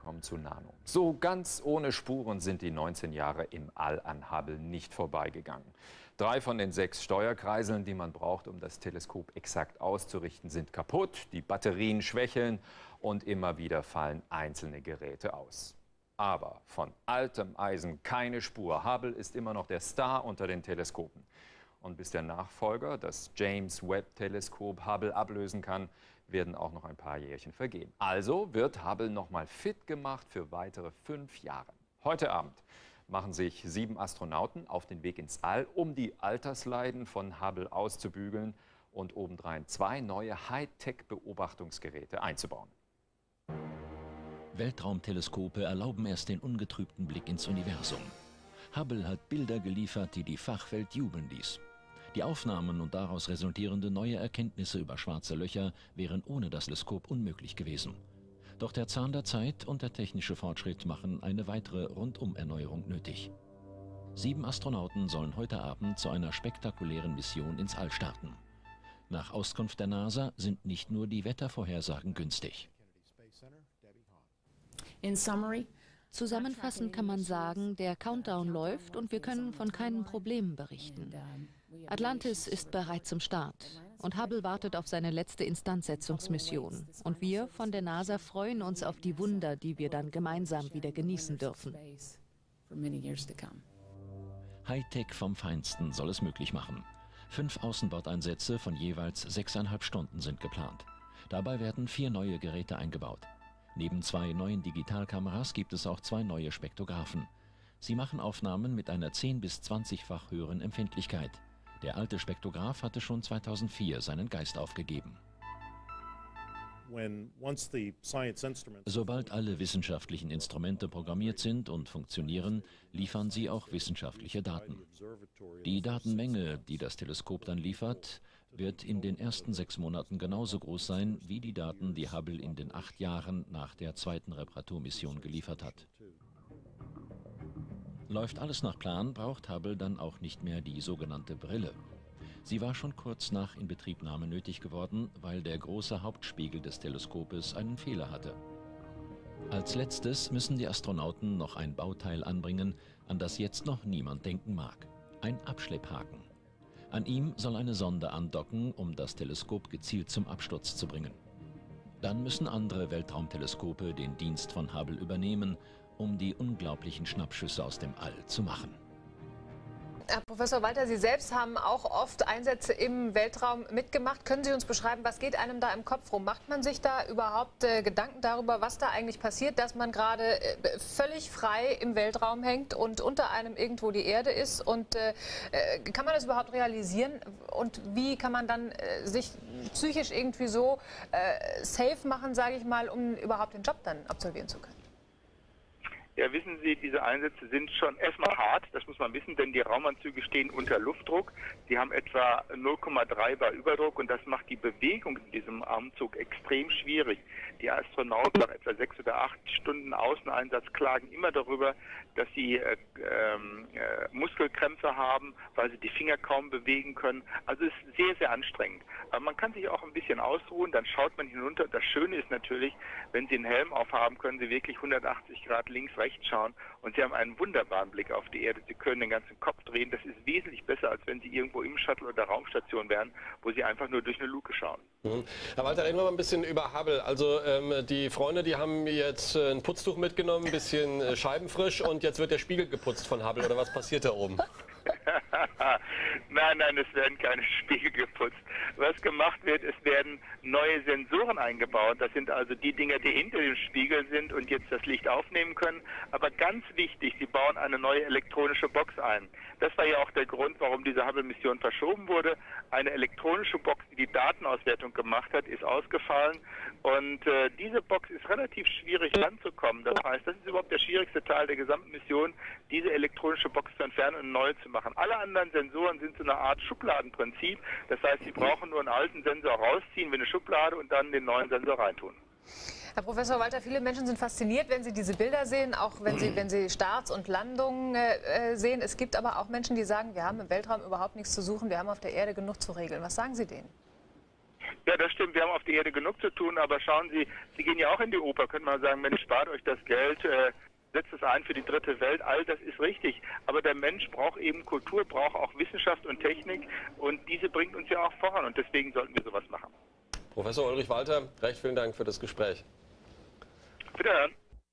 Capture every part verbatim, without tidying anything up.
kommen zu Nano. So ganz ohne Spuren sind die neunzehn Jahre im All an Hubble nicht vorbeigegangen. Drei von den sechs Steuerkreiseln, die man braucht, um das Teleskop exakt auszurichten, sind kaputt, die Batterien schwächeln und immer wieder fallen einzelne Geräte aus. Aber von altem Eisen keine Spur. Hubble ist immer noch der Star unter den Teleskopen. Und bis der Nachfolger, das James-Webb-Teleskop, Hubble ablösen kann, werden auch noch ein paar Jährchen vergehen. Also wird Hubble noch mal fit gemacht für weitere fünf Jahre. Heute Abend machen sich sieben Astronauten auf den Weg ins All, um die Altersleiden von Hubble auszubügeln und obendrein zwei neue Hightech-Beobachtungsgeräte einzubauen. Weltraumteleskope erlauben erst den ungetrübten Blick ins Universum. Hubble hat Bilder geliefert, die die Fachwelt jubeln ließ. Die Aufnahmen und daraus resultierende neue Erkenntnisse über schwarze Löcher wären ohne das Teleskop unmöglich gewesen. Doch der Zahn der Zeit und der technische Fortschritt machen eine weitere Rundum-Erneuerung nötig. Sieben Astronauten sollen heute Abend zu einer spektakulären Mission ins All starten. Nach Auskunft der NASA sind nicht nur die Wettervorhersagen günstig. Zusammenfassend kann man sagen, der Countdown läuft und wir können von keinen Problemen berichten. Atlantis ist bereit zum Start und Hubble wartet auf seine letzte Instandsetzungsmission. Und wir von der NASA freuen uns auf die Wunder, die wir dann gemeinsam wieder genießen dürfen. Hightech vom Feinsten soll es möglich machen. Fünf Außenbordeinsätze von jeweils sechseinhalb Stunden sind geplant. Dabei werden vier neue Geräte eingebaut. Neben zwei neuen Digitalkameras gibt es auch zwei neue Spektrographen. Sie machen Aufnahmen mit einer zehn- bis zwanzigfach höheren Empfindlichkeit. Der alte Spektrograph hatte schon zweitausendvier seinen Geist aufgegeben. Sobald alle wissenschaftlichen Instrumente programmiert sind und funktionieren, liefern sie auch wissenschaftliche Daten. Die Datenmenge, die das Teleskop dann liefert, wird in den ersten sechs Monaten genauso groß sein wie die Daten, die Hubble in den acht Jahren nach der zweiten Reparaturmission geliefert hat. Läuft alles nach Plan, braucht Hubble dann auch nicht mehr die sogenannte Brille. Sie war schon kurz nach Inbetriebnahme nötig geworden, weil der große Hauptspiegel des Teleskopes einen Fehler hatte. Als letztes müssen die Astronauten noch ein Bauteil anbringen, an das jetzt noch niemand denken mag. Ein Abschlepphaken. An ihm soll eine Sonde andocken, um das Teleskop gezielt zum Absturz zu bringen. Dann müssen andere Weltraumteleskope den Dienst von Hubble übernehmen, um die unglaublichen Schnappschüsse aus dem All zu machen. Herr Professor Walter, Sie selbst haben auch oft Einsätze im Weltraum mitgemacht. Können Sie uns beschreiben, was geht einem da im Kopf rum? Macht man sich da überhaupt äh, Gedanken darüber, was da eigentlich passiert, dass man gerade äh, völlig frei im Weltraum hängt und unter einem irgendwo die Erde ist? Und äh, kann man das überhaupt realisieren? Und wie kann man dann äh, sich psychisch irgendwie so äh, safe machen, sage ich mal, um überhaupt den Job dann absolvieren zu können? Ja, wissen Sie, diese Einsätze sind schon erstmal hart, das muss man wissen, denn die Raumanzüge stehen unter Luftdruck. Die haben etwa null Komma drei bar Überdruck und das macht die Bewegung in diesem Anzug extrem schwierig. Die Astronauten nach etwa sechs oder acht Stunden Außeneinsatz klagen immer darüber, dass sie äh, äh, Muskelkrämpfe haben, weil sie die Finger kaum bewegen können. Also es ist sehr, sehr anstrengend. Aber man kann sich auch ein bisschen ausruhen, dann schaut man hinunter. Das Schöne ist natürlich, wenn Sie einen Helm aufhaben, können Sie wirklich hundertachtzig Grad links, rechts schauen und Sie haben einen wunderbaren Blick auf die Erde. Sie können den ganzen Kopf drehen. Das ist wesentlich besser, als wenn Sie irgendwo im Shuttle oder Raumstation wären, wo Sie einfach nur durch eine Luke schauen. Mhm. Herr Walter, reden wir mal ein bisschen über Hubble. Also ähm, die Freunde, die haben jetzt äh, ein Putztuch mitgenommen, ein bisschen äh, scheibenfrisch und jetzt wird der Spiegel geputzt von Hubble. Oder was passiert da oben? Nein, nein, es werden keine Spiegel geputzt. Was gemacht wird, es werden neue Sensoren eingebaut. Das sind also die Dinger, die hinter dem Spiegel sind und jetzt das Licht aufnehmen können. Aber ganz wichtig, sie bauen eine neue elektronische Box ein. Das war ja auch der Grund, warum diese Hubble-Mission verschoben wurde. Eine elektronische Box, die die Datenauswertung gemacht hat, ist ausgefallen. Und äh, diese Box ist relativ schwierig ranzukommen. Das heißt, das ist überhaupt der schwierigste Teil der gesamten Mission, diese elektronische Box zu entfernen und neu zu machen. Alle anderen Sensoren sind so eine Art Schubladenprinzip. Das heißt, sie brauchen nur einen alten Sensor rausziehen wie eine Schublade und dann den neuen Sensor reintun. Herr Professor Walter, viele Menschen sind fasziniert, wenn sie diese Bilder sehen, auch wenn sie, wenn sie Starts und Landungen äh, sehen. Es gibt aber auch Menschen, die sagen, wir haben im Weltraum überhaupt nichts zu suchen, wir haben auf der Erde genug zu regeln. Was sagen Sie denen? Ja, das stimmt. Wir haben auf der Erde genug zu tun, aber schauen Sie, Sie gehen ja auch in die Oper, könnte man sagen, Mensch, spart euch das Geld, äh, setzt es ein für die dritte Welt, all das ist richtig. Aber der Mensch braucht eben Kultur, braucht auch Wissenschaft und Technik und diese bringt uns ja auch voran und deswegen sollten wir sowas machen. Professor Ulrich Walter, recht vielen Dank für das Gespräch. Wiederhören.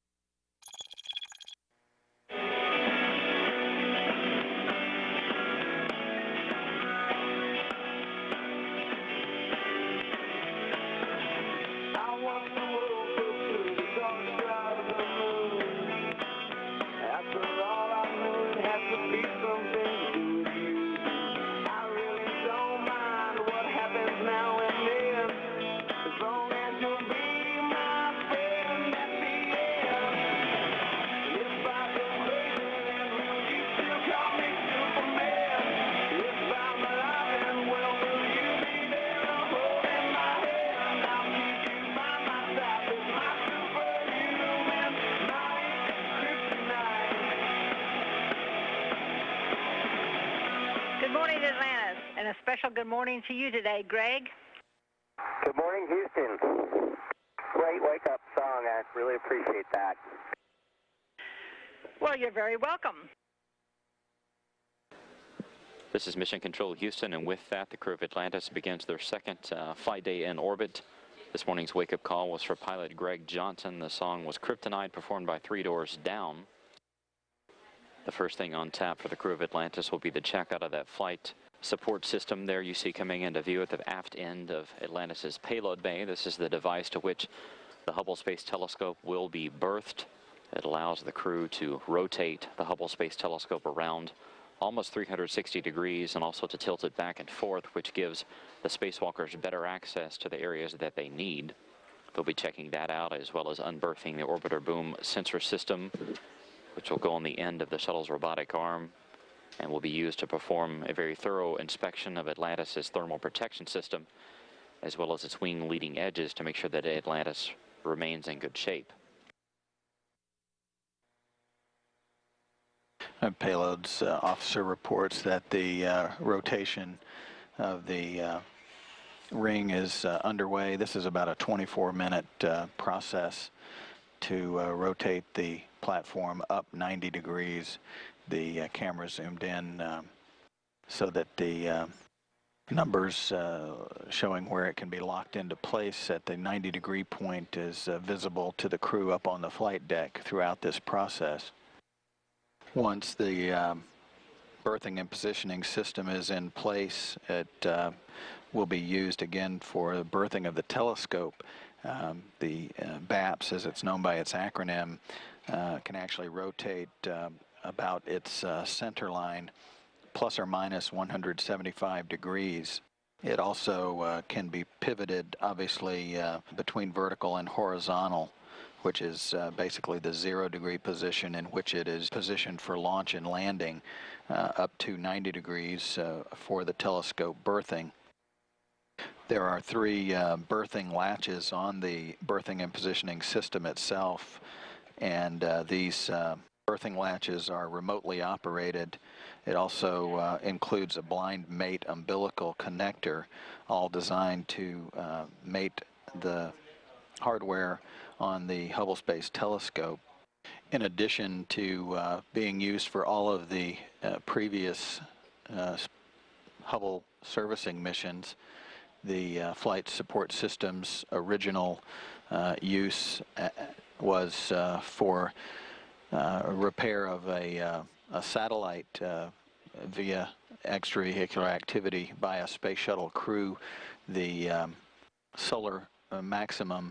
Good morning, Atlantis, and a special good morning to you today, Greg. Good morning, Houston. Great wake-up song. I really appreciate that. Well, you're very welcome. This is Mission Control Houston, and with that, the crew of Atlantis begins their second uh, flight day in orbit. This morning's wake-up call was for pilot Greg Johnson. The song was Kryptonite, performed by Three Doors Down. The first thing on tap for the crew of Atlantis will be the check out of that flight support system there you see coming into view at the aft end of Atlantis's payload bay. This is the device to which the Hubble Space Telescope will be berthed. It allows the crew to rotate the Hubble Space Telescope around almost three hundred sixty degrees and also to tilt it back and forth, which gives the spacewalkers better access to the areas that they need. They'll be checking that out as well as unberthing the orbiter boom sensor system, which will go on the end of the shuttle's robotic arm and will be used to perform a very thorough inspection of Atlantis's thermal protection system, as well as its wing leading edges to make sure that Atlantis remains in good shape. Payload's uh, officer reports that the uh, rotation of the uh, ring is uh, underway. This is about a twenty-four minute uh, process to uh, rotate the platform up ninety degrees. The uh, camera zoomed in um, so that the uh, numbers uh, showing where it can be locked into place at the ninety degree point is uh, visible to the crew up on the flight deck throughout this process. Once the um, berthing and positioning system is in place, it uh, will be used again for the berthing of the telescope. Um, the uh, B A P S, as it's known by its acronym, uh, can actually rotate uh, about its uh, center line plus or minus one hundred seventy-five degrees. It also uh, can be pivoted, obviously, uh, between vertical and horizontal, which is uh, basically the zero degree position in which it is positioned for launch and landing, uh, up to ninety degrees uh, for the telescope berthing. There are three uh, berthing latches on the berthing and positioning system itself, and uh, these uh, berthing latches are remotely operated. It also uh, includes a blind mate umbilical connector, all designed to uh, mate the hardware on the Hubble Space Telescope. In addition to uh, being used for all of the uh, previous uh, Hubble servicing missions, the uh, Flight Support System's original uh, use uh, was uh, for uh, repair of a, uh, a satellite uh, via extravehicular activity by a space shuttle crew. The um, Solar uh, Maximum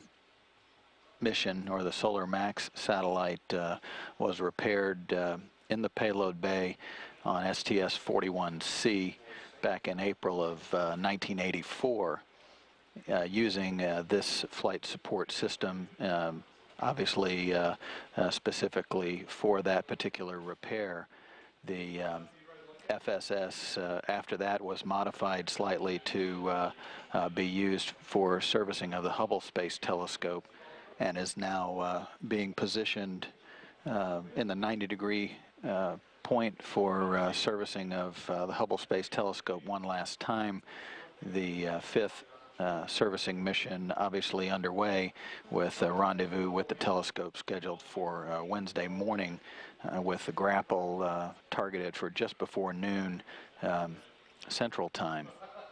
mission, or the Solar Max satellite, uh, was repaired uh, in the payload bay on S T S forty-one C back in April of uh, nineteen eighty-four, uh, using uh, this flight support system, um, obviously uh, uh, specifically for that particular repair. The um, F S S uh, after that was modified slightly to uh, uh, be used for servicing of the Hubble Space Telescope, and is now uh, being positioned uh, in the ninety degree uh, point for uh, servicing of uh, the Hubble Space Telescope one last time. The uh, fifth uh, servicing mission obviously underway, with a rendezvous with the telescope scheduled for uh, Wednesday morning, uh, with the grapple uh, targeted for just before noon um, Central Time.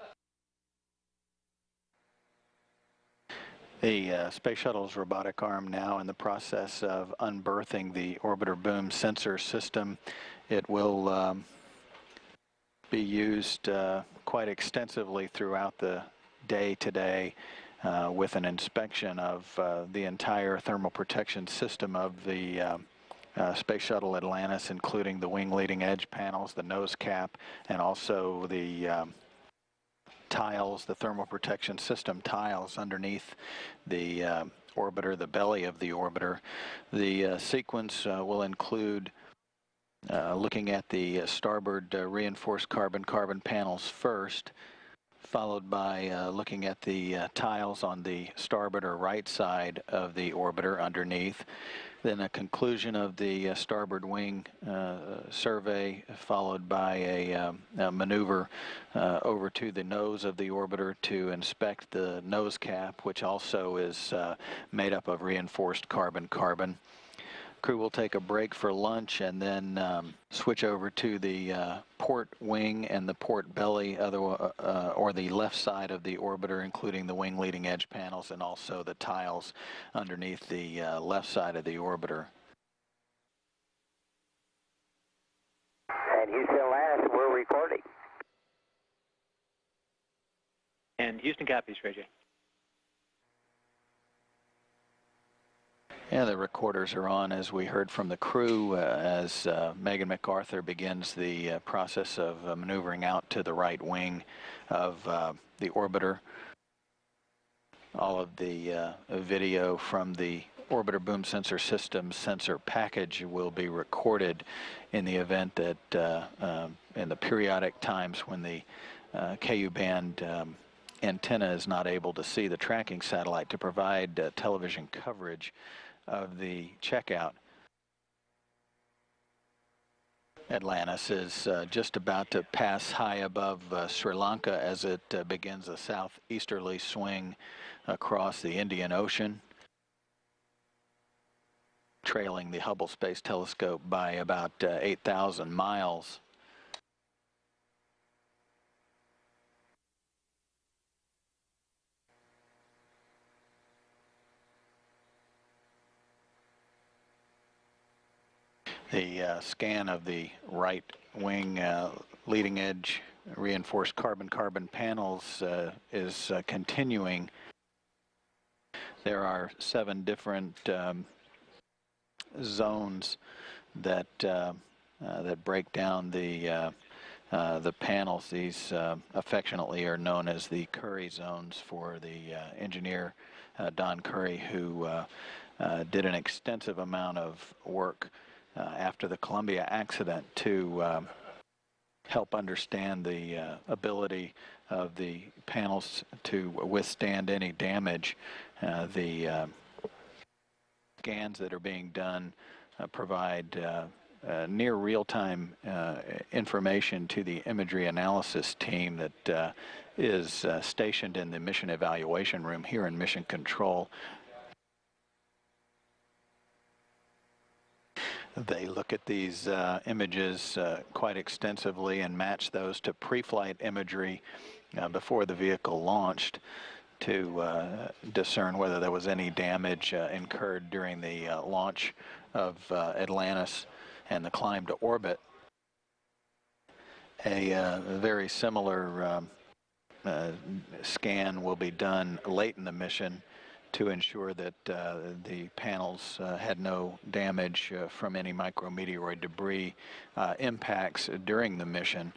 The uh, Space Shuttle's robotic arm now in the process of unberthing the orbiter boom sensor system. It will um, be used uh, quite extensively throughout the day today, uh, with an inspection of uh, the entire thermal protection system of the uh, uh, Space Shuttle Atlantis, including the wing leading edge panels, the nose cap, and also the um, tiles, the thermal protection system tiles underneath the uh, orbiter, the belly of the orbiter. The uh, sequence uh, will include uh, looking at the uh, starboard uh, reinforced carbon-carbon panels first, followed by uh, looking at the uh, tiles on the starboard or right side of the orbiter underneath. Then a conclusion of the uh, starboard wing uh, survey, followed by a, um, a maneuver uh, over to the nose of the orbiter to inspect the nose cap, which also is uh, made up of reinforced carbon-carbon. Crew will take a break for lunch and then um, switch over to the uh, port wing and the port belly, other, uh, or the left side of the orbiter, including the wing leading edge panels and also the tiles underneath the uh, left side of the orbiter. And Houston Atlantis, we're recording. And Houston copies, Ray J. Yeah, the recorders are on, as we heard from the crew, uh, as uh, Megan MacArthur begins the uh, process of uh, maneuvering out to the right wing of uh, the orbiter. All of the uh, video from the orbiter boom sensor system sensor package will be recorded in the event that uh, uh, in the periodic times when the uh, Ku band um, antenna is not able to see the tracking satellite, to provide uh, television coverage of the checkout. Atlantis is uh, just about to pass high above uh, Sri Lanka as it uh, begins a southeasterly swing across the Indian Ocean, trailing the Hubble Space Telescope by about uh, eight thousand miles. The uh, scan of the right wing uh, leading edge reinforced carbon-carbon panels uh, is uh, continuing. There are seven different um, zones that uh, uh, that break down the uh, uh, the panels. These uh, affectionately are known as the Curry zones for the uh, engineer uh, Don Curry, who uh, uh, did an extensive amount of work Uh, after the Columbia accident to um, help understand the uh, ability of the panels to withstand any damage. Uh, the uh, scans that are being done uh, provide uh, uh, near real-time uh, information to the imagery analysis team that uh, is uh, stationed in the mission evaluation room here in Mission Control. They look at these uh, images uh, quite extensively and match those to pre-flight imagery uh, before the vehicle launched to uh, discern whether there was any damage uh, incurred during the uh, launch of uh, Atlantis and the climb to orbit. A uh, very similar um, uh, scan will be done late in the mission to ensure that uh, the panels uh, had no damage uh, from any micrometeoroid debris uh, impacts during the mission.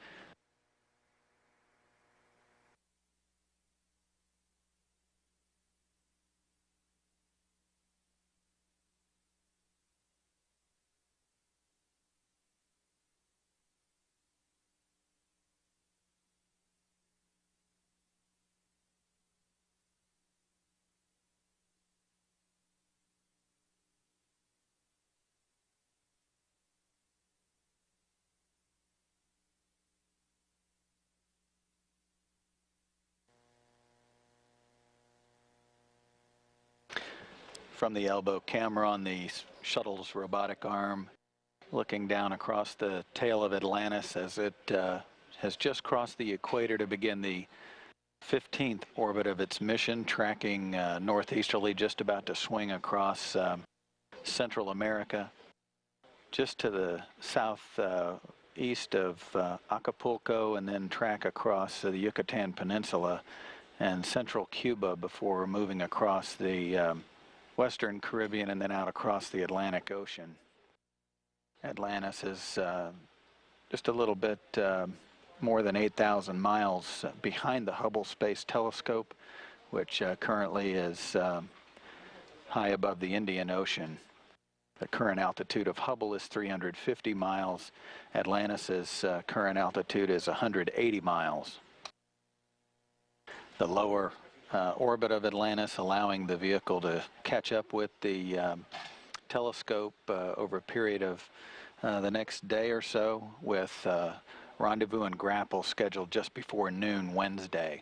from the elbow camera on the shuttle's robotic arm, looking down across the tail of Atlantis as it uh, has just crossed the equator to begin the fifteenth orbit of its mission, tracking uh, northeasterly, just about to swing across um, Central America, just to the south uh, east of uh, Acapulco, and then track across uh, the Yucatan Peninsula and central Cuba before moving across the um, Western Caribbean and then out across the Atlantic Ocean. Atlantis is uh, just a little bit uh, more than eight thousand miles behind the Hubble Space Telescope, which uh, currently is uh, high above the Indian Ocean. The current altitude of Hubble is three hundred fifty miles. Atlantis's uh, current altitude is one hundred eighty miles. The lower uh, orbit of Atlantis allowing the vehicle to catch up with the um, telescope uh, over a period of uh, the next day or so, with uh, rendezvous and grapple scheduled just before noon Wednesday.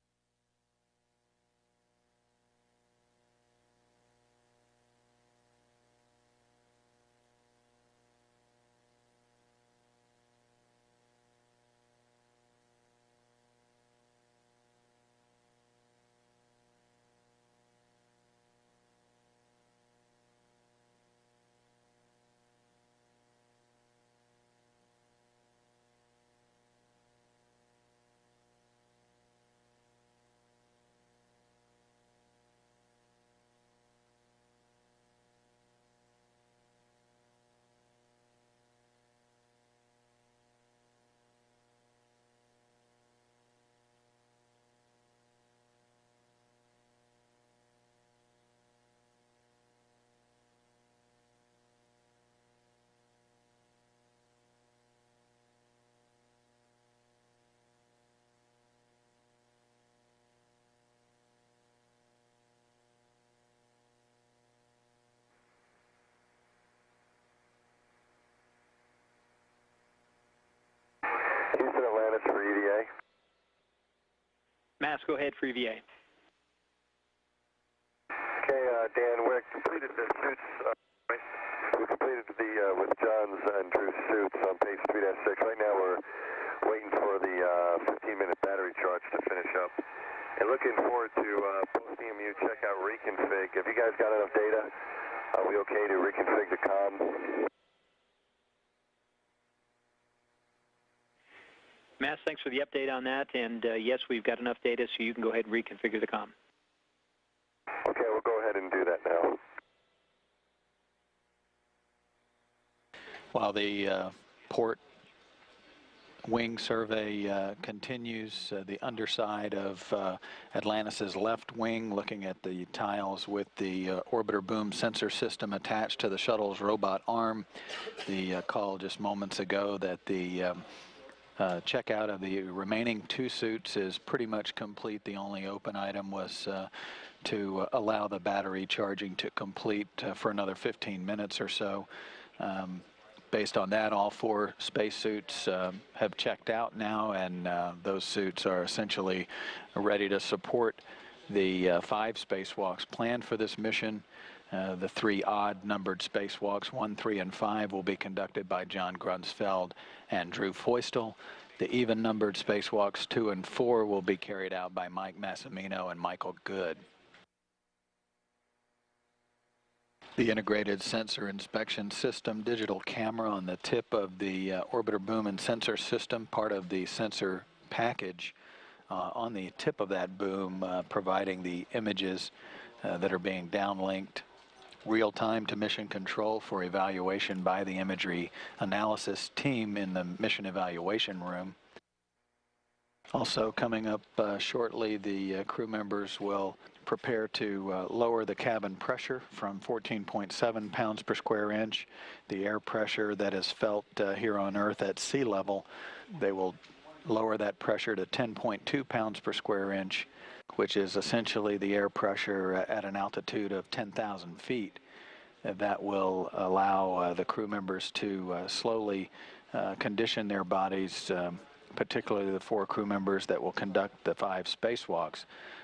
Houston, Atlantis for E V A. Mass, go ahead for E V A. Okay, uh, Dan, we completed the suits. Uh, we completed the uh, with John's and Drew's suits on page three dash six. Right now we're waiting for the fifteen minute uh, battery charge to finish up. And looking forward to uh, post-E M U checkout reconfig. Have you guys got enough data? Are we okay to reconfig the comm? Mass, thanks for the update on that. And uh, yes, we've got enough data, so you can go ahead and reconfigure the comm. Okay, we'll go ahead and do that now. While the uh, port wing survey uh, continues, uh, the underside of uh, Atlantis's left wing, looking at the tiles with the uh, orbiter boom sensor system attached to the shuttle's robot arm. The uh, call just moments ago that the um, uh, checkout of the remaining two suits is pretty much complete. The only open item was uh, to allow the battery charging to complete uh, for another fifteen minutes or so. Um, Based on that, all four spacesuits uh, have checked out now, and uh, those suits are essentially ready to support the uh, five spacewalks planned for this mission. Uh, the three odd-numbered spacewalks, one, three, and five, will be conducted by John Grunsfeld and Drew Feustel. The even-numbered spacewalks, two and four, will be carried out by Mike Massimino and Michael Good. The integrated sensor inspection system digital camera on the tip of the uh, orbiter boom and sensor system, part of the sensor package uh, on the tip of that boom, uh, providing the images uh, that are being downlinked real time to mission control for evaluation by the imagery analysis team in the mission evaluation room. Also coming up uh, shortly, the uh, crew members will prepare to uh, lower the cabin pressure from fourteen point seven pounds per square inch, the air pressure that is felt uh, here on Earth at sea level. They will lower that pressure to ten point two pounds per square inch, which is essentially the air pressure at an altitude of ten thousand feet. Uh, that will allow uh, the crew members to uh, slowly uh, condition their bodies, um, particularly the four crew members that will conduct the five spacewalks,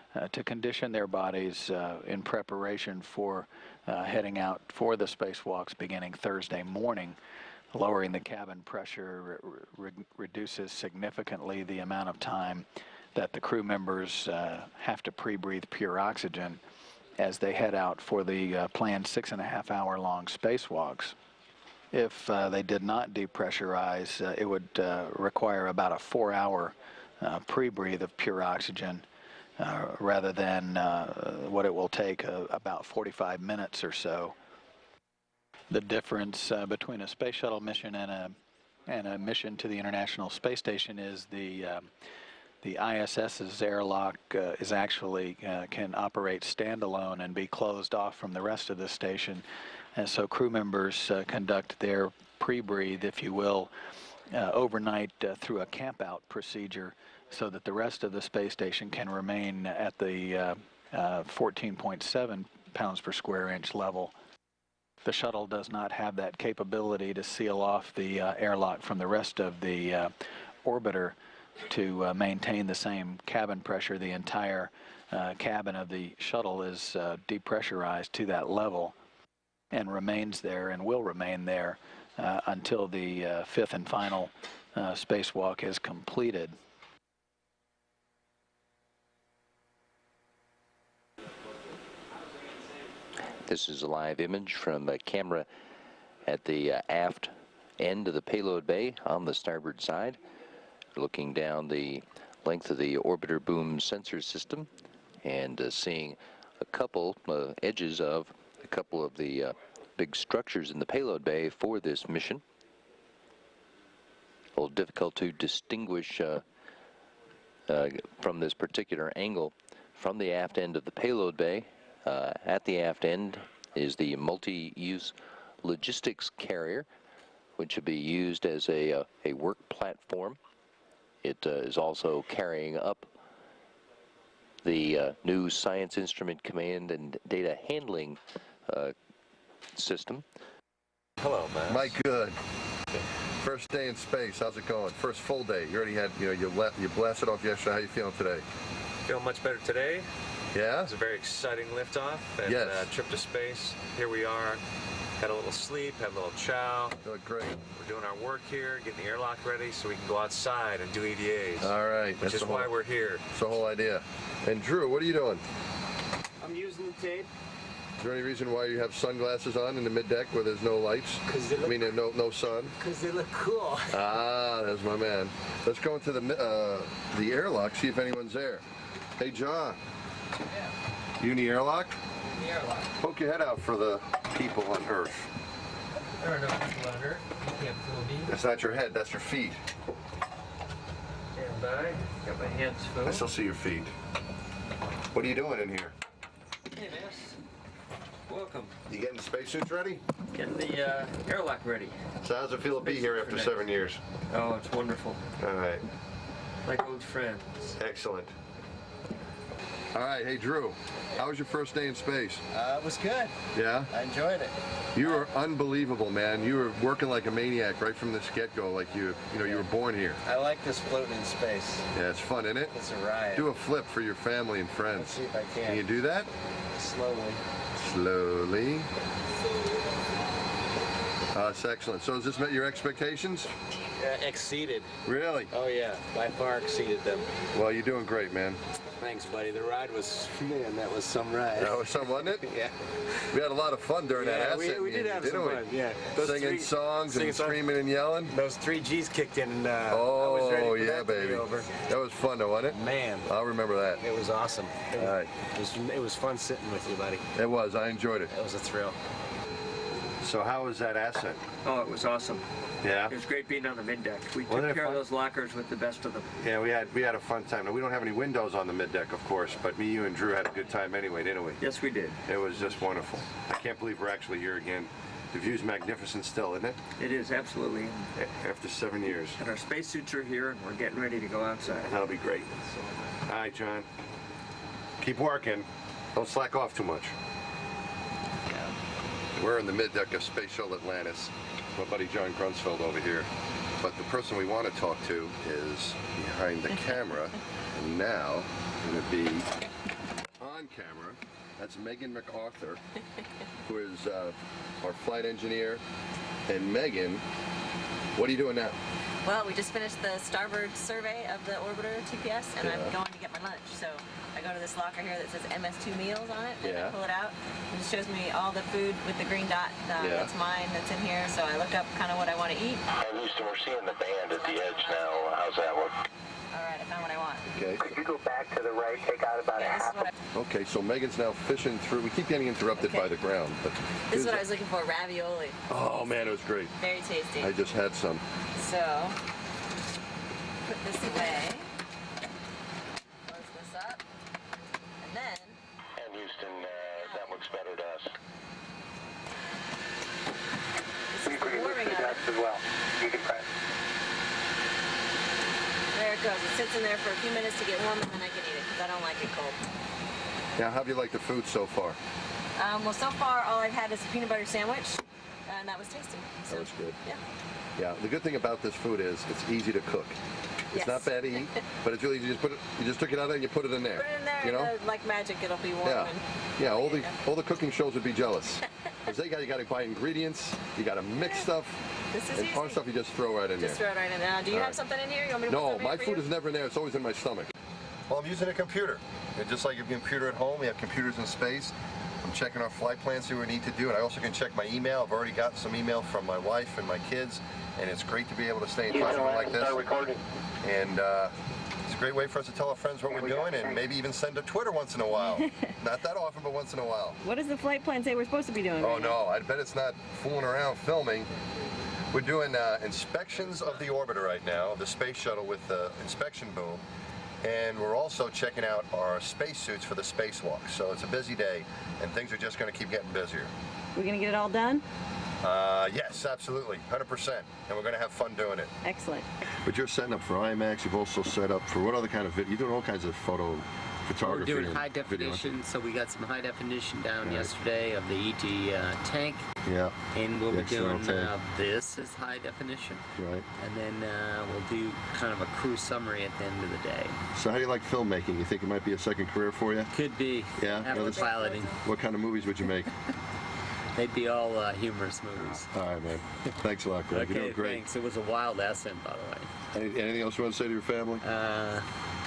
uh, to condition their bodies uh, in preparation for uh, heading out for the spacewalks beginning Thursday morning. Lowering the cabin pressure re re reduces significantly the amount of time that the crew members uh, have to pre-breathe pure oxygen as they head out for the uh, planned six and a half hour long spacewalks. If uh, they did not depressurize, uh, it would uh, require about a four hour uh, pre-breathe of pure oxygen uh, rather than uh, what it will take uh, about forty-five minutes or so. The difference uh, between a space shuttle mission and a and a mission to the International Space Station is the uh, the I S S's airlock uh, is actually uh, can operate standalone and be closed off from the rest of the station, and so crew members uh, conduct their pre-breathe, if you will, uh, overnight uh, through a camp-out procedure, so that the rest of the space station can remain at the uh, uh, fourteen point seven pounds per square inch level. The shuttle does not have that capability to seal off the uh, airlock from the rest of the uh, orbiter to uh, maintain the same cabin pressure. The entire uh, cabin of the shuttle is uh, depressurized to that level and remains there and will remain there uh, until the uh, fifth and final uh, spacewalk is completed. This is a live image from a camera at the uh, aft end of the payload bay on the starboard side, looking down the length of the orbiter boom sensor system and uh, seeing a couple uh, edges of a couple of the uh, big structures in the payload bay for this mission. A little difficult to distinguish uh, uh, from this particular angle from the aft end of the payload bay. Uh, at the aft end is the multi-use logistics carrier, which will be used as a, uh, a work platform. It uh, is also carrying up the uh, new Science Instrument Command and Data Handling uh, system. Hello, Matt. Mike, good. First day in space, how's it going? First full day. You already had, you know, you, you blasted off yesterday. How you feeling today? Feeling much better today. Yeah? It was a very exciting liftoff and yes. uh, trip to space. Here we are. Had a little sleep, had a little chow. Doing great. We're doing our work here, getting the airlock ready so we can go outside and do E V As. All right. Which That's is the whole, why we're here. That's the whole idea. And Drew, what are you doing? I'm using the tape. Is there any reason why you have sunglasses on in the mid-deck where there's no lights? Cause they look, I mean, no, no sun? Because they look cool. Ah, that's my man. Let's go into the, uh, the airlock, see if anyone's there. Hey, John. Yeah. You in the airlock? In the airlock. Poke your head out for the people on Earth. There are no people on Earth. You can't fool me. That's not your head, that's your feet. Stand by. Got my hands full. I still see your feet. What are you doing in here? Hey, Mass. Welcome. You getting the spacesuits ready? Getting the uh, airlock ready. So how's it feel to be here after seven years? Oh, it's wonderful. All right. Like old friends. Excellent. All right, hey Drew, how was your first day in space? Uh, it was good. Yeah? I enjoyed it. You were unbelievable, man. You were working like a maniac right from the get-go, like you, you know, you were born here. I like this floating in space. Yeah, it's fun, isn't it? It's a riot. Do a flip for your family and friends. Let's see if I can. Can you do that? Slowly. Slowly. Uh, that's excellent. So has this met your expectations? Uh, exceeded. Really? Oh yeah, by far exceeded them. Well, you're doing great, man. Thanks, buddy. The ride was, man, that was some ride. That was some, wasn't it? Yeah. We had a lot of fun during yeah, that ascent. we, we did meeting, have didn't some we? fun, yeah. Those Singing three, songs singing and songs. screaming and yelling. Those three G's kicked in and uh, oh, I was ready for yeah, that to baby. be over. That was fun, though, wasn't it? Man. I'll remember that. It was awesome. It was, All right. It was, it was fun sitting with you, buddy. It was. I enjoyed it. It was a thrill. So how was that ascent? Oh, it was awesome. Yeah? It was great being on the mid-deck. We Wasn't took it care fun? of those lockers with the best of them. Yeah, we had we had a fun time. Now, we don't have any windows on the mid-deck, of course, but me, you, and Drew had a good time anyway, didn't we? Yes, we did. It was just wonderful. I can't believe we're actually here again. The view's magnificent still, isn't it? It is, absolutely. After seven years. And our spacesuits are here, and we're getting ready to go outside. That'll be great. All right, John. Keep working. Don't slack off too much. We're in the mid-deck of Space Shuttle Atlantis. My buddy John Grunsfeld over here. But the person we want to talk to is behind the camera. And now, going to be on camera. That's Megan MacArthur, who is uh, our flight engineer. And Megan, what are you doing now? Well, we just finished the starboard survey of the orbiter T P S, and Yeah. I'm going to get my lunch. So I go to this locker here that says M S two meals on it, and Yeah. I pull it out, and it shows me all the food with the green dot. Uh, Yeah. That's mine, that's in here. So I look up kind of what I want to eat. Houston, we're seeing the band at the edge now. How's that look? All right, I found what I want. Okay. Could you go back to the right, take out about Yeah, a this is half what a... I, Okay, so Megan's now fishing through. We keep getting interrupted Okay. by the ground. But this is what I here's- was looking for, ravioli. Oh man, it was great. Very tasty. I just had some. So, put this away. Close this up. And then... And Houston, uh, that looks better to us. This is the warming oven. as well. You can press. There it goes. It sits in there for a few minutes to get warm, and then I can eat it, because I don't like it cold. Now, how do you like the food so far? Um, well, so far, all I've had is a peanut butter sandwich, and that was tasty. So, That was good. Yeah. Yeah, the good thing about this food is it's easy to cook. It's Yes. not bad to eat, but it's really easy. You just put it. You just took it out there and you put it in there. Put it in there, You know? and uh, like magic, it'll be warm. Yeah. And Yeah. All the all the cooking shows would be jealous. Because they got you got to buy ingredients. You got to mix stuff. This is and easy. our stuff you just throw right in Just there. throw it right in there. Now, do you All have right. something in here? You want me to put No, something my in for food you? is never in there. It's always in my stomach. Well, I'm using a computer. And just like your computer at home, we have computers in space. I'm checking our flight plans, see what we need to do, and I also can check my email. I've already gotten some email from my wife and my kids, and it's great to be able to stay in touch with them like this. And uh, it's a great way for us to tell our friends what we're doing, and maybe even send a Twitter once in a while. Not that often, but once in a while. What does the flight plan say we're supposed to be doing? Oh right now? no, I bet it's not fooling around filming. We're doing uh, inspections of the orbiter right now, the space shuttle with the inspection boom. And we're also checking out our spacesuits for the spacewalk. So it's a busy day, and things are just going to keep getting busier. We're going to get it all done? Uh, yes, absolutely, one hundred percent. And we're going to have fun doing it. Excellent. But you're setting up for IMAX. You've also set up for what other kind of video? You're doing all kinds of photo We're photography. doing and high video. definition, so we got some high definition down Right. yesterday of the E T uh, tank. Yeah. And we'll The be external doing tank. uh, this is high definition. Right. And then uh, we'll do kind of a crew summary at the end of the day. So how do you like filmmaking? You think it might be a second career for you? Could be. Yeah. After Well, this- piloting. What kind of movies would you make? They'd be all uh, humorous movies. All right, man. Thanks a lot, Greg. Okay, You're doing great. thanks. It was a wild ascent, by the way. Any, anything else you want to say to your family? Uh,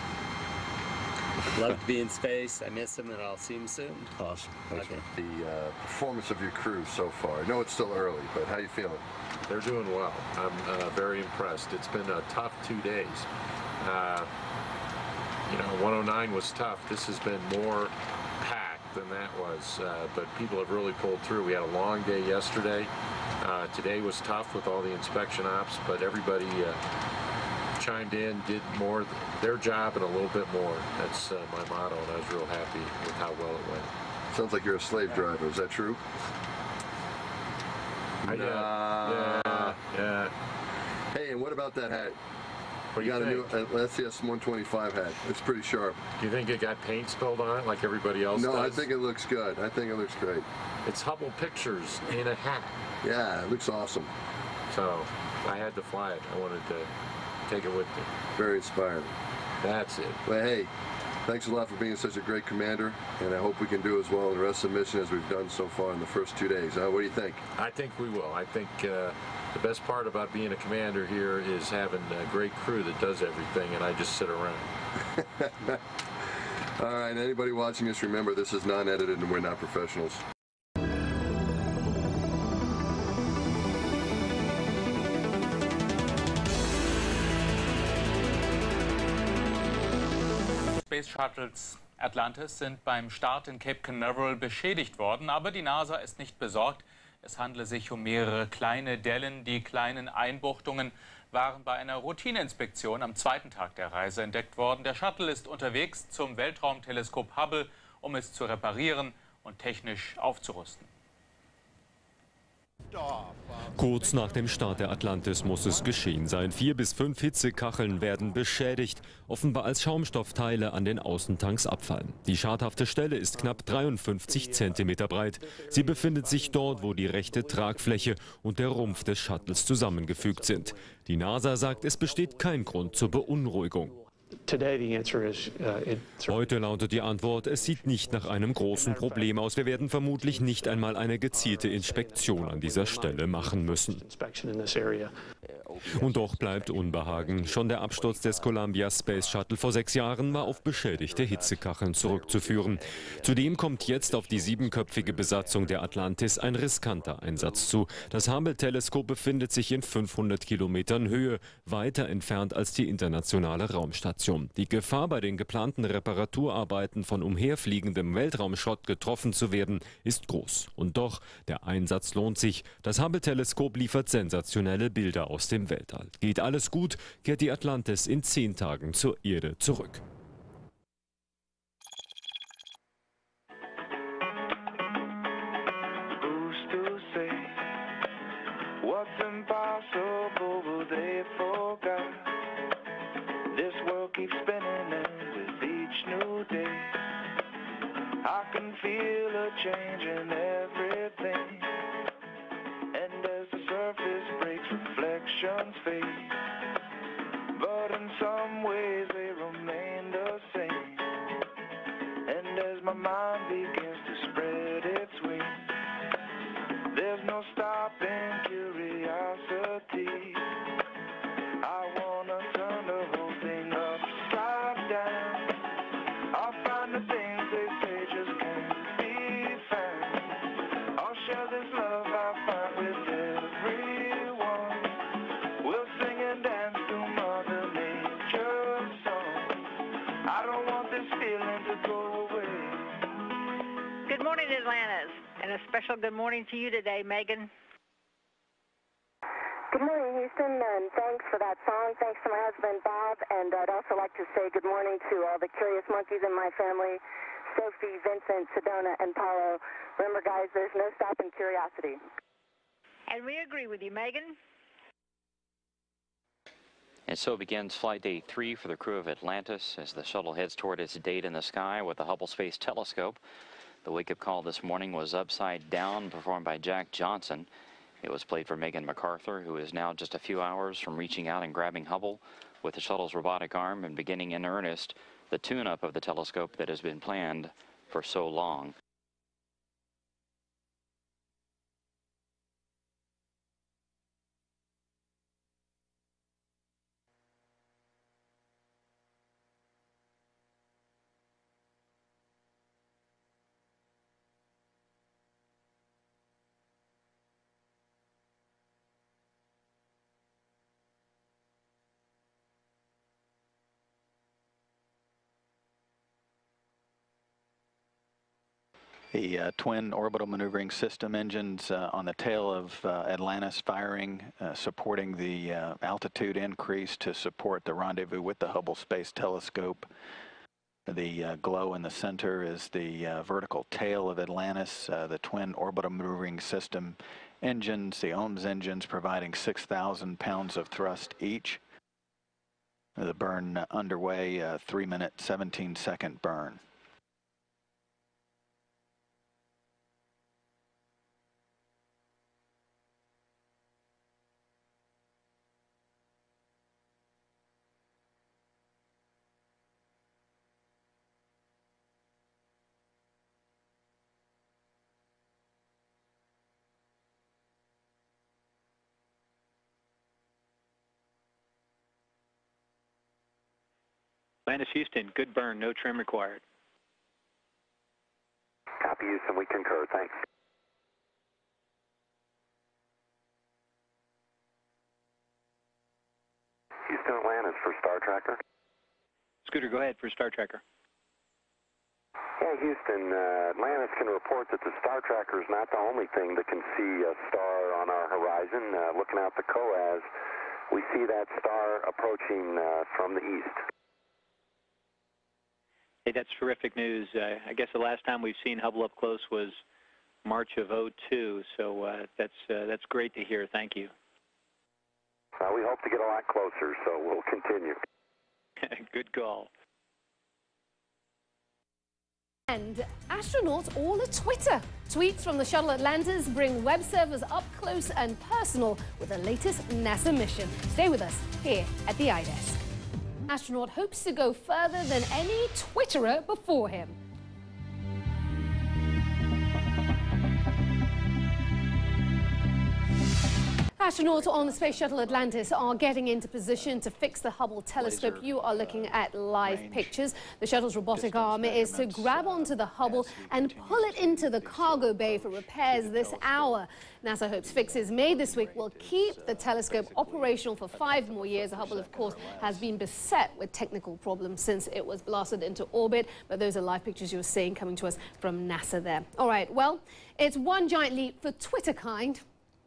love to be in space. I miss them, and I'll see them soon. Awesome. Thanks. Okay. The uh, performance of your crew so far. I know it's still early, but how you feeling? They're doing well. I'm uh, very impressed. It's been a tough two days. Uh, you know, one oh nine was tough. This has been more packed than that was, uh, but people have really pulled through. We had a long day yesterday. Uh, today was tough with all the inspection ops, but everybody uh, chimed in, did more their job and a little bit more. That's uh, my motto, and I was real happy with how well it went. Sounds like you're a slave driver. Is that true? I, yeah, yeah, yeah. Hey, and what about that hat? What do you you got think? a new uh, S E S one twenty-five hat. It's pretty sharp. Do you think it got paint spilled on it like everybody else No, does? I think it looks good. I think it looks great. It's Hubble Pictures in a hat. Yeah, it looks awesome. So I had to fly it. I wanted to take it with me. Very inspiring. That's it. Well, hey, thanks a lot for being such a great commander, and I hope we can do as well in the rest of the mission as we've done so far in the first two days. Huh? What do you think? I think we will. I think uh, the best part about being a commander here is having a great crew that does everything, and I just sit around. All right, anybody watching this, remember this is non-edited and we're not professionals. Space Shuttles Atlantis sind beim Start in Cape Canaveral beschädigt worden, aber die NASA ist nicht besorgt. Es handle sich um mehrere kleine Dellen. Die kleinen Einbuchtungen waren bei einer Routineinspektion am zweiten Tag der Reise entdeckt worden. Der Shuttle ist unterwegs zum Weltraumteleskop Hubble, um es zu reparieren und technisch aufzurüsten. Kurz nach dem Start der Atlantis muss es geschehen sein. Vier bis fünf Hitzekacheln werden beschädigt, offenbar als Schaumstoffteile an den Außentanks abfallen. Die schadhafte Stelle ist knapp dreiundfünfzig Zentimeter breit. Sie befindet sich dort, wo die rechte Tragfläche und der Rumpf des Shuttles zusammengefügt sind. Die NASA sagt, es besteht kein Grund zur Beunruhigung. Heute lautet die Antwort, es sieht nicht nach einem großen Problem aus. Wir werden vermutlich nicht einmal eine gezielte Inspektion an dieser Stelle machen müssen. Und doch bleibt Unbehagen. Schon der Absturz des Columbia Space Shuttle vor sechs Jahren war auf beschädigte Hitzekacheln zurückzuführen. Zudem kommt jetzt auf die siebenköpfige Besatzung der Atlantis ein riskanter Einsatz zu. Das Hubble-Teleskop befindet sich in fünfhundert Kilometern Höhe, weiter entfernt als die internationale Raumstation. Die Gefahr, bei den geplanten Reparaturarbeiten von umherfliegendem Weltraumschrott getroffen zu werden, ist groß. Und doch, der Einsatz lohnt sich. Das Hubble-Teleskop liefert sensationelle Bilder aus dem Weltall. Geht alles gut, kehrt die Atlantis in zehn Tagen zur Erde zurück. I can feel a change in everything, and as the surface breaks, reflections fade, but in some ways they remain the same. And as my mind begins to spread its wings, there's no stopping curiosity. I wanna turn the whole thing upside down. I'll find the things they say just can't be found. I'll share this love I find with everyone. We'll sing and dance to Mother Nature's song. I don't want this feeling to go away. Good morning, Atlantis, and a special good morning to you today, Megan. Good morning, Houston, and thanks for that song. Thanks to my husband, Bob, and I'd also like to say good morning to all the curious monkeys in my family, Sophie, Vincent, Sedona, and Paulo. Remember, guys, there's no stopping curiosity. And we agree with you, Megan. And so begins flight day three for the crew of Atlantis as the shuttle heads toward its date in the sky with the Hubble Space Telescope. The wake-up call this morning was Upside Down, performed by Jack Johnson. It was played for Megan MacArthur, who is now just a few hours from reaching out and grabbing Hubble with the shuttle's robotic arm and beginning in earnest the tune-up of the telescope that has been planned for so long. The uh, twin orbital maneuvering system engines uh, on the tail of uh, Atlantis firing, uh, supporting the uh, altitude increase to support the rendezvous with the Hubble Space Telescope. The uh, glow in the center is the uh, vertical tail of Atlantis, uh, the twin orbital maneuvering system engines, the O M S engines providing six thousand pounds of thrust each. The burn uh, underway, uh, three minute, seventeen second burn. Atlantis, Houston, good burn, no trim required. Copy, Houston, we concur, thanks. Houston, Atlantis for Star Tracker. Scooter, go ahead for Star Tracker. Yeah, Houston, uh, Atlantis can report that the Star Tracker is not the only thing that can see a star on our horizon. Uh, looking out the C O A S, we see that star approaching uh, from the east. Hey, that's terrific news. Uh, I guess the last time we've seen Hubble up close was March of oh two, so uh, that's uh, that's great to hear. Thank you. Uh, we hope to get a lot closer, so we'll continue. Good call. And astronauts all at Twitter. Tweets from the shuttle Atlantis bring web servers up close and personal with the latest NASA mission. Stay with us here at the iDesk. astronaut hopes to go further than any Twitterer before him. Astronauts on the Space Shuttle Atlantis are getting into position to fix the Hubble telescope. Laser, you are looking uh, at live range, pictures. The shuttle's robotic distance arm is to grab uh, onto the Hubble as we and continue pull it to into the the cargo bay for approach repairs to the this telescope. hour. NASA hopes fixes made this week will keep the telescope operational for five more years. The Hubble, of course, has been beset with technical problems since it was blasted into orbit, but those are live pictures you're seeing coming to us from NASA there. All right, well, it's one giant leap for Twitter kind.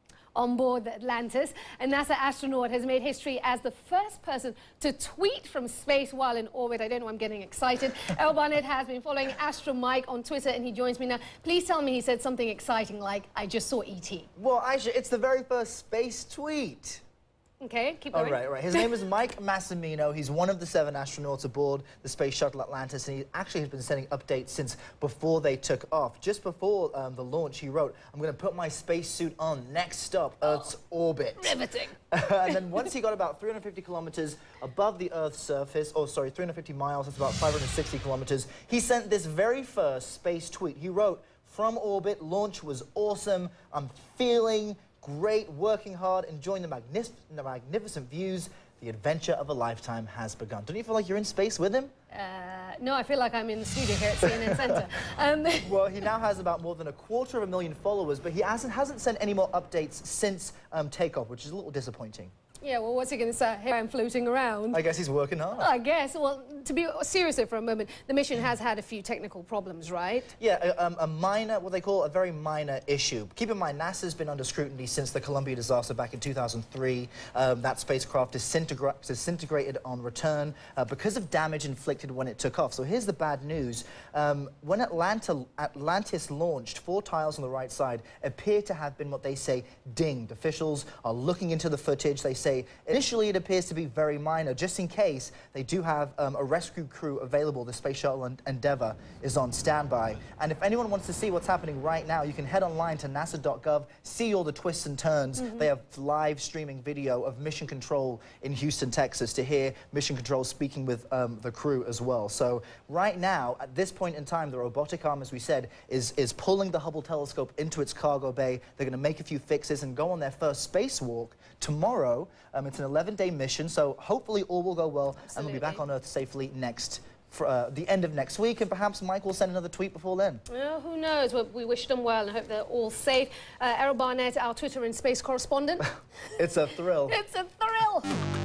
On board the Atlantis, a NASA astronaut has made history as the first person to tweet from space while in orbit. I don't know, I'm getting excited. Errol Barnett has been following Astro Mike on Twitter, and he joins me now. Please tell me he said something exciting like, I just saw E T. Well, Aisha, it's the very first space tweet. Okay, keep All going. right, all right. His name is Mike Massimino. He's one of the seven astronauts aboard the Space Shuttle Atlantis, and he actually has been sending updates since before they took off. Just before um, the launch, he wrote, I'm going to put my spacesuit on. Next stop, Earth's oh, orbit. Riveting. And then once he got about three hundred fifty kilometers above the Earth's surface, or sorry, three hundred fifty miles, that's about five hundred sixty kilometers, he sent this very first space tweet. He wrote, from orbit, launch was awesome. I'm feeling great, working hard, enjoying the, magnific the magnificent views. The adventure of a lifetime has begun. Don't you feel like you're in space with him? Uh, no, I feel like I'm in the studio here at C N N Center. Um, well, he now has about more than a quarter of a million followers, but he hasn't, hasn't sent any more updates since um, takeoff, which is a little disappointing. Yeah, well, what's he going to say? Here I'm floating around. I guess he's working hard. I guess. Well, to be serious for a moment, the mission has had a few technical problems, right? Yeah, a, um, a minor, what they call a very minor issue. Keep in mind, NASA's been under scrutiny since the Columbia disaster back in two thousand three. Um, that spacecraft disintegra disintegrated on return uh, because of damage inflicted when it took off. So here's the bad news. Um, when Atlanta, Atlantis launched, four tiles on the right side appear to have been what they say dinged. Officials are looking into the footage. They say initially it appears to be very minor. Just in case, they do have um, a rescue crew available. The Space Shuttle Endeavour is on standby. And if anyone wants to see what's happening right now, you can head online to nasa dot gov, see all the twists and turns. Mm-hmm. They have live streaming video of Mission Control in Houston, Texas, to hear Mission Control speaking with um, the crew as well. So right now, at this point in time, the robotic arm, as we said, is, is pulling the Hubble telescope into its cargo bay. They're going to make a few fixes and go on their first spacewalk tomorrow. Um, it's an eleven day mission, so hopefully all will go well. Absolutely. And we'll be back on Earth safely next, for uh, the end of next week, and perhaps Mike will send another tweet before then. Well, who knows? We, we wish them well and hope they're all safe. Uh, Errol Barnett, our Twitter and space correspondent. It's a thrill. It's a thrill.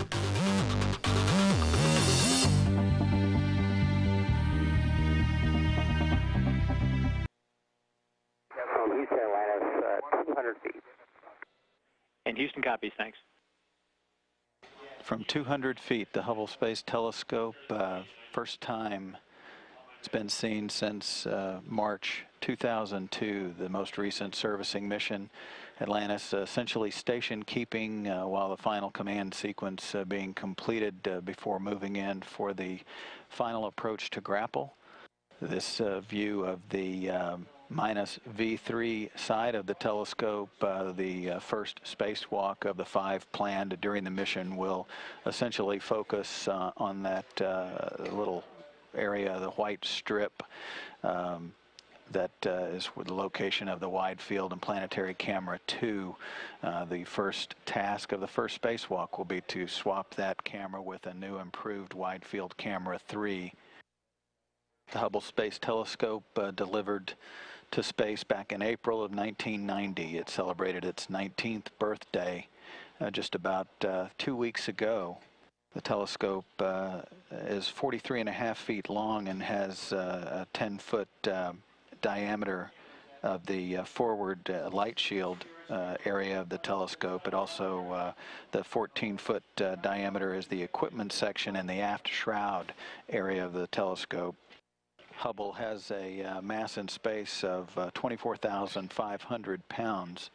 From Houston, Atlantis, uh, two hundred feet. And Houston copies, thanks. From two hundred feet, the Hubble Space Telescope, uh, first time it's been seen since uh, March two thousand two, the most recent servicing mission. Atlantis uh, essentially station keeping uh, while the final command sequence uh, being completed uh, before moving in for the final approach to grapple. This uh, view of the um, minus V three side of the telescope, uh, the uh, first spacewalk of the five planned during the mission, will essentially focus uh, on that uh, little area, the white strip, um, that uh, is the location of the Wide Field and Planetary Camera two. Uh, the first task of the first spacewalk will be to swap that camera with a new improved Wide Field Camera three. The Hubble Space Telescope uh, delivered to space back in April of nineteen ninety. It celebrated its nineteenth birthday uh, just about uh, two weeks ago. The telescope uh, is forty-three and a half feet long and has uh, a ten foot uh, diameter of the uh, forward uh, light shield uh, area of the telescope. It also, uh, the fourteen foot uh, diameter is the equipment section and the aft shroud area of the telescope. Hubble has a uh, mass in space of uh, twenty-four thousand five hundred pounds.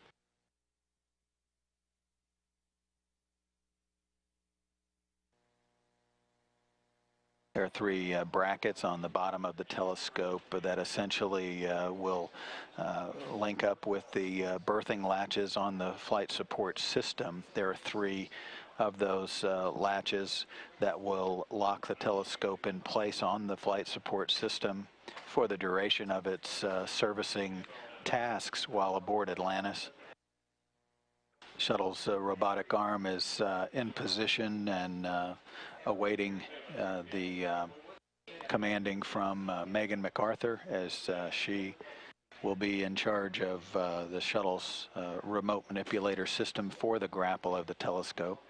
There are three uh, brackets on the bottom of the telescope that essentially uh, will uh, link up with the uh, berthing latches on the flight support system. There are three of those uh, latches that will lock the telescope in place on the flight support system for the duration of its uh, servicing tasks while aboard Atlantis. Shuttle's uh, robotic arm is uh, in position and uh, awaiting uh, the uh, commanding from uh, Megan MacArthur, as uh, she will be in charge of uh, the shuttle's uh, remote manipulator system for the grapple of the telescope.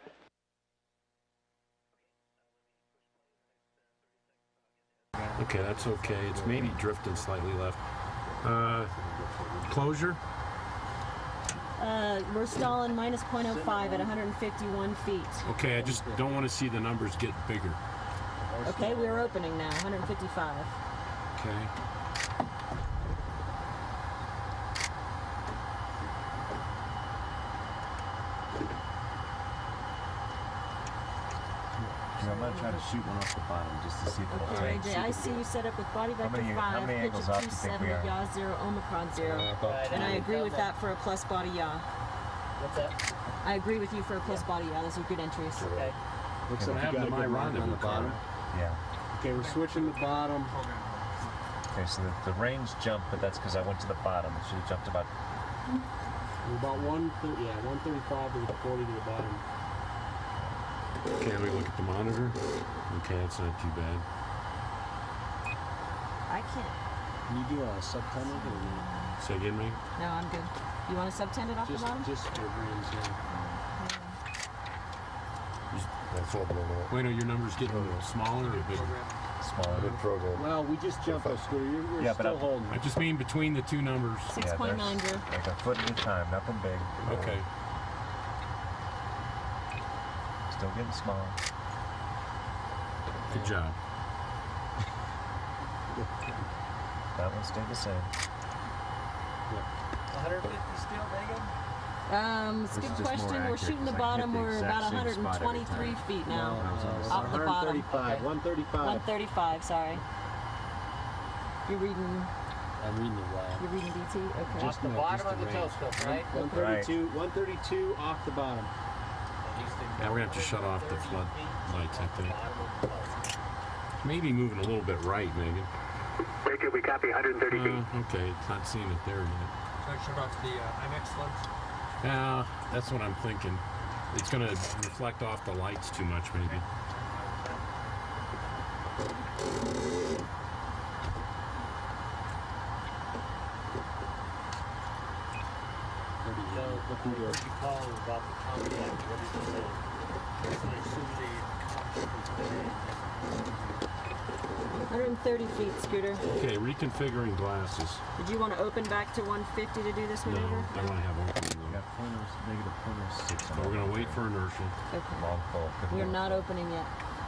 Okay, that's okay. It's maybe drifting slightly left. Uh, closure? Uh, we're stalling minus zero point zero five at one hundred fifty-one feet. Okay, I just don't want to see the numbers get bigger. Okay, we're opening now, one hundred fifty-five. Okay. I'm going to try to shoot one off the bottom just to see if it'll Okay, take. Ray J, I see you set up with body vector many- how five, many pitch angles of off two do you think seven, we are? yaw zero, omicron zero. Uh, about and I twenty. agree with that for a plus body yaw. What's that? I agree with you for a plus body yaw. Those are good entries. Okay. Looks Okay, like we you got got a my good run mark on the bottom. Yeah. Okay, we're switching the bottom. Okay, so the, the range jumped, but that's because I went to the bottom. It should have jumped about. We're about one thirty, yeah, one thirty-five to the forty to the bottom. Okay, we look at the monitor. Okay, that's not too bad. I can't. Can you do a subtended or no? Say again, Mike? No, I'm good. You want to subtended off Just, the bottom? just for brains, yeah. That's all below. Wait, are your numbers getting smaller or bigger? Smaller. Good program. Well, we just jumped us, Scooter. You're, you're Yeah, but still I'm- holding. I just mean between the two numbers. six point nine, Drew. Like a foot at a time, nothing big. Okay. Still getting small. Good job. That one stayed the same. one hundred fifty still, Megan? Um, it's a This good is just more question. We're accurate shooting the 'cause I hit bottom. the We're exact about same one hundred spot every twenty-three time. feet now. Uh, off the bottom. one thirty-five, one thirty-five. one thirty-five, sorry. You're reading, I'm reading the lab. you're reading D T? Okay. Off the no, bottom just of the range. telescope, right? one thirty-two, one thirty-two off the bottom. Yeah, we're gonna have to shut off the floodlights, I think. Maybe moving a little bit right, Megan. Very good, we copy one hundred thirty feet. Uh, okay, it's not seeing it there yet. So I shut off the uh, IMAX lens? Yeah, that's what I'm thinking. It's gonna reflect off the lights too much, maybe. So, what did you call about the Pontiac? What did you say? I assume one hundred thirty feet, Scooter. Okay, reconfiguring glasses. Did you want to open back to one fifty to do this No, maneuver? I want to have opening though. Got point oh, negative point oh six. So we're gonna wait for inertia. Okay. Long pull. Good We're work. not opening yet.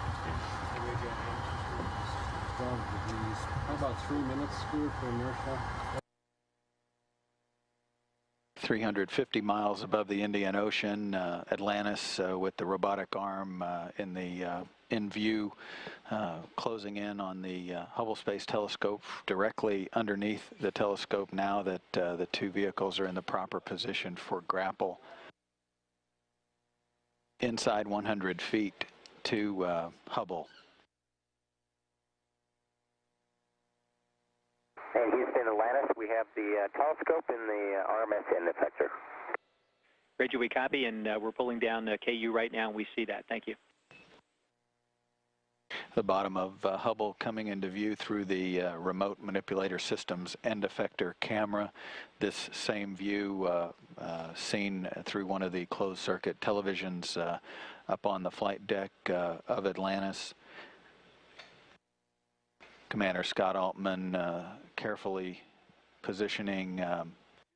twelve degrees. How about three minutes, Scooter, for inertia? three hundred fifty miles above the Indian Ocean, uh, Atlantis uh, with the robotic arm uh, in the uh, in view, uh, closing in on the uh, Hubble Space Telescope, directly underneath the telescope now that uh, the two vehicles are in the proper position for grapple. Inside one hundred feet to uh, Hubble. And Houston, Atlantis, we have the uh, telescope in the uh, R M S N effector. Rachel, we copy, and uh, we're pulling down uh, K U right now, and we see that. Thank you. The bottom of uh, Hubble coming into view through the uh, remote manipulator system's end effector camera. This same view uh, uh, seen through one of the closed circuit televisions uh, up on the flight deck uh, of Atlantis. Commander Scott Altman uh, carefully positioning um,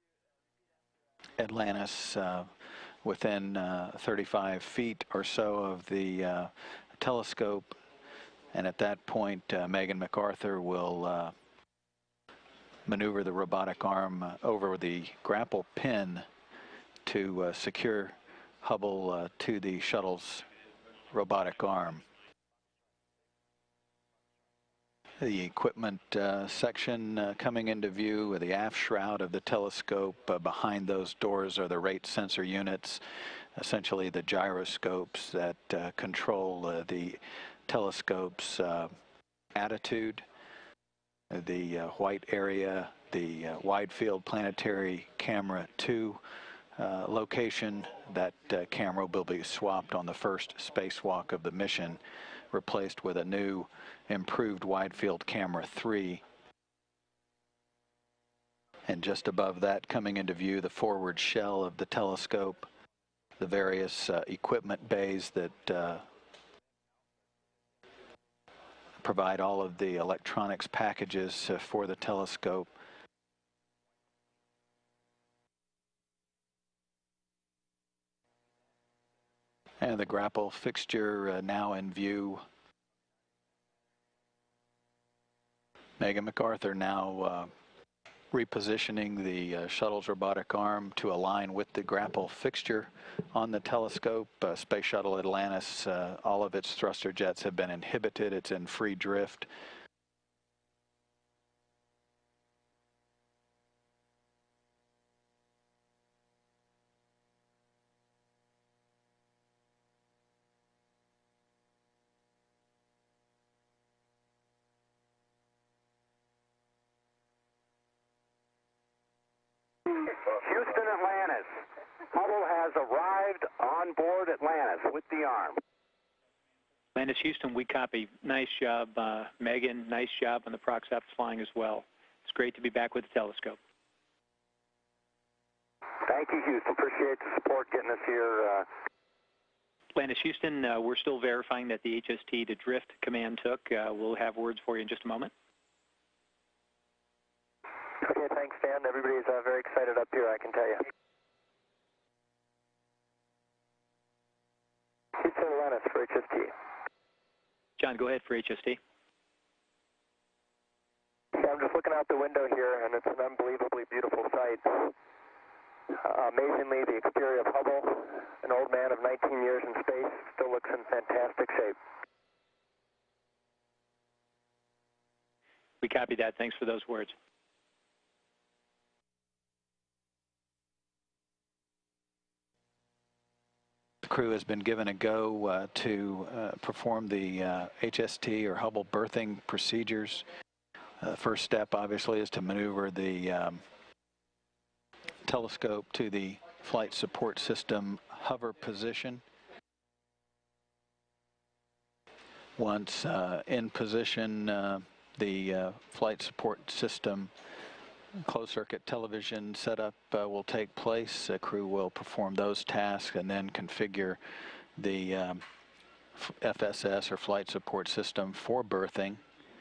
Atlantis uh, within uh, thirty-five feet or so of the uh, telescope. And at that point, uh, Megan MacArthur will uh, maneuver the robotic arm uh, over the grapple pin to uh, secure Hubble uh, to the shuttle's robotic arm. The equipment uh, section uh, coming into view with the aft shroud of the telescope. Uh, behind those doors are the rate sensor units. essentially the gyroscopes that uh, control uh, the telescope's uh, attitude, the uh, white area, the uh, wide field planetary camera two uh, location. That uh, camera will be swapped on the first spacewalk of the mission, replaced with a new improved wide field camera three. And just above that, coming into view, the forward shell of the telescope, the various uh, equipment bays that uh, provide all of the electronics packages uh, for the telescope. And the grapple fixture uh, now in view. Megan MacArthur now uh, repositioning the uh, shuttle's robotic arm to align with the grapple fixture on the telescope. Uh, Space Shuttle Atlantis, uh, all of its thruster jets have been inhibited. It's in free drift. Houston, Atlantis. Hubble has arrived on board Atlantis with the arm. Atlantis, Houston, we copy. Nice job, uh, Megan. Nice job on the Proxops flying as well. It's great to be back with the telescope. Thank you, Houston. Appreciate the support getting us here. Uh... Atlantis, Houston, uh, we're still verifying that the H S T to drift command took. Uh, we'll have words for you in just a moment. Okay, thanks, Dan. Everybody's uh, very excited up here, I can tell you. Houston, Atlantis for H S T. John, go ahead for H S T. Yeah, I'm just looking out the window here, and it's an unbelievably beautiful sight. Uh, amazingly, the exterior of Hubble, an old man of nineteen years in space, still looks in fantastic shape. We copy that. Thanks for those words. The crew has been given a go uh, to uh, perform the uh, H S T or Hubble berthing procedures. Uh, first step, obviously, is to maneuver the um, telescope to the flight support system hover position. Once uh, in position, uh, the uh, flight support system closed circuit television setup uh, will take place. The crew will perform those tasks and then configure the um, F S S or flight support system for berthing.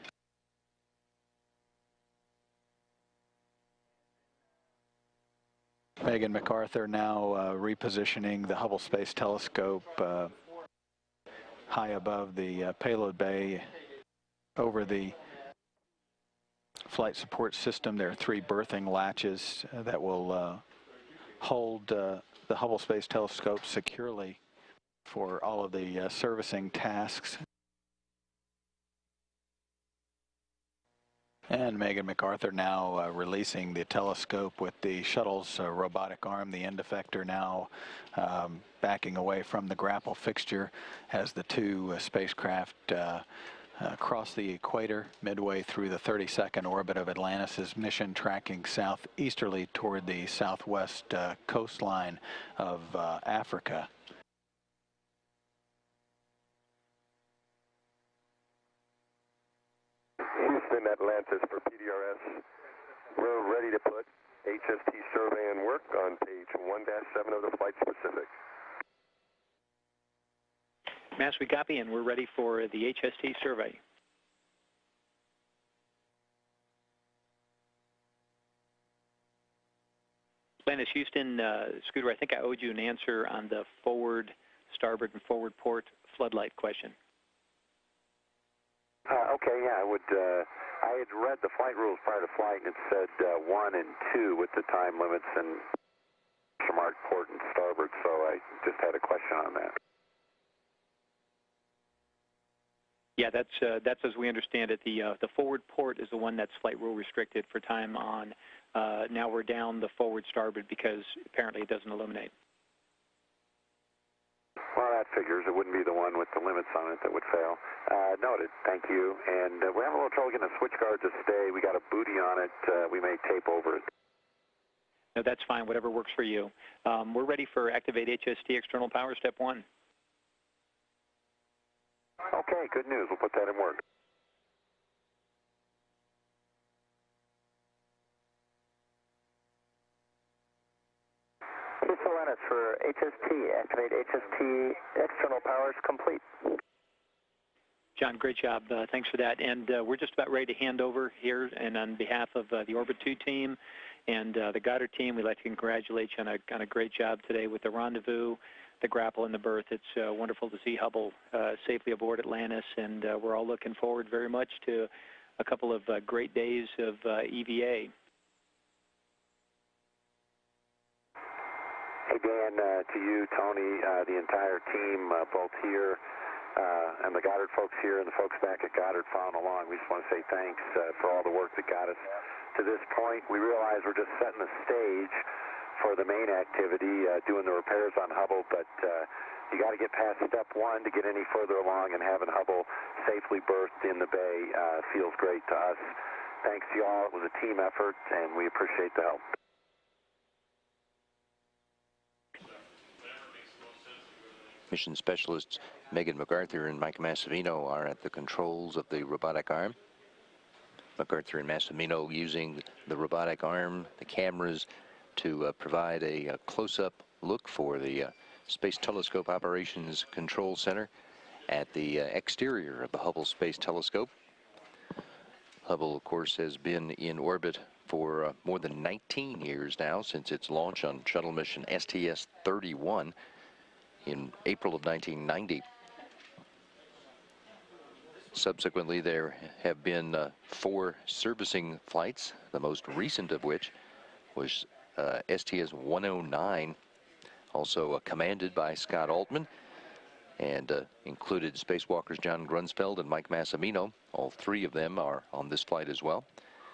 Megan MacArthur now uh, repositioning the Hubble Space Telescope uh, high above the uh, payload bay over the flight support system. There are three berthing latches uh, that will uh, hold uh, the Hubble Space Telescope securely for all of the uh, servicing tasks. And Megan MacArthur now uh, releasing the telescope with the shuttle's uh, robotic arm, the end effector now um, backing away from the grapple fixture as the two uh, spacecraft uh, uh, cross the equator midway through the thirty-second orbit of Atlantis' mission, tracking southeasterly toward the southwest uh, coastline of uh, Africa. Houston, Atlantis for P D R S. We're ready to put H S T survey and work on page one dash seven of the flight specific. Mass, we copy, and we're ready for the H S T survey. Atlantis, Houston, uh, Scooter, I think I owed you an answer on the forward starboard and forward port floodlight question. Uh, okay, yeah, I would. Uh, I had read the flight rules prior to flight, and it said uh, one and two with the time limits and mark port and starboard. So I just had a question on that. Yeah, that's uh, that's as we understand it. The uh, the forward port is the one that's flight rule restricted for time on. Uh, now we're down the forward starboard because apparently it doesn't illuminate. figures. It wouldn't be the one with the limits on it that would fail. Uh, noted. Thank you. And uh, we're having a little trouble getting a switch guard to stay. We got a booty on it. Uh, we may tape over it. No, that's fine. Whatever works for you. Um, we're ready for activate H S T external power, step one. Okay, good news. We'll put that in work. Houston Lennox for H S T. Activate H S T external powers complete. John, great job. Uh, thanks for that. And uh, we're just about ready to hand over here. And on behalf of uh, the Orbit two team and uh, the Goddard team, we'd like to congratulate you on a, on a great job today with the rendezvous, the grapple, and the berth. It's uh, wonderful to see Hubble uh, safely aboard Atlantis. And uh, we're all looking forward very much to a couple of uh, great days of uh, E V A. Hey, Dan, uh, to you, Tony, uh, the entire team, uh, both here, Uh, and the Goddard folks here and the folks back at Goddard following along. We just want to say thanks uh, for all the work that got us to this point. We realize we're just setting the stage for the main activity, uh, doing the repairs on Hubble, but uh, you got to get past step one to get any further along, and having Hubble safely berthed in the bay uh, feels great to us. Thanks to y'all. It was a team effort, and we appreciate the help. Mission specialists Megan MacArthur and Mike Massimino are at the controls of the robotic arm. MacArthur and Massimino using the robotic arm, the cameras, to uh, provide a, a close-up look for the uh, Space Telescope Operations Control Center at the uh, exterior of the Hubble Space Telescope. Hubble, of course, has been in orbit for uh, more than nineteen years now, since its launch on shuttle mission S T S thirty-one. In April of nineteen ninety. Subsequently, there have been uh, four servicing flights, the most recent of which was uh, S T S one oh nine, also uh, commanded by Scott Altman, and uh, included spacewalkers John Grunsfeld and Mike Massimino. All three of them are on this flight as well.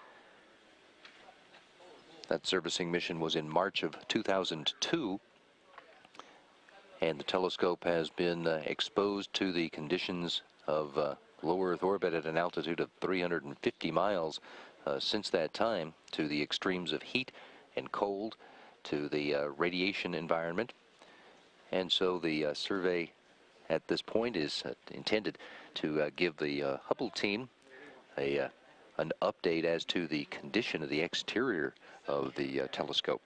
That servicing mission was in March of two thousand two. And the telescope has been uh, exposed to the conditions of uh, low Earth orbit at an altitude of three hundred fifty miles uh, since that time, to the extremes of heat and cold, to the uh, radiation environment. And so the uh, survey at this point is uh, intended to uh, give the uh, Hubble team a, uh, an update as to the condition of the exterior of the uh, telescope.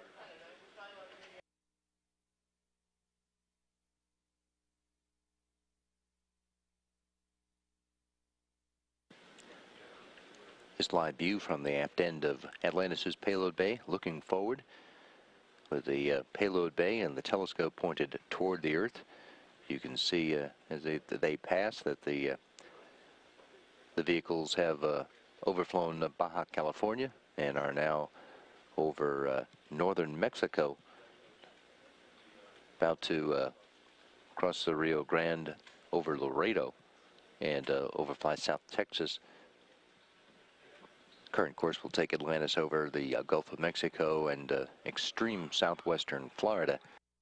This live view from the aft end of Atlantis' payload bay, looking forward with the uh, payload bay and the telescope pointed toward the Earth. You can see uh, as they, they pass that the uh, the vehicles have uh, overflown uh, Baja California and are now over uh, northern Mexico, about to uh, cross the Rio Grande over Laredo and uh, overfly South Texas. Current course will take Atlantis over the uh, Gulf of Mexico and uh, extreme southwestern Florida.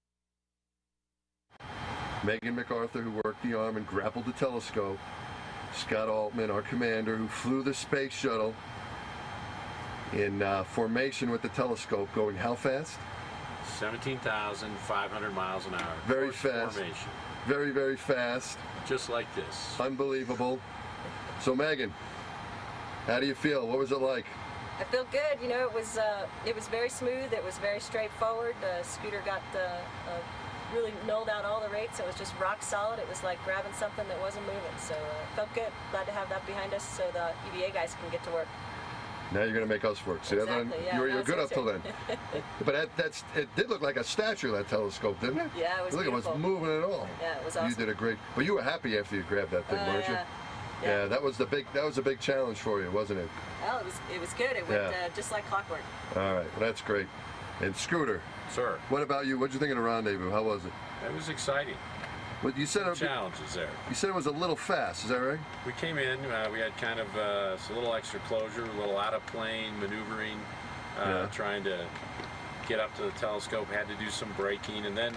Megan MacArthur, who worked the arm and grappled the telescope. Scott Altman, our commander, who flew the space shuttle in uh, formation with the telescope, going how fast? seventeen thousand five hundred miles an hour. Very Course fast. Formation. Very, very fast. Just like this. Unbelievable. So, Megan, how do you feel? What was it like? I feel good. You know, it was uh, it was very smooth. It was very straightforward. The scooter got the uh, really nulled out all the rates. It was just rock solid. It was like grabbing something that wasn't moving. So uh, felt good. Glad to have that behind us, so the E V A guys can get to work. Now you're going to make us work. See, Exactly, that, yeah, you were, you were that's good it up till too. then. But that, that's it did look like a statue, that telescope, didn't it? Yeah, it was Look, beautiful. it was moving at all. Yeah, it was awesome. You did a great. But you were happy after you grabbed that thing, Uh, weren't you? yeah. Yeah, that was the big. That was a big challenge for you, wasn't it? Well, it was it was good. It went Yeah. uh, just like clockwork. All right, well, that's great. And Scooter, sir, what about you? What'd you think of the rendezvous? How was it? It was exciting. Well, you said it, Challenges there. you said it was a little fast. Is that right? We came in, uh, we had kind of uh, a little extra closure, a little out of plane maneuvering, uh, Yeah. trying to get up to the telescope, had to do some braking, and then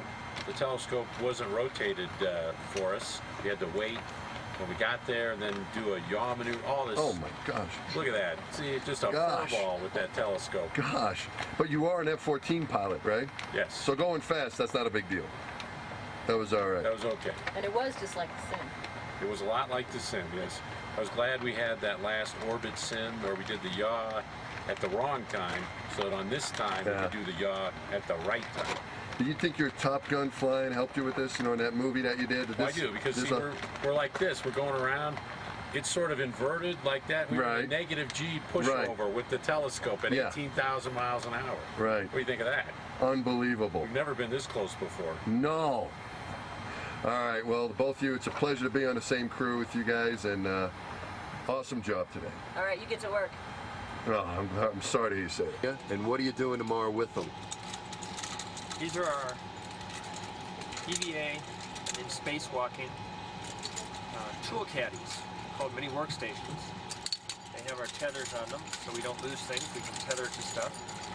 the telescope wasn't rotated uh, for us. We had to wait when we got there and then do a yaw maneuver. All this. Oh my gosh. Look at that. See, just a Gosh. furball with that telescope. Gosh. But you are an F fourteen pilot, right? Yes. So going fast, that's not a big deal. That was all right. That was okay. And it was just like the sim. It was a lot like the sim, yes. I was glad we had that last orbit sim where we did the yaw at the wrong time, so that on this time Yeah. we could do the yaw at the right time. Do you think your Top Gun flying helped you with this, you know, in that movie that you did? Well, I This- do, because this see, a- we're, we're like this. We're going around. It's sort of inverted like that. We were in Right. a negative G Right. pushover with the telescope at Yeah. eighteen thousand miles an hour. Right. What do you think of that? Unbelievable. We've never been this close before. No. All right, well, both of you, it's a pleasure to be on the same crew with you guys, and uh, awesome job today. All right, you get to work. Oh, I'm, I'm sorry to hear you say it. Yeah? And what are you doing tomorrow with them? These are our E V A and spacewalking uh, tool caddies called mini workstations. They have our tethers on them, so we don't lose things. We can tether to stuff.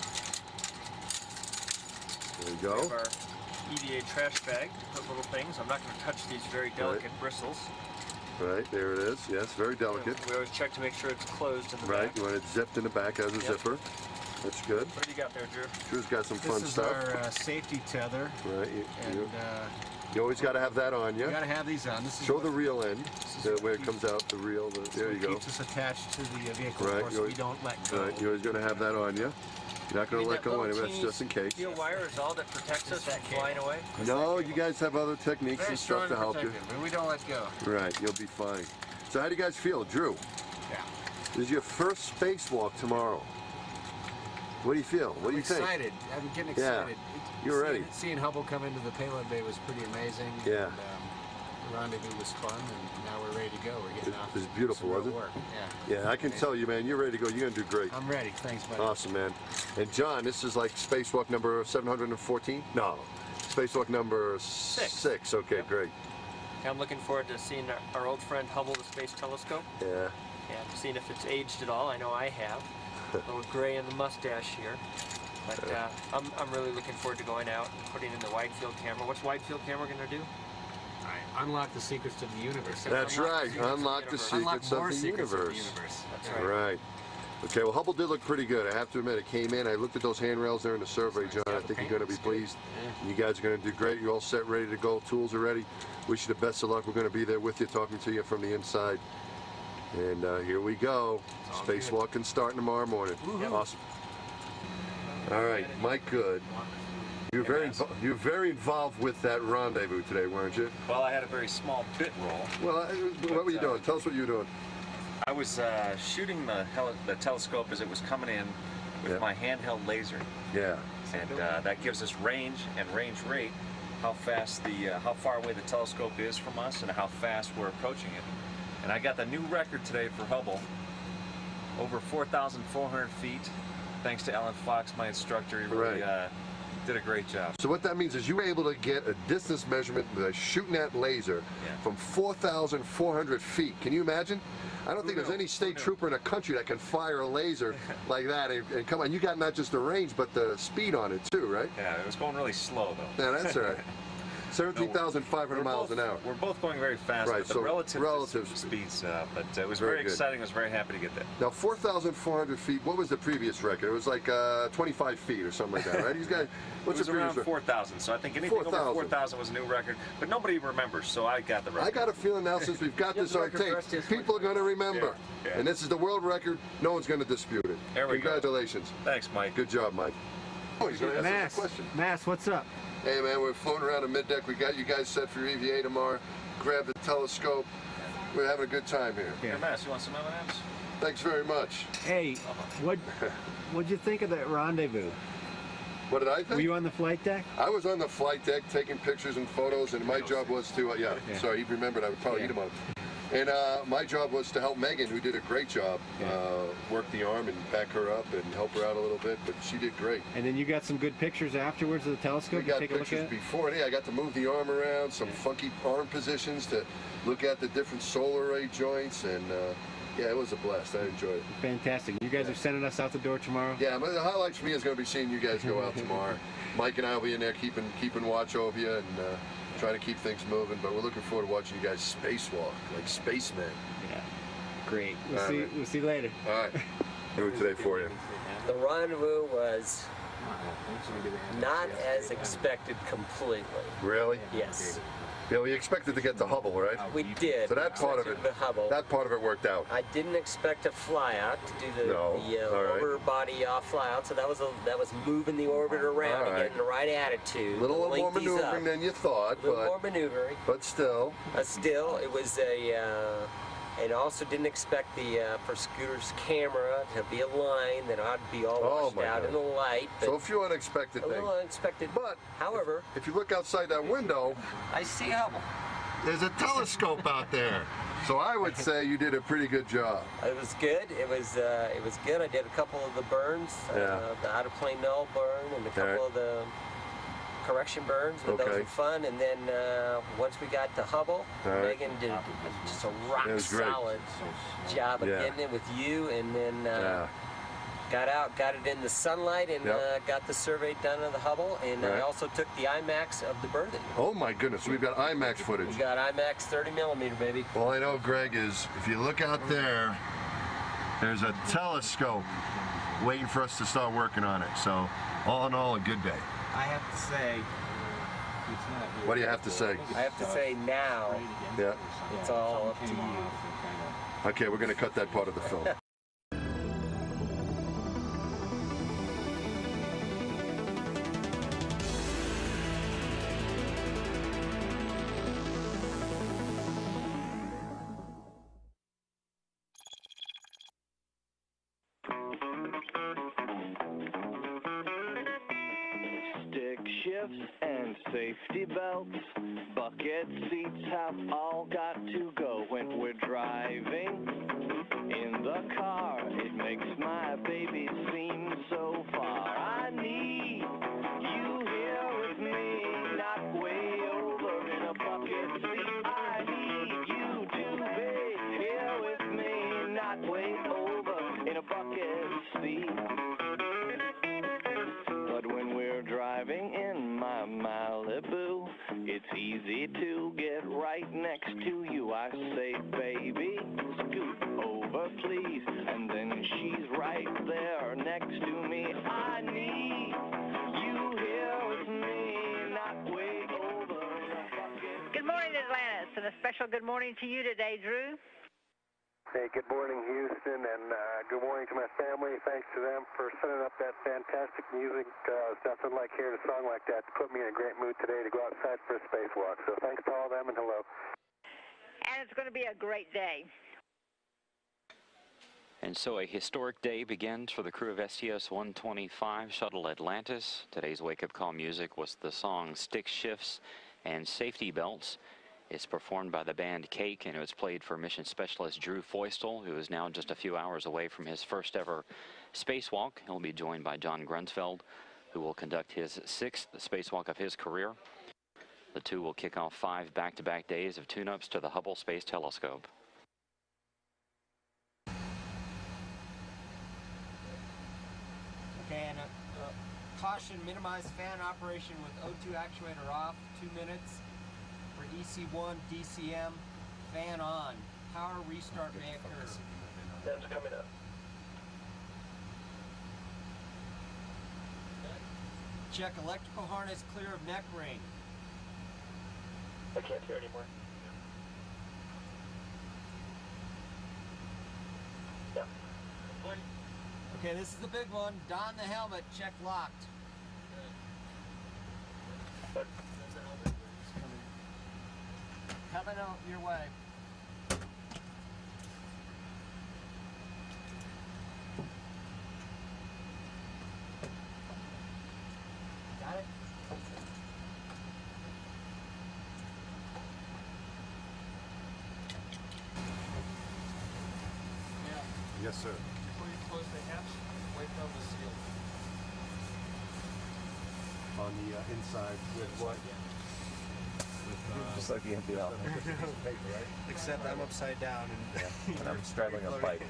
There you We go. have our E V A trash bag to put little things. I'm not going to touch these very delicate bristles. Right, there it is. Yes, very delicate. We always check to make sure it's closed in the Right, back. you want it zipped in the back as a Yep. zipper. That's good. What do you got there, Drew? Drew's got some fun This is stuff. our uh, safety tether. Right, you, And you, uh, you always got to have that on you. you got to have these on. This is Show what- the reel end, is the what way it keeps- comes out, the reel. The, this is there what you go. keeps us attached to the uh, vehicle, Right, of course. you We always- don't let go. Right, you're always going to have that on you. You're not going to let go anyway. That's just in case. Steel wire is all that protects us from flying away. No, you guys have other techniques Very and stuff strong to help you. protective, but we don't let go. Right, you'll be fine. So how do you guys feel? Drew, Yeah. this is your first spacewalk tomorrow. What do you feel? What do you I'm think? excited. I'm getting Yeah. excited. You're seeing, ready. Seeing Hubble come into the payload bay was pretty amazing. Yeah. And, um, the rendezvous was fun, and now we're ready to go. We're getting It off. was beautiful, some real wasn't it? work. Yeah. Yeah, I can Amazing. tell you, man, you're ready to go. You're going to do great. I'm ready. Thanks, buddy. Awesome, man. And John, this is like spacewalk number seven hundred fourteen? No, spacewalk number six. Six. Okay, great. I'm looking forward to seeing our, our old friend Hubble, the Space Telescope, Yeah. and seeing if it's aged at all. I know I have. A little gray in the mustache here. But uh, I'm, I'm really looking forward to going out and putting in the wide field camera. What's wide field camera going to do? I unlock the secrets of the universe. That's right. Unlock the Unlock secrets more of the secrets universe. of the universe. That's right. Right. Okay, well, Hubble did look pretty good. I have to admit, it came in. I looked at those handrails there in the survey, John. I think you're going to be pleased. You guys are going to do great. You're all set, ready to go. Tools are ready. Wish you the best of luck. We're going to be there with you, talking to you from the inside. And uh, here we go. Spacewalking starting tomorrow morning. Awesome. All right, Mike Good. You're very, invo- you're very involved with that rendezvous today, weren't you? Well, I had a very small bit roll. Well, I- what were you doing? Tell us what you were doing. I was uh, shooting the, heli- the telescope as it was coming in with Yeah. my handheld laser. Yeah. And uh, that gives us range and range rate, how fast the, uh, how far away the telescope is from us and how fast we're approaching it. And I got the new record today for Hubble, over four thousand four hundred feet, thanks to Alan Fox, my instructor. He really Right. uh, did a great job. So what that means is you were able to get a distance measurement by shooting that laser from four thousand four hundred feet. Can you imagine? I don't think there's any state trooper in a country that can fire a laser like that. And, and come on, you got not just the range, but the speed on it too, right? Yeah, it was going really slow though. Yeah, that's all right. seventeen thousand five hundred We're miles both- an hour. We're both going very fast, Right, but the so relative, relative speeds, uh, but uh, it was Very very, good. exciting. I was very happy to get that. Now, four thousand four hundred feet, what was the previous record? It was like uh, twenty-five feet or something like that, right? These guys, what's it was the previous around record? four thousand, so I think anything over four thousand. four thousand was a new record, but nobody remembers, so I got the record. I got a feeling now, since we've got You have this the on record tape, first, yes, people are going to remember. Yeah, yeah. And this is the world record. No one's going to dispute it. There we go. Congratulations. Thanks, Mike. Good job, Mike. Oh, he's going to ask us Mass, a question. Mass, what's up? Hey, man, we're floating around the middeck. We got you guys set for your E V A tomorrow. Grab the telescope. We're having a good time here. Here, Mass, you want some M and M's? Thanks very much. Hey, what what'd you think of that rendezvous? What did I think? Were you on the flight deck? I was on the flight deck taking pictures and photos, and my job was to, uh, yeah, Yeah. sorry, he remembered I would probably Yeah. eat him up. And uh, my job was to help Megan, who did a great job, uh, work the arm and back her up and help her out a little bit, but she did great. And then you got some good pictures afterwards of the telescope? We got take a look pictures at? before. Yeah, I got to move the arm around, some funky arm positions to look at the different solar array joints, and uh, yeah, it was a blast. I enjoyed it. Fantastic. You guys are sending us out the door tomorrow? Yeah, but the highlights for me is going to be seeing you guys go out tomorrow. Mike and I will be in there keeping keeping watch over you and uh, trying to keep things moving, but we're looking forward to watching you guys spacewalk like spacemen. Yeah, great. We'll, All see, right. we'll see you later. All right. Do it today for you. The rendezvous was not as expected completely. Really? Yes. Yeah, we expected to get to Hubble, right? We did. So that part of it, The Hubble. that part of it worked out. I didn't expect to fly out to do the, No. the uh, All right. orbiter body uh, fly out. So that was a, that was moving the orbiter around All and right. getting the right attitude. A little, to little more link these up. maneuvering than you thought, A little but more maneuvering. but still. Uh, still, it was a. Uh, and also didn't expect the uh, for Scooter's camera to be a line that I'd be all Oh, washed my out God. in the light. But So a few unexpected a things. little unexpected. But however, if you look outside that window, I see Hubble. There's a telescope out there. So I would say you did a pretty good job. It was good. It was uh, it was good. I did a couple of the burns, Yeah. uh, the out of plane null burn, and a couple All right. of the correction burns. But those Okay. were fun. And then uh, once we got to Hubble, All right. Megan did just a rock It was great. solid job of Yeah. getting it with you, and then. Uh, Yeah. Got out, got it in the sunlight, and Yep. uh, got the survey done of the Hubble. And I Right. also took the IMAX of the berthing. Oh my goodness, we've got IMAX footage. We got IMAX thirty millimeter, baby. All I know, Greg, is if you look out there, there's a telescope waiting for us to start working on it. So, all in all, a good day. I have to say, What do you have to say? I have to say now, Yeah. it's all up to you. Okay, we're going to cut that part of the film. Stick shifts and safety belts, bucket seats have all got to go when we're driving in the car. It makes my baby seem so far. I need you here with me, not way over in a bucket seat. I need you to be here with me, not way over in a bucket seat. But when we're driving in my Malibu, it's easy to get right next to you. I say, baby, scoot over, please. And then she's right there next to me. I need you here with me, not way over in a bucket. Good morning, Atlantis, and a special good morning to you today, Drew. Hey, good morning, Houston, and uh, good morning to my family. Thanks to them for setting up that fantastic music. Uh, it's nothing like hearing a song like that to put me in a great mood today to go outside for a spacewalk. So thanks to all of them, and hello. And it's going to be a great day. And so a historic day begins for the crew of S T S one twenty-five Shuttle Atlantis. Today's wake-up call music was the song Stick Shifts and Safety Belts. It's performed by the band Cake, and it was played for mission specialist Drew Feustel, who is now just a few hours away from his first ever spacewalk. He'll be joined by John Grunsfeld, who will conduct his sixth spacewalk of his career. The two will kick off five back-to-back days of tune-ups to the Hubble Space Telescope. Okay, and uh, uh, caution, minimize fan operation with O two actuator off, two minutes. For E C one, D C M, fan on. Power restart may occur. That's coming up. Check electrical harness clear of neck ring. I can't hear anymore. Yeah. Okay, this is the big one. Don the helmet, check locked. Coming out your way. Got it? Yes, sir. Before you close the hatch, wipe down the seal. On the uh, inside with what? With, uh, Just like the N B L. paper, right? Except I'm upside down and, Yeah. And I'm straddling a bike.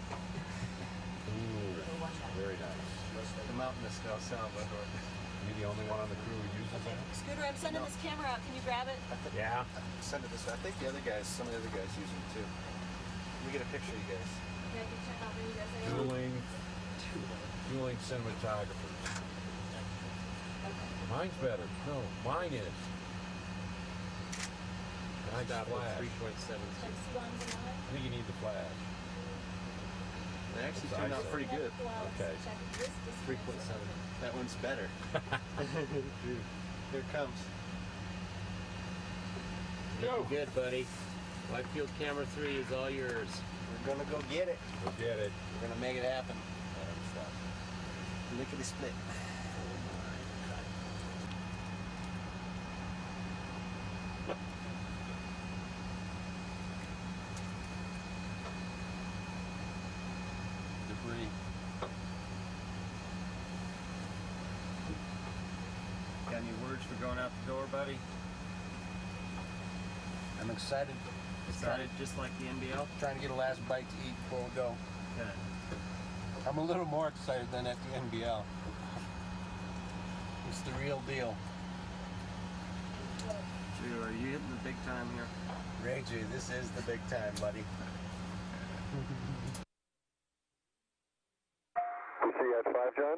Ooh, very nice. the mountain is still Salvador. You the only one on the crew who uses that? Scooter, I'm sending this camera out. Can you grab it? Yeah. Send it this way. I think the other guys, some of the other guys use them too. Let me get a picture of you guys. Yeah, I can check out where you guys are. Dueling, dueling cinematographers. Mine's better. No, mine is. Mine's flash. three point seven. I think you need the flash. They actually It's turned I S O. out pretty good. Okay. three point seven. That one's better. Here it comes. Looking good, buddy. Wide field camera three is all yours. We're gonna go get it. Go get it. We're gonna make it happen. Lickety split. Debris. Got any words for going out the door, buddy? I'm excited. Excited just like the N B L? Trying to get a last bite to eat before we go. Okay. I'm a little more excited than at the N B L. It's the real deal. Drew, are you hitting the big time here? Ray J, this is the big time, buddy. We see you at five, John?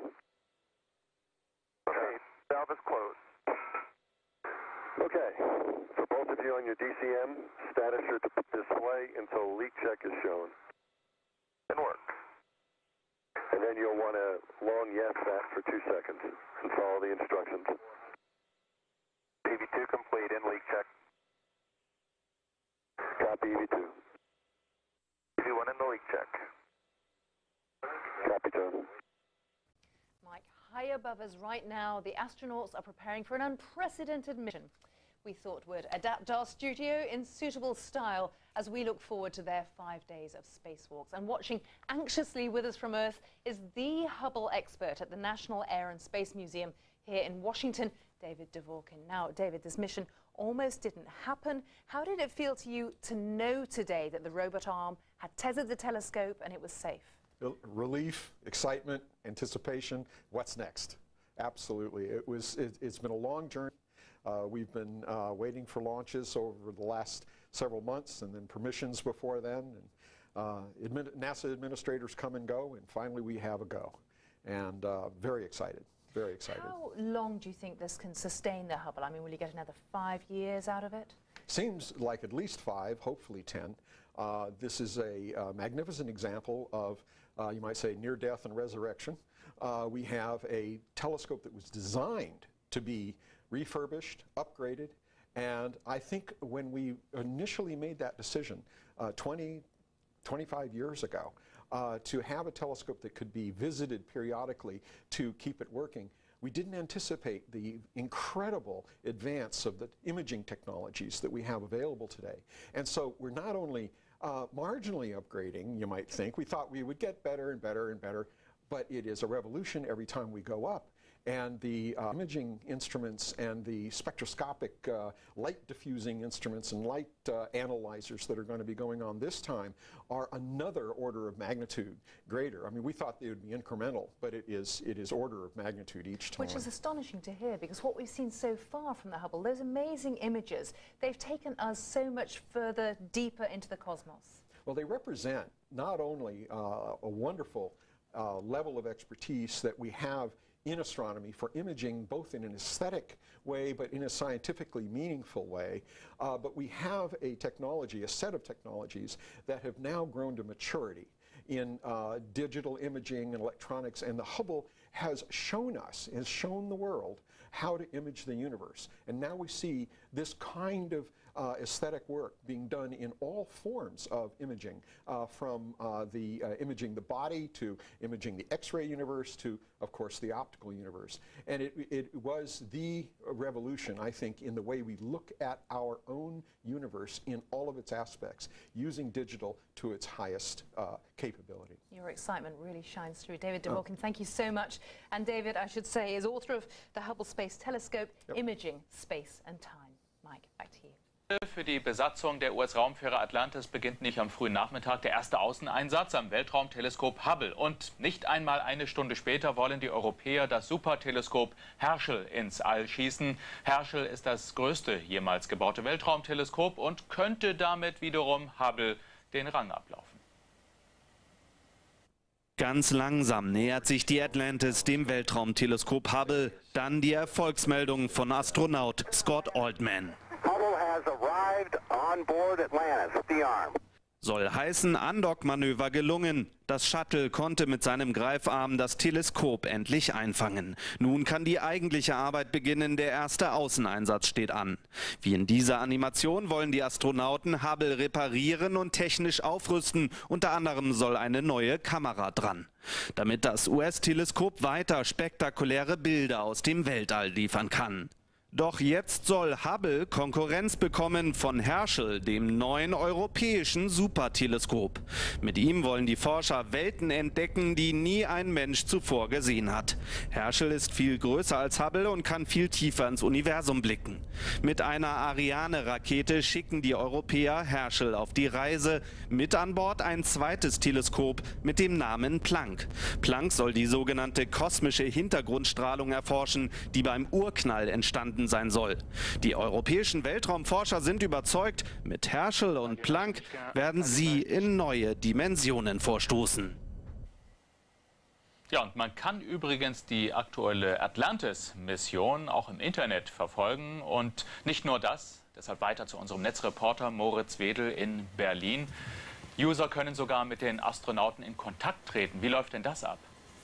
Okay, valve is closed. Okay, for both of you on your D C M, status should display until leak check is shown. And work. And then you'll want to long yes that for two seconds and follow the instructions. E V two complete and leak check. Copy E V two. E V one in the leak check. Copy, John. Mike, high above us right now, the astronauts are preparing for an unprecedented mission. We thought we'd adapt our studio in suitable style as we look forward to their five days of spacewalks. And watching anxiously with us from Earth is the Hubble expert at the National Air and Space Museum here in Washington, David Dvorkin. Now, David, this mission almost didn't happen. How did it feel to you to know today that the robot arm had tethered the telescope and it was safe? Relief, excitement, anticipation. What's next? Absolutely. It was, it, it's been a long journey. Uh, we've been uh, waiting for launches over the last several months and then permissions before then. And, uh, admin NASA administrators come and go, and finally we have a go. And uh, very excited, very excited. How long do you think this can sustain the Hubble? I mean, will you get another five years out of it? Seems like at least five, hopefully ten. Uh, this is a uh, magnificent example of, uh, you might say, near death and resurrection. Uh, we have a telescope that was designed to be refurbished, upgraded, and I think when we initially made that decision uh, twenty, twenty-five years ago uh, to have a telescope that could be visited periodically to keep it working, we didn't anticipate the incredible advance of the imaging technologies that we have available today. And so we're not only uh, marginally upgrading, you might think, we thought we would get better and better and better, but it is a revolution every time we go up. And the uh, imaging instruments and the spectroscopic uh, light diffusing instruments and light uh, analyzers that are going to be going on this time are another order of magnitude greater. I mean, we thought they would be incremental, but it is, it is order of magnitude each time. Which is astonishing to hear, because what we've seen so far from the Hubble, those amazing images, they've taken us so much further, deeper into the cosmos. Well, they represent not only uh, a wonderful uh, level of expertise that we have in astronomy for imaging, both in an aesthetic way but in a scientifically meaningful way, uh, but we have a technology, a set of technologies that have now grown to maturity in uh, digital imaging and electronics, and the Hubble has shown us, has shown the world how to image the universe. And now we see this kind of uh, aesthetic work being done in all forms of imaging, uh, from uh, the uh, imaging the body to imaging the X-ray universe to, of course, the optical universe. And it, it was the revolution, I think, in the way we look at our own universe in all of its aspects, using digital to its highest uh, capability. Your excitement really shines through. David DeWalkin, oh. thank you so much. And David, I should say, is author of the Hubble Space Telescope, yep. Imaging Space and Time. Mike, back to you. Für die Besatzung der U S-Raumfähre Atlantis beginnt nicht am frühen Nachmittag der erste Außeneinsatz am Weltraumteleskop Hubble. Und nicht einmal eine Stunde später wollen die Europäer das Superteleskop Herschel ins All schießen. Herschel ist das größte jemals gebaute Weltraumteleskop und könnte damit wiederum Hubble den Rang ablaufen. Ganz langsam nähert sich die Atlantis dem Weltraumteleskop Hubble. Dann die Erfolgsmeldung von Astronaut Scott Altman. Hubble has arrived on board Atlantis, the arm. Soll heißen, Andockmanöver gelungen. Das Shuttle konnte mit seinem Greifarm das Teleskop endlich einfangen. Nun kann die eigentliche Arbeit beginnen, der erste Außeneinsatz steht an. Wie in dieser Animation wollen die Astronauten Hubble reparieren und technisch aufrüsten. Unter anderem soll eine neue Kamera dran, damit das U S-Teleskop weiter spektakuläre Bilder aus dem Weltall liefern kann. Doch jetzt soll Hubble Konkurrenz bekommen von Herschel, dem neuen europäischen Superteleskop. Mit ihm wollen die Forscher Welten entdecken, die nie ein Mensch zuvor gesehen hat. Herschel ist viel größer als Hubble und kann viel tiefer ins Universum blicken. Mit einer Ariane-Rakete schicken die Europäer Herschel auf die Reise. Mit an Bord ein zweites Teleskop mit dem Namen Planck. Planck soll die sogenannte kosmische Hintergrundstrahlung erforschen, die beim Urknall entstanden sein soll. Die europäischen Weltraumforscher sind überzeugt, mit Herschel und Planck werden sie in neue Dimensionen vorstoßen. Ja, und man kann übrigens die aktuelle Atlantis-Mission auch im Internet verfolgen. Und nicht nur das, deshalb weiter zu unserem Netzreporter Moritz Wedel in Berlin. User können sogar mit den Astronauten in Kontakt treten. Wie läuft denn das ab?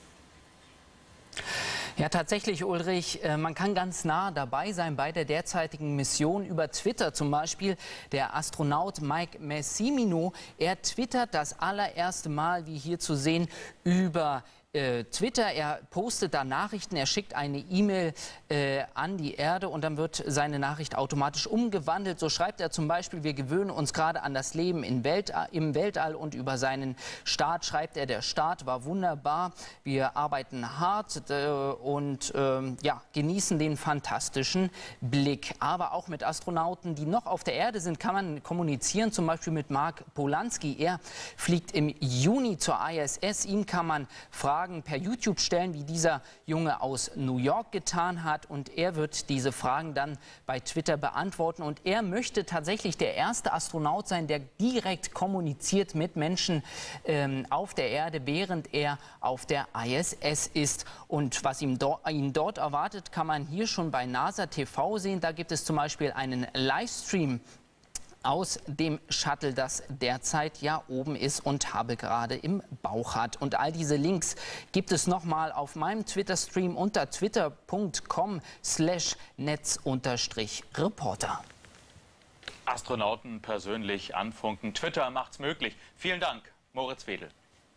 Ja, tatsächlich, Ulrich, man kann ganz nah dabei sein bei der derzeitigen Mission über Twitter. Zum Beispiel der Astronaut Mike Massimino. Er twittert das allererste Mal, wie hier zu sehen, über äh, Twitter. Er postet da Nachrichten, er schickt eine E-Mail äh, an die Erde und dann wird seine Nachricht automatisch umgewandelt. So schreibt er zum Beispiel, wir gewöhnen uns gerade an das Leben im Weltall, im Weltall und über seinen Start schreibt er, der Start war wunderbar, wir arbeiten hart äh, und äh, ja, genießen den fantastischen Blick. Aber auch mit Astronauten, die noch auf der Erde sind, kann man kommunizieren, zum Beispiel mit Mark Polanski. Er fliegt im Juni zur I S S, ihm kann man fragen, per YouTube stellen, wie dieser Junge aus New York getan hat und er wird diese Fragen dann bei Twitter beantworten und er möchte tatsächlich der erste Astronaut sein, der direkt kommuniziert mit Menschen ähm, auf der Erde, während er auf der I S S ist und was ihm do ihn dort erwartet, kann man hier schon bei NASA T V sehen. Da gibt es zum Beispiel einen Livestream aus dem Shuttle, das derzeit ja oben ist und Hubble gerade im Bauch hat. Und all diese Links gibt es nochmal auf meinem Twitter-Stream unter twitter punkt com slash netz unterstrich reporter. Astronauten persönlich anfunken. Twitter macht's möglich. Vielen Dank, Moritz Wedel.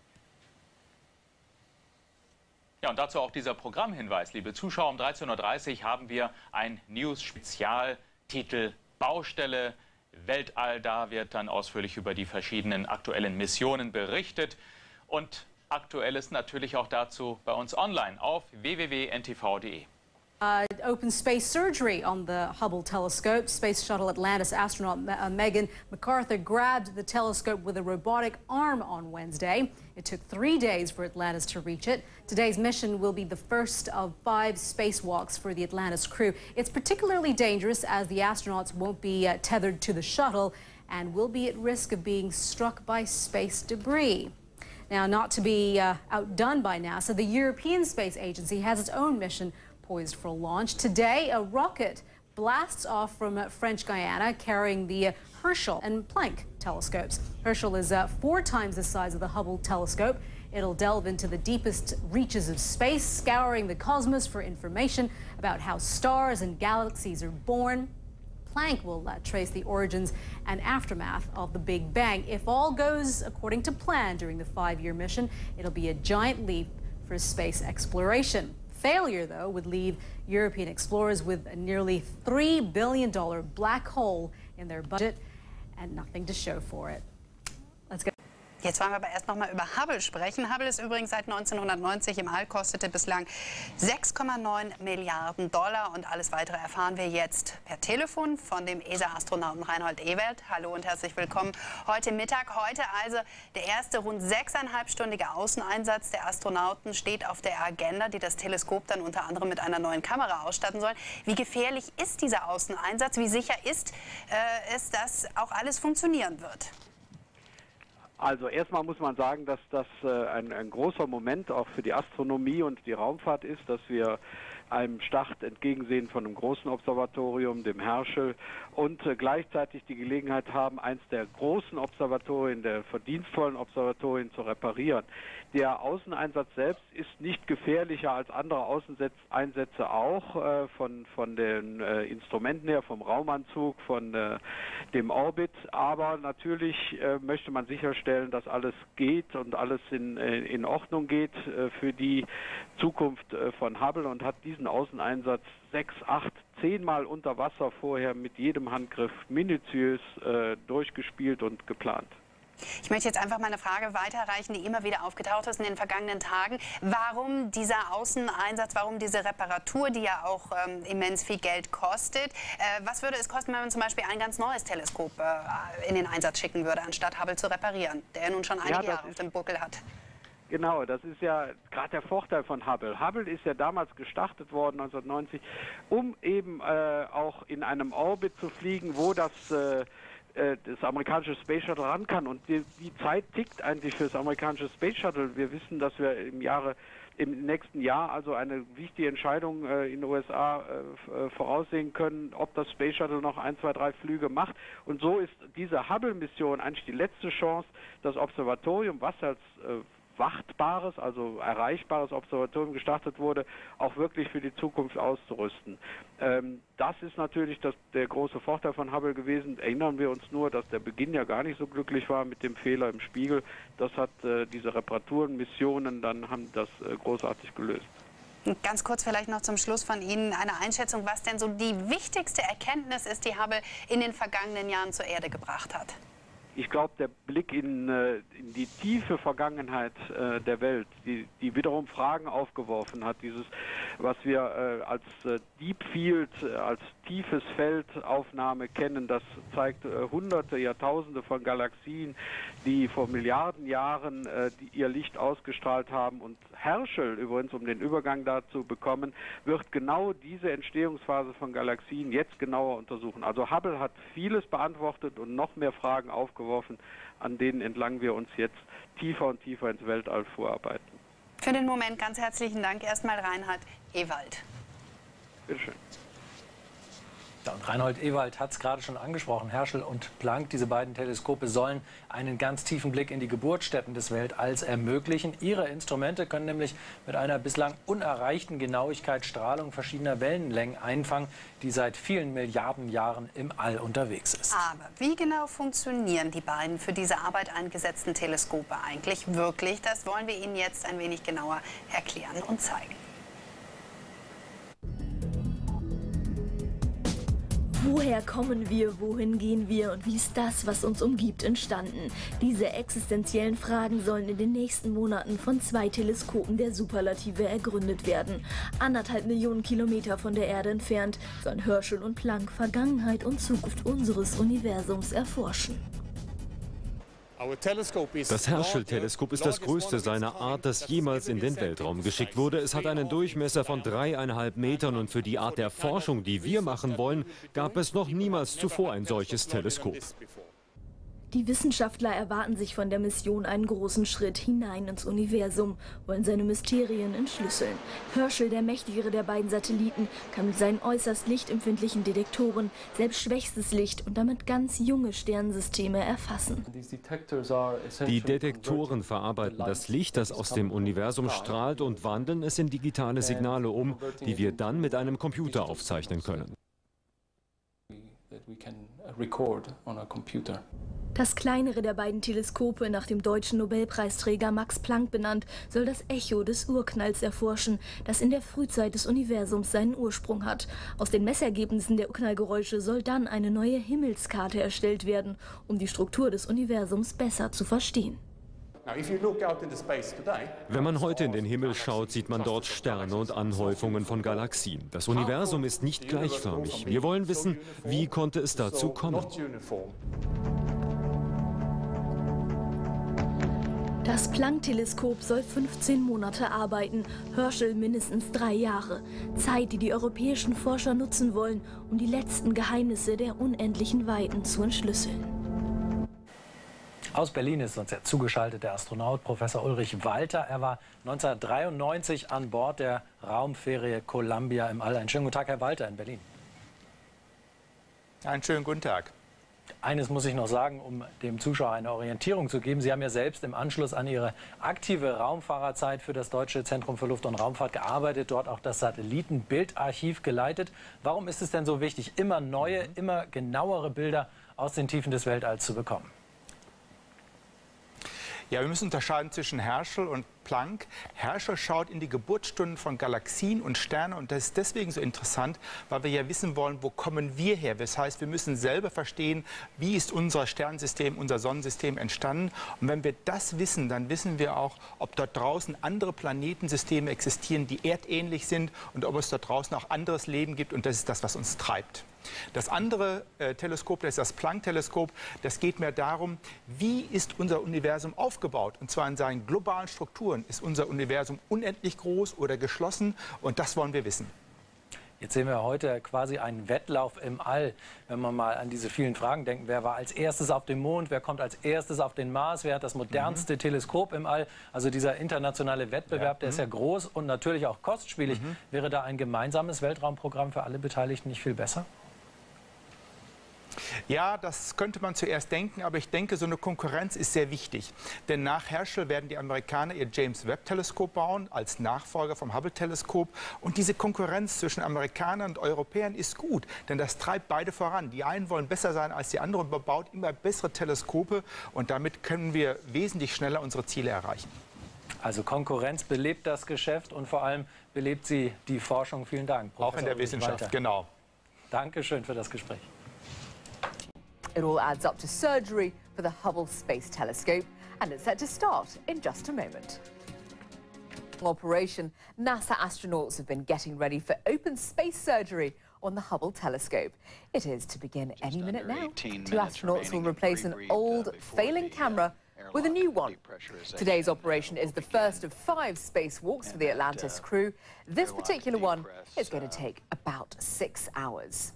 Ja, und dazu auch dieser Programmhinweis. Liebe Zuschauer, um dreizehn Uhr dreißig haben wir ein News-Spezial, Titel Baustelle Weltall. Da wird dann ausführlich über die verschiedenen aktuellen Missionen berichtet. Und aktuell ist natürlich auch dazu bei uns online auf w w w punkt n t v punkt d e. Uh, open space surgery on the Hubble telescope. Space Shuttle Atlantis astronaut uh, Megan McArthur grabbed the telescope with a robotic arm on Wednesday. It took three days for Atlantis to reach it. Today's mission will be the first of five spacewalks for the Atlantis crew. It's particularly dangerous as the astronauts won't be uh, tethered to the shuttle and will be at risk of being struck by space debris. Now, not to be uh, outdone by NASA, the European Space Agency has its own mission poised for launch. Today, a rocket blasts off from uh, French Guiana carrying the uh, Herschel and Planck telescopes. Herschel is uh, four times the size of the Hubble telescope. It'll delve into the deepest reaches of space, scouring the cosmos for information about how stars and galaxies are born. Planck will uh, trace the origins and aftermath of the Big Bang. If all goes according to plan during the five-year mission, it'll be a giant leap for space exploration. Failure, though, would leave European explorers with a nearly three billion dollar black hole in their budget and nothing to show for it. Let's go. Jetzt wollen wir aber erst noch mal über Hubble sprechen. Hubble ist übrigens seit neunzehnhundertneunzig im All, kostete bislang sechs Komma neun Milliarden Dollar. Und alles Weitere erfahren wir jetzt per Telefon von dem E S A-Astronauten Reinhold Ewald. Hallo und herzlich willkommen heute Mittag. Heute also der erste rund sechseinhalbstündige Außeneinsatz der Astronauten steht auf der Agenda, die das Teleskop dann unter anderem mit einer neuen Kamera ausstatten soll. Wie gefährlich ist dieser Außeneinsatz? Wie sicher ist äh, es, dass auch alles funktionieren wird? Also erstmal muss man sagen, dass das äh, ein, ein großer Moment auch für die Astronomie und die Raumfahrt ist, dass wir einem Start entgegensehen von einem großen Observatorium, dem Herschel, und äh, gleichzeitig die Gelegenheit haben, eins der großen Observatorien, der verdienstvollen Observatorien zu reparieren. Der Außeneinsatz selbst ist nicht gefährlicher als andere Außeneinsätze auch, äh, von, von den äh, Instrumenten her, vom Raumanzug, von äh, dem Orbit, aber natürlich äh, möchte man sicherstellen, dass alles geht und alles in, äh, in Ordnung geht äh, für die Zukunft äh, von Hubble, und hat diesen Außeneinsatz sechs, acht, zehnmal unter Wasser vorher mit jedem Handgriff minutiös äh, durchgespielt und geplant. Ich möchte jetzt einfach mal eine Frage weiterreichen, die immer wieder aufgetaucht ist in den vergangenen Tagen. Warum dieser Außeneinsatz, warum diese Reparatur, die ja auch ähm, immens viel Geld kostet? Äh, was würde es kosten, wenn man zum Beispiel ein ganz neues Teleskop äh, in den Einsatz schicken würde, anstatt Hubble zu reparieren, der ja nun schon einige ja, Jahre auf dem Buckel hat? Genau, das ist ja gerade der Vorteil von Hubble. Hubble ist ja damals gestartet worden, neunzehnhundertneunzig, um eben äh, auch in einem Orbit zu fliegen, wo das... Äh, das amerikanische Space Shuttle ran kann, und die, die Zeit tickt eigentlich für das amerikanische Space Shuttle. Wir wissen, dass wir im Jahre, im nächsten Jahr also eine wichtige Entscheidung äh, in den U S A äh, voraussehen können, ob das Space Shuttle noch ein, zwei, drei Flüge macht. Und so ist diese Hubble-Mission eigentlich die letzte Chance, das Observatorium, was als äh, wartbares, also erreichbares Observatorium gestartet wurde, auch wirklich für die Zukunft auszurüsten. Ähm, das ist natürlich das, der große Vorteil von Hubble gewesen. Erinnern wir uns nur, dass der Beginn ja gar nicht so glücklich war mit dem Fehler im Spiegel. Das hat äh, diese Reparaturen, Missionen, dann haben das äh, großartig gelöst. Ganz kurz vielleicht noch zum Schluss von Ihnen eine Einschätzung, was denn so die wichtigste Erkenntnis ist, die Hubble in den vergangenen Jahren zur Erde gebracht hat. Ich glaube, der Blick in, äh, in die tiefe Vergangenheit äh, der Welt, die, die wiederum Fragen aufgeworfen hat, dieses, was wir äh, als äh, Deep Field, äh, als tiefes Feldaufnahme kennen, das zeigt äh, hunderte, Jahrtausende von Galaxien, die vor Milliarden Jahren äh, die ihr Licht ausgestrahlt haben. Und Herschel, übrigens, um den Übergang dazu bekommen, wird genau diese Entstehungsphase von Galaxien jetzt genauer untersuchen. Also Hubble hat vieles beantwortet und noch mehr Fragen aufgeworfen, an denen entlang wir uns jetzt tiefer und tiefer ins Weltall vorarbeiten. Für den Moment ganz herzlichen Dank erstmal Reinhold Ewald. Bitte schön. Ja, und Reinhold Ewald hat es gerade schon angesprochen. Herschel und Planck, diese beiden Teleskope, sollen einen ganz tiefen Blick in die Geburtsstätten des Weltalls ermöglichen. Ihre Instrumente können nämlich mit einer bislang unerreichten Genauigkeit Strahlung verschiedener Wellenlängen einfangen, die seit vielen Milliarden Jahren im All unterwegs ist. Aber wie genau funktionieren die beiden für diese Arbeit eingesetzten Teleskope eigentlich wirklich? Das wollen wir Ihnen jetzt ein wenig genauer erklären und zeigen. Woher kommen wir, wohin gehen wir und wie ist das, was uns umgibt, entstanden? Diese existenziellen Fragen sollen in den nächsten Monaten von zwei Teleskopen der Superlative ergründet werden. Anderthalb Millionen Kilometer von der Erde entfernt sollen Herschel und Planck Vergangenheit und Zukunft unseres Universums erforschen. Das Herschel-Teleskop ist das größte seiner Art, das jemals in den Weltraum geschickt wurde. Es hat einen Durchmesser von dreieinhalb Metern und für die Art der Forschung, die wir machen wollen, gab es noch niemals zuvor ein solches Teleskop. Die Wissenschaftler erwarten sich von der Mission einen großen Schritt hinein ins Universum, wollen seine Mysterien entschlüsseln. Herschel, der mächtigere der beiden Satelliten, kann mit seinen äußerst lichtempfindlichen Detektoren selbst schwächstes Licht und damit ganz junge Sternensysteme erfassen. Die Detektoren verarbeiten das Licht, das aus dem Universum strahlt, und wandeln es in digitale Signale um, die wir dann mit einem Computer aufzeichnen können. we can record on a computer. Das kleinere der beiden Teleskope, nach dem deutschen Nobelpreisträger Max Planck benannt, soll das Echo des Urknalls erforschen, das in der Frühzeit des Universums seinen Ursprung hat. Aus den Messergebnissen der Urknallgeräusche soll dann eine neue Himmelskarte erstellt werden, um die Struktur des Universums besser zu verstehen. Wenn man heute in den Himmel schaut, sieht man dort Sterne und Anhäufungen von Galaxien. Das Universum ist nicht gleichförmig. Wir wollen wissen, wie konnte es dazu kommen? Das Planck-Teleskop soll fünfzehn Monate arbeiten, Herschel mindestens drei Jahre. Zeit, die die europäischen Forscher nutzen wollen, um die letzten Geheimnisse der unendlichen Weiten zu entschlüsseln. Aus Berlin ist uns jetzt zugeschaltet der Astronaut Professor Ulrich Walter. Er war neunzehnhundertdreiundneunzig an Bord der Raumfähre Columbia im All. Einen schönen guten Tag, Herr Walter, in Berlin. Einen schönen guten Tag. Eines muss ich noch sagen, um dem Zuschauer eine Orientierung zu geben. Sie haben ja selbst im Anschluss an Ihre aktive Raumfahrerzeit für das Deutsche Zentrum für Luft- und Raumfahrt gearbeitet, dort auch das Satellitenbildarchiv geleitet. Warum ist es denn so wichtig, immer neue, immer genauere Bilder aus den Tiefen des Weltalls zu bekommen? Ja, wir müssen unterscheiden zwischen Herschel und Planck. Herschel schaut in die Geburtsstunden von Galaxien und Sternen und das ist deswegen so interessant, weil wir ja wissen wollen, wo kommen wir her. Das heißt, wir müssen selber verstehen, wie ist unser Sternensystem, unser Sonnensystem entstanden. Und wenn wir das wissen, dann wissen wir auch, ob dort draußen andere Planetensysteme existieren, die erdähnlich sind und ob es dort draußen auch anderes Leben gibt und das ist das, was uns treibt. Das andere äh, Teleskop, das ist das Planck-Teleskop, das geht mehr darum, wie ist unser Universum aufgebaut. Und zwar in seinen globalen Strukturen. Ist unser Universum unendlich groß oder geschlossen? Und das wollen wir wissen. Jetzt sehen wir heute quasi einen Wettlauf im All. Wenn man mal an diese vielen Fragen denkt, wer war als erstes auf dem Mond, wer kommt als erstes auf den Mars, wer hat das modernste mhm. Teleskop im All. Also dieser internationale Wettbewerb, ja. der mhm. ist ja groß und natürlich auch kostspielig. Mhm. Wäre da ein gemeinsames Weltraumprogramm für alle Beteiligten nicht viel besser? Ja, das könnte man zuerst denken, aber ich denke, so eine Konkurrenz ist sehr wichtig. Denn nach Herschel werden die Amerikaner ihr James-Webb-Teleskop bauen, als Nachfolger vom Hubble-Teleskop. Und diese Konkurrenz zwischen Amerikanern und Europäern ist gut, denn das treibt beide voran. Die einen wollen besser sein als die anderen und man baut immer bessere Teleskope. Und damit können wir wesentlich schneller unsere Ziele erreichen. Also Konkurrenz belebt das Geschäft und vor allem belebt sie die Forschung. Vielen Dank, Professor Auch in der Ulrich Wissenschaft, Walter. genau. Dankeschön für das Gespräch. It all adds up to surgery for the Hubble Space Telescope, and it's set to start in just a moment. Operation, NASA astronauts have been getting ready for open space surgery on the Hubble telescope. It is to begin just any minute now. Two astronauts will replace an old, failing camera with a new one. Today's operation is the first of five spacewalks for the Atlantis crew. This particular one is going to take about six hours.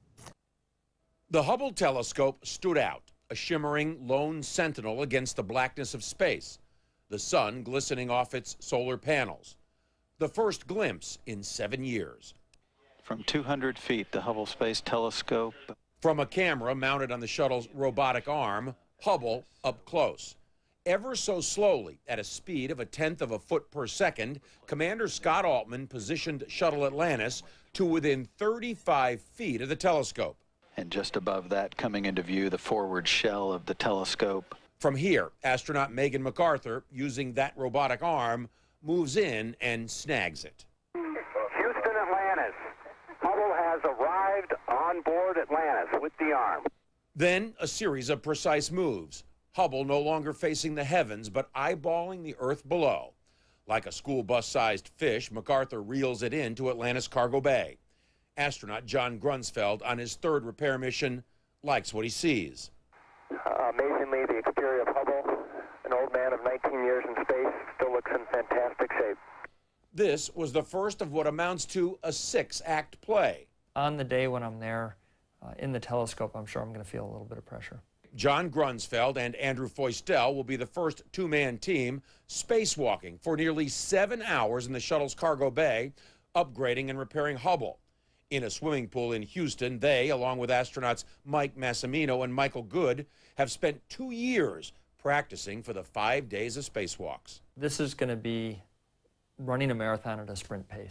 The Hubble telescope stood out, a shimmering lone sentinel against the blackness of space, the sun glistening off its solar panels. The first glimpse in seven years. From two hundred feet, the Hubble Space Telescope. From a camera mounted on the shuttle's robotic arm, Hubble up close. Ever so slowly, at a speed of a tenth of a foot per second, Commander Scott Altman positioned Shuttle Atlantis to within thirty-five feet of the telescope. And just above that, coming into view, the forward shell of the telescope. From here, astronaut Megan MacArthur, using that robotic arm, moves in and snags it. Houston, Atlantis. Hubble has arrived on board Atlantis with the arm. Then a series of precise moves. Hubble no longer facing the heavens, but eyeballing the Earth below. Like a school bus-sized fish, MacArthur reels it into Atlantis Cargo Bay. Astronaut John Grunsfeld, on his third repair mission, likes what he sees. Uh, amazingly, the exterior of Hubble, an old man of nineteen years in space, still looks in fantastic shape. This was the first of what amounts to a six-act play. On the day when I'm there uh, in the telescope, I'm sure I'm going to feel a little bit of pressure. John Grunsfeld and Andrew Feustel will be the first two-man team spacewalking for nearly seven hours in the shuttle's cargo bay, upgrading and repairing Hubble. In a swimming pool in Houston, they, along with astronauts Mike Massimino and Michael Good, have spent two years practicing for the five days of spacewalks. This is going to be running a marathon at a sprint pace.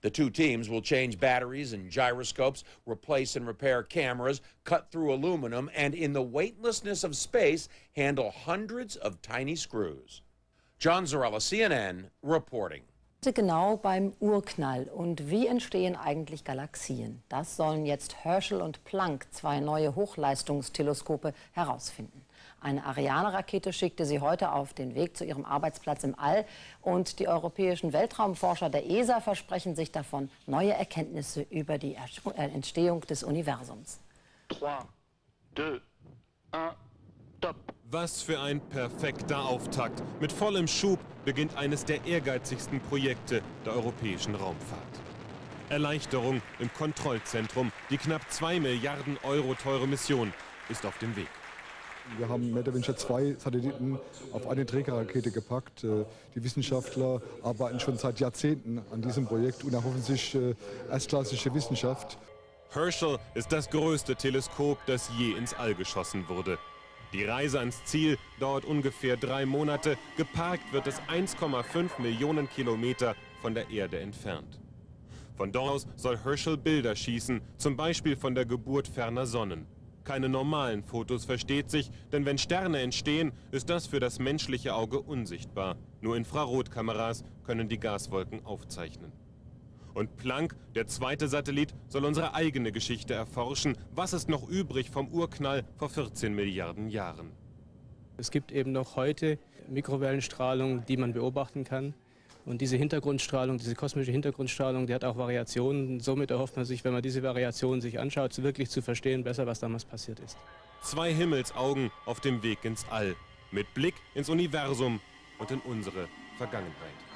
The two teams will change batteries and gyroscopes, replace and repair cameras, cut through aluminum, and in the weightlessness of space, handle hundreds of tiny screws. John Zarrella, C N N, reporting. Genau beim Urknall. Und wie entstehen eigentlich Galaxien? Das sollen jetzt Herschel und Planck, zwei neue Hochleistungsteleskope, herausfinden. Eine Ariane-Rakete schickte sie heute auf den Weg zu ihrem Arbeitsplatz im All. Und die europäischen Weltraumforscher der E S A versprechen sich davon neue Erkenntnisse über die Entstehung des Universums. drei, zwei, eins, top. Was für ein perfekter Auftakt. Mit vollem Schub beginnt eines der ehrgeizigsten Projekte der europäischen Raumfahrt. Erleichterung im Kontrollzentrum. Die knapp zwei Milliarden Euro teure Mission ist auf dem Weg. Wir haben mehr oder weniger zwei Satelliten auf eine Trägerrakete gepackt. Die Wissenschaftler arbeiten schon seit Jahrzehnten an diesem Projekt und erhoffen sich erstklassige Wissenschaft. Herschel ist das größte Teleskop, das je ins All geschossen wurde. Die Reise ans Ziel dauert ungefähr drei Monate. Geparkt wird es eins Komma fünf Millionen Kilometer von der Erde entfernt. Von dort aus soll Herschel Bilder schießen, zum Beispiel von der Geburt ferner Sonnen. Keine normalen Fotos, versteht sich, denn wenn Sterne entstehen, ist das für das menschliche Auge unsichtbar. Nur Infrarotkameras können die Gaswolken aufzeichnen. Und Planck, der zweite Satellit, soll unsere eigene Geschichte erforschen. Was ist noch übrig vom Urknall vor vierzehn Milliarden Jahren? Es gibt eben noch heute Mikrowellenstrahlung, die man beobachten kann. Und diese Hintergrundstrahlung, diese kosmische Hintergrundstrahlung, die hat auch Variationen. Somit erhofft man sich, wenn man diese Variationen sich anschaut, wirklich zu verstehen, besser, was damals passiert ist. Zwei Himmelsaugen auf dem Weg ins All. Mit Blick ins Universum und in unsere Vergangenheit.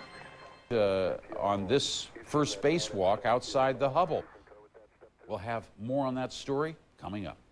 Uh, on this first spacewalk outside the Hubble. We'll have more on that story coming up.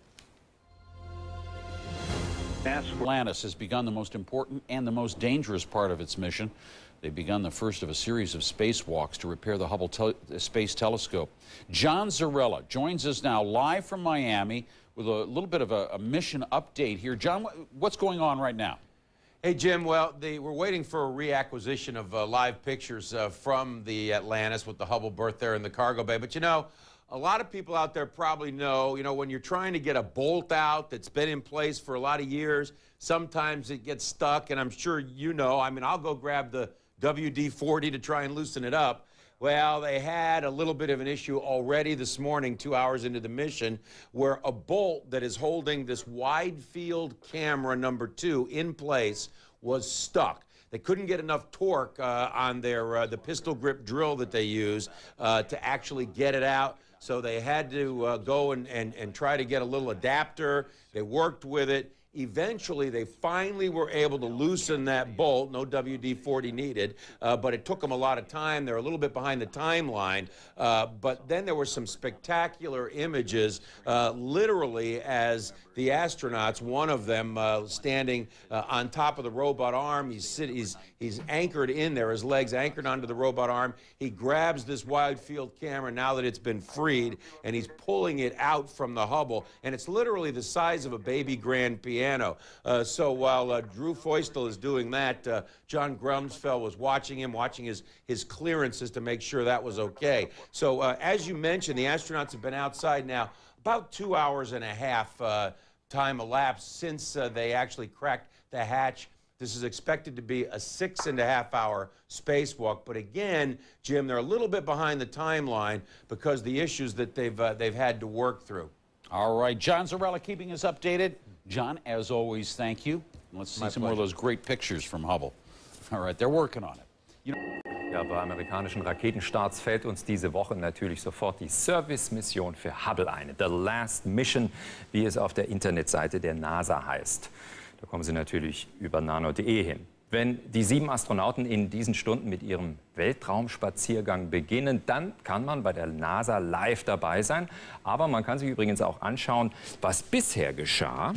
Atlantis has begun the most important and the most dangerous part of its mission. They've begun the first of a series of spacewalks to repair the Hubble tel Space Telescope. John Zarrella joins us now live from Miami with a little bit of a, a mission update here. John, what's going on right now? Hey, Jim, well, they, we're waiting for a reacquisition of uh, live pictures uh, from the Atlantis with the Hubble berth there in the cargo bay. But, you know, a lot of people out there probably know, you know, when you're trying to get a bolt out that's been in place for a lot of years, sometimes it gets stuck, and I'm sure you know. I mean, I'll go grab the W D forty to try and loosen it up. Well, they had a little bit of an issue already this morning, two hours into the mission, where a bolt that is holding this wide field camera number two in place was stuck. They couldn't get enough torque uh, on their uh, the pistol grip drill that they use uh, to actually get it out. So they had to uh, go and, and, and try to get a little adapter. They worked with it. Eventually, they finally were able to loosen that bolt. No W D forty needed, uh, but it took them a lot of time. They're a little bit behind the timeline. Uh, but then there were some spectacular images, uh, literally, as the astronauts, one of them uh, standing uh, on top of the robot arm. He's, sit he's, he's anchored in there, his legs anchored onto the robot arm. He grabs this wide field camera now that it's been freed, and he's pulling it out from the Hubble. And it's literally the size of a baby grand piano. Uh, so while uh, Drew Feustel is doing that, uh, John Grumsfeld was watching him, watching his, his clearances to make sure that was okay. So uh, as you mentioned, the astronauts have been outside now about two hours and a half uh, time elapsed since uh, they actually cracked the hatch. This is expected to be a six and a half hour spacewalk. But again, Jim, they're a little bit behind the timeline because the issues that they've, uh, they've had to work through. All right, John Zarrella keeping us updated. John, as always, thank you. Let's see My some pleasure. more of those great pictures from Hubble. All right, they're working on it. You know Ja, bei amerikanischen Raketenstarts fällt uns diese Woche natürlich sofort die Service-Mission für Hubble ein. The Last Mission, wie es auf der Internetseite der NASA heißt. Da kommen Sie natürlich über nano punkt de hin. Wenn die sieben Astronauten in diesen Stunden mit ihrem Weltraumspaziergang beginnen, dann kann man bei der NASA live dabei sein. Aber man kann sich übrigens auch anschauen, was bisher geschah.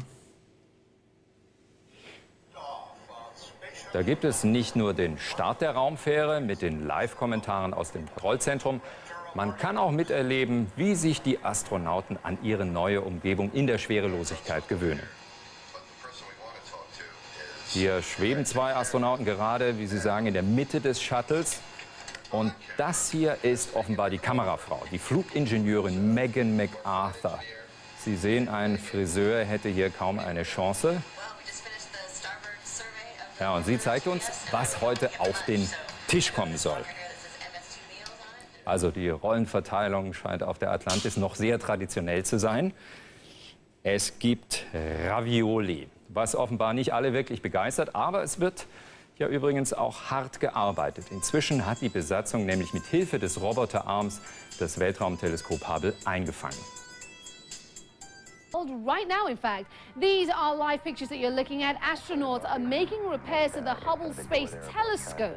Da gibt es nicht nur den Start der Raumfähre mit den Live-Kommentaren aus dem Kontrollzentrum. Man kann auch miterleben, wie sich die Astronauten an ihre neue Umgebung in der Schwerelosigkeit gewöhnen. Hier schweben zwei Astronauten gerade, wie Sie sagen, in der Mitte des Shuttles. Und das hier ist offenbar die Kamerafrau, die Flugingenieurin Megan MacArthur. Sie sehen, ein Friseur hätte hier kaum eine Chance. Ja, und sie zeigt uns, was heute auf den Tisch kommen soll. Also die Rollenverteilung scheint auf der Atlantis noch sehr traditionell zu sein. Es gibt Ravioli, was offenbar nicht alle wirklich begeistert, aber es wird ja übrigens auch hart gearbeitet. Inzwischen hat die Besatzung nämlich mit Hilfe des Roboterarms das Weltraumteleskop Hubble eingefangen. Right now, in fact, these are live pictures that you're looking at. Astronauts are making repairs to the Hubble Space Telescope.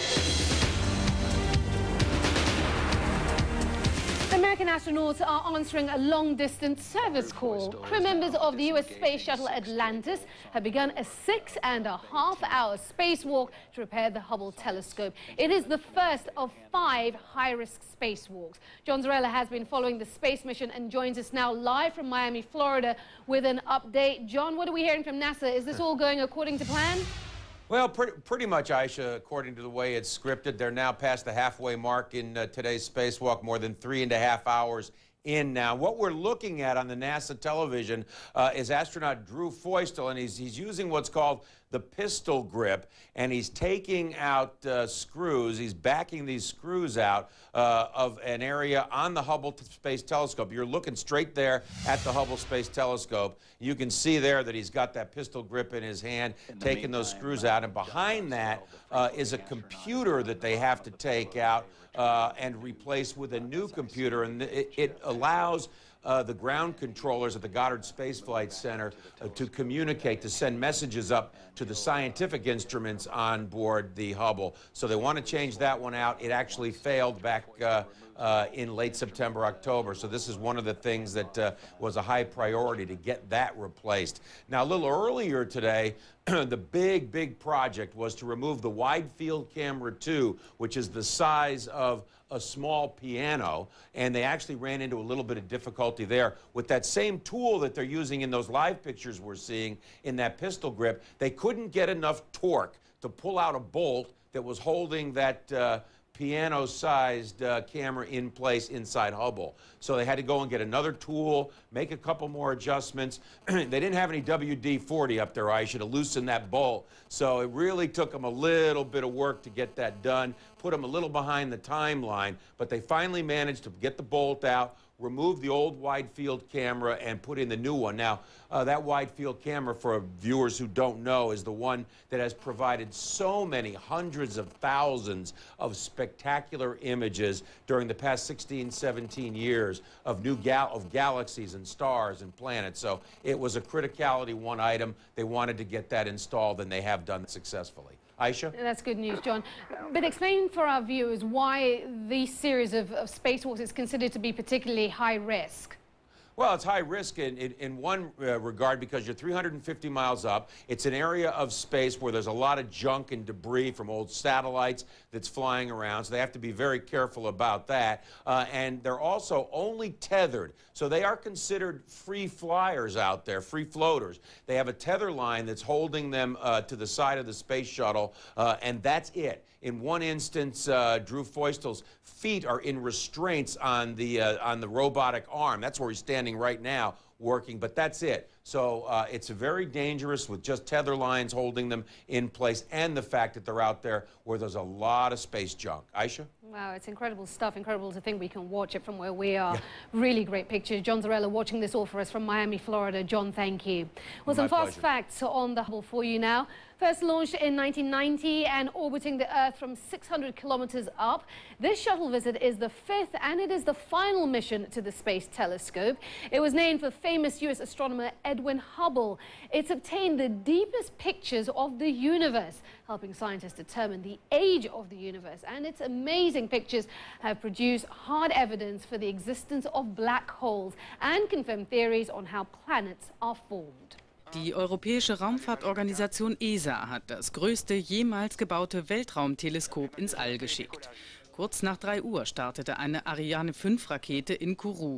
American astronauts are answering a long-distance service call. Crew members of the U S space shuttle Atlantis have begun a six and a half hour spacewalk to repair the Hubble telescope. It is the first of five high-risk spacewalks. John Zarrella has been following the space mission and joins us now live from Miami, Florida, with an update. John, what are we hearing from NASA? Is this all going according to plan? Well, pretty, pretty much, Aisha, according to the way it's scripted. They're now past the halfway mark in uh, today's spacewalk, more than three and a half hours in now. What we're looking at on the NASA television uh, is astronaut Drew Feustel, and he's, he's using what's called the pistol grip, and he's taking out uh, screws. He's backing these screws out uh, of an area on the Hubble Space Telescope. You're looking straight there at the Hubble Space Telescope. You can see there that he's got that pistol grip in his hand, taking those screws out, and behind that uh, is a computer that they have to take out uh, and replace with a new computer, and it, it allows Uh, the ground controllers at the Goddard Space Flight Center uh, to communicate, to send messages up to the scientific instruments on board the Hubble. So they want to change that one out. It actually failed back uh, uh, in late September, October. So this is one of the things that uh, was a high priority to get that replaced. Now, a little earlier today, the big, big project was to remove the Wide Field Camera two, which is the size of a small piano, and they actually ran into a little bit of difficulty there. With that same tool that they're using in those live pictures we're seeing in that pistol grip, they couldn't get enough torque to pull out a bolt that was holding that uh, piano-sized uh, camera in place inside Hubble. So they had to go and get another tool, make a couple more adjustments. They didn't have any W D forty up there, I should have loosened that bolt. So it really took them a little bit of work to get that done, put them a little behind the timeline, but they finally managed to get the bolt out, remove the old wide field camera, and put in the new one. Now, uh, that wide field camera, for viewers who don't know, is the one that has provided so many hundreds of thousands of spectacular images during the past sixteen, seventeen years of new gal of galaxies and stars and planets. So it was a criticality one item. They wanted to get that installed, and they have done it successfully. Aisha? That's good news, John. But explain for our viewers why this series of, of spacewalks is considered to be particularly high risk. Well, it's high risk in, in, in one uh, regard because you're three hundred fifty miles up. It's an area of space where there's a lot of junk and debris from old satellites that's flying around, so they have to be very careful about that. Uh, and they're also only tethered, so they are considered free flyers out there, free floaters. They have a tether line that's holding them uh, to the side of the space shuttle, uh, and that's it. In one instance, uh, Drew Feustel's feet are in restraints on the uh, on the robotic arm. That's where he's standing right now, working, but that's it. So uh, it's very dangerous with just tether lines holding them in place, and the fact that they're out there where there's a lot of space junk. Aisha? Wow, it's incredible stuff. Incredible to think we can watch it from where we are. Yeah. Really great pictures. John Zarrella watching this all for us from Miami, Florida. John, thank you. Well, some fast facts on the Hubble for you now. First launched in nineteen ninety and orbiting the Earth from six hundred kilometers up. This shuttle visit is the fifth, and it is the final mission to the Space Telescope. It was named for famous U S astronomer Edwin Hubble. It's obtained the deepest pictures of the universe, helping scientists determine the age of the universe. And its amazing pictures have produced hard evidence for the existence of black holes and confirmed theories on how planets are formed. Die Europäische Raumfahrtorganisation E S A hat das größte jemals gebaute Weltraumteleskop ins All geschickt. Kurz nach drei Uhr startete eine Ariane fünf Rakete in Kourou.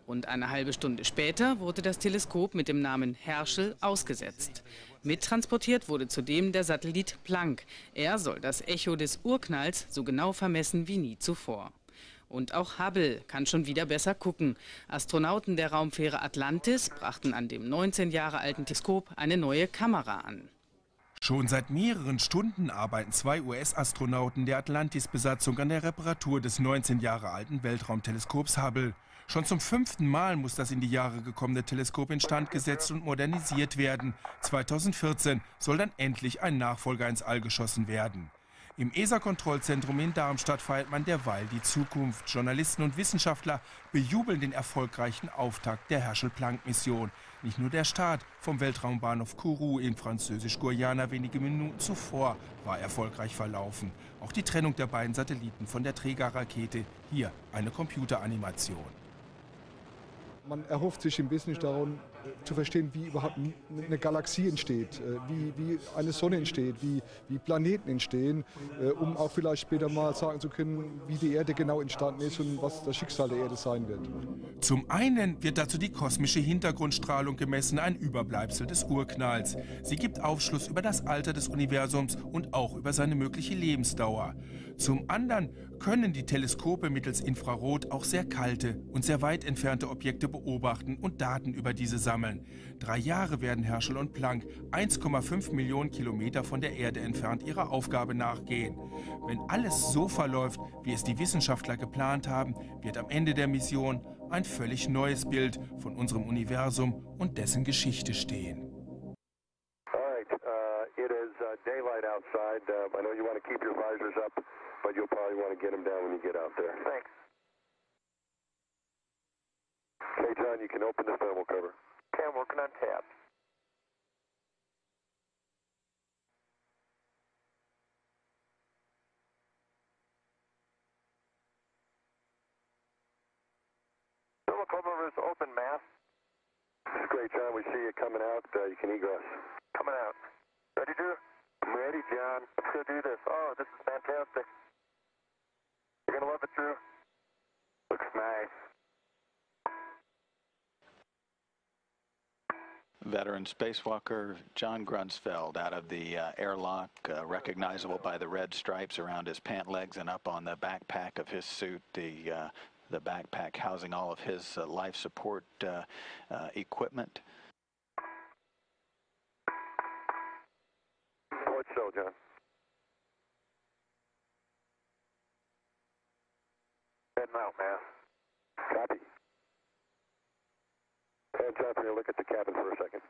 Rund eine halbe Stunde später wurde das Teleskop mit dem Namen Herschel ausgesetzt. Mittransportiert wurde zudem der Satellit Planck. Er soll das Echo des Urknalls so genau vermessen wie nie zuvor. Und auch Hubble kann schon wieder besser gucken. Astronauten der Raumfähre Atlantis brachten an dem neunzehn Jahre alten Teleskop eine neue Kamera an. Schon seit mehreren Stunden arbeiten zwei U S-Astronauten der Atlantis-Besatzung an der Reparatur des neunzehn Jahre alten Weltraumteleskops Hubble. Schon zum fünften Mal muss das in die Jahre gekommene Teleskop instand gesetzt und modernisiert werden. zweitausendvierzehn soll dann endlich ein Nachfolger ins All geschossen werden. Im E S A-Kontrollzentrum in Darmstadt feiert man derweil die Zukunft. Journalisten und Wissenschaftler bejubeln den erfolgreichen Auftakt der Herschel-Planck-Mission. Nicht nur der Start vom Weltraumbahnhof Kourou in Französisch-Guayana wenige Minuten zuvor war erfolgreich verlaufen. Auch die Trennung der beiden Satelliten von der Trägerrakete, hier eine Computeranimation. Man erhofft sich im Wesentlichen darum, zu verstehen, wie überhaupt eine Galaxie entsteht, wie, wie eine Sonne entsteht, wie, wie Planeten entstehen, um auch vielleicht später mal sagen zu können, wie die Erde genau entstanden ist und was das Schicksal der Erde sein wird. Zum einen wird dazu die kosmische Hintergrundstrahlung gemessen, ein Überbleibsel des Urknalls. Sie gibt Aufschluss über das Alter des Universums und auch über seine mögliche Lebensdauer. Zum anderen können die Teleskope mittels Infrarot auch sehr kalte und sehr weit entfernte Objekte beobachten und Daten über diese sammeln. Drei Jahre werden Herschel und Planck, eins Komma fünf Millionen Kilometer von der Erde entfernt, ihrer Aufgabe nachgehen. Wenn alles so verläuft, wie es die Wissenschaftler geplant haben, wird am Ende der Mission ein völlig neues Bild von unserem Universum und dessen Geschichte stehen. Daylight outside. Uh, I know you want to keep your visors up, but you'll probably want to get them down when you get out there. Thanks. Okay, John, you can open the thermal cover. Okay, I'm working on tabs. Thermal cover is open, Mass. Great, John. We see you coming out. Uh, you can egress. Coming out. Ready, Drew? I'm ready, John. Let's go do this. Oh, this is fantastic. You're going to love it, Drew. Looks nice. Veteran spacewalker John Grunsfeld out of the uh, airlock, uh, recognizable by the red stripes around his pant legs and up on the backpack of his suit, the, uh, the backpack housing all of his uh, life support uh, uh, equipment. So, John. Heading out, man. Copy. Hey, John, we're going to look at the cabin for a second.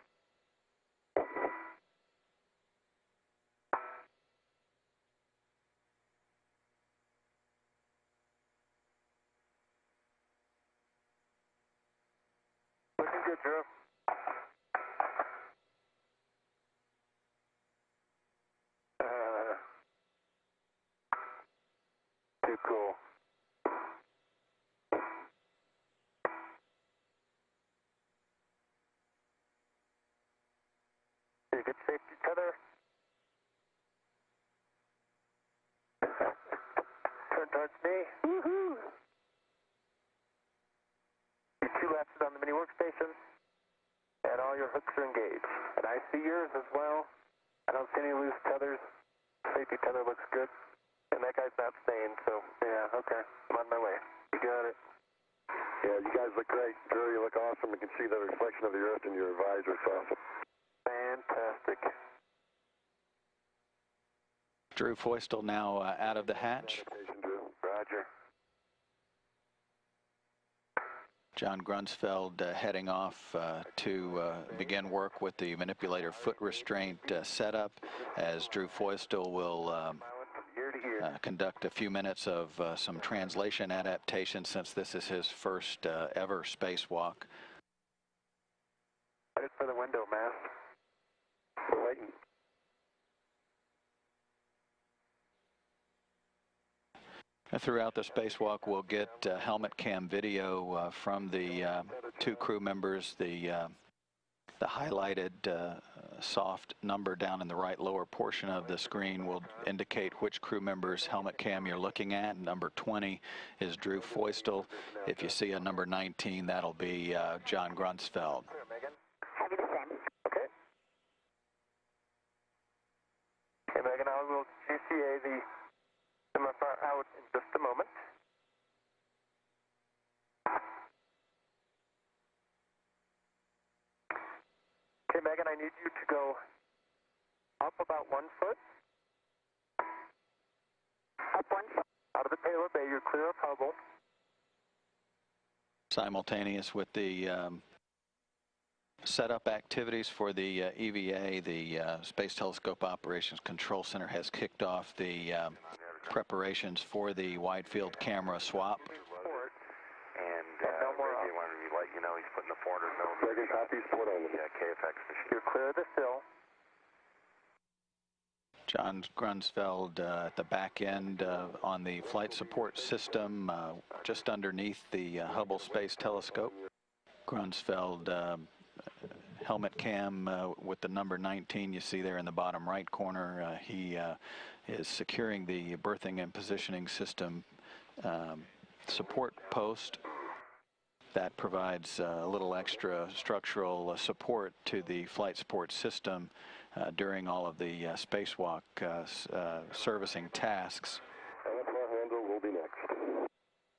Looking good, Drew. Too cool. Hey, good safety tether. Turn towards me. Woohoo! Do two lapses on the mini workstation, and all your hooks are engaged. And I see yours as well. I don't see any loose tethers. Safety tether looks good. And that guy's not staying, so, yeah, okay. I'm on my way. You got it. Yeah, you guys look great. Drew, you look awesome. You can see the reflection of the Earth in your visor. It's awesome. Fantastic. Drew Feustel now uh, out of the hatch. Drew. Roger. John Grunsfeld uh, heading off uh, to uh, begin work with the manipulator foot restraint uh, setup, as Drew Feustel will um, uh, conduct a few minutes of uh, some translation adaptation, since this is his first uh, ever spacewalk. Headed for the window, man. We're waiting. Throughout the spacewalk, we'll get uh, helmet cam video uh, from the uh, two crew members, the uh, the highlighted uh, soft number down in the right lower portion of the screen will indicate which crew member's helmet cam you're looking at. Number twenty is Drew Feustel. If you see a number nineteen, that'll be uh, John Grunsfeld. Okay. Hey, Megan, I will G C A the M F R out in just a moment. Okay, Megan, I need you to go up about one foot. Up one foot. Out of the payload bay, you're clear of Hubble. Simultaneous with the um, setup activities for the uh, E V A, the uh, Space Telescope Operations Control Center has kicked off the um, preparations for the wide field camera swap. And uh, Reggie wanted me to let you know he's putting the four hundred millimeter. Reggie, copies, put on the uh, K F X machine. You're clear of the sill. John Grunsfeld uh, at the back end uh, on the flight support system, uh, just underneath the uh, Hubble Space Telescope. Grunsfeld uh, helmet cam uh, with the number nineteen you see there in the bottom right corner. Uh, he uh, is securing the berthing and positioning system um, support post. That provides uh, a little extra structural uh, support to the flight support system uh, during all of the uh, spacewalk uh, uh, servicing tasks. Handle will be next.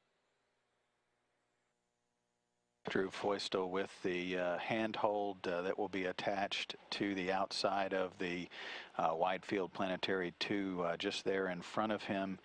Drew Feustel with the uh, handhold uh, that will be attached to the outside of the uh, Wide Field Planetary two, uh, just there in front of him.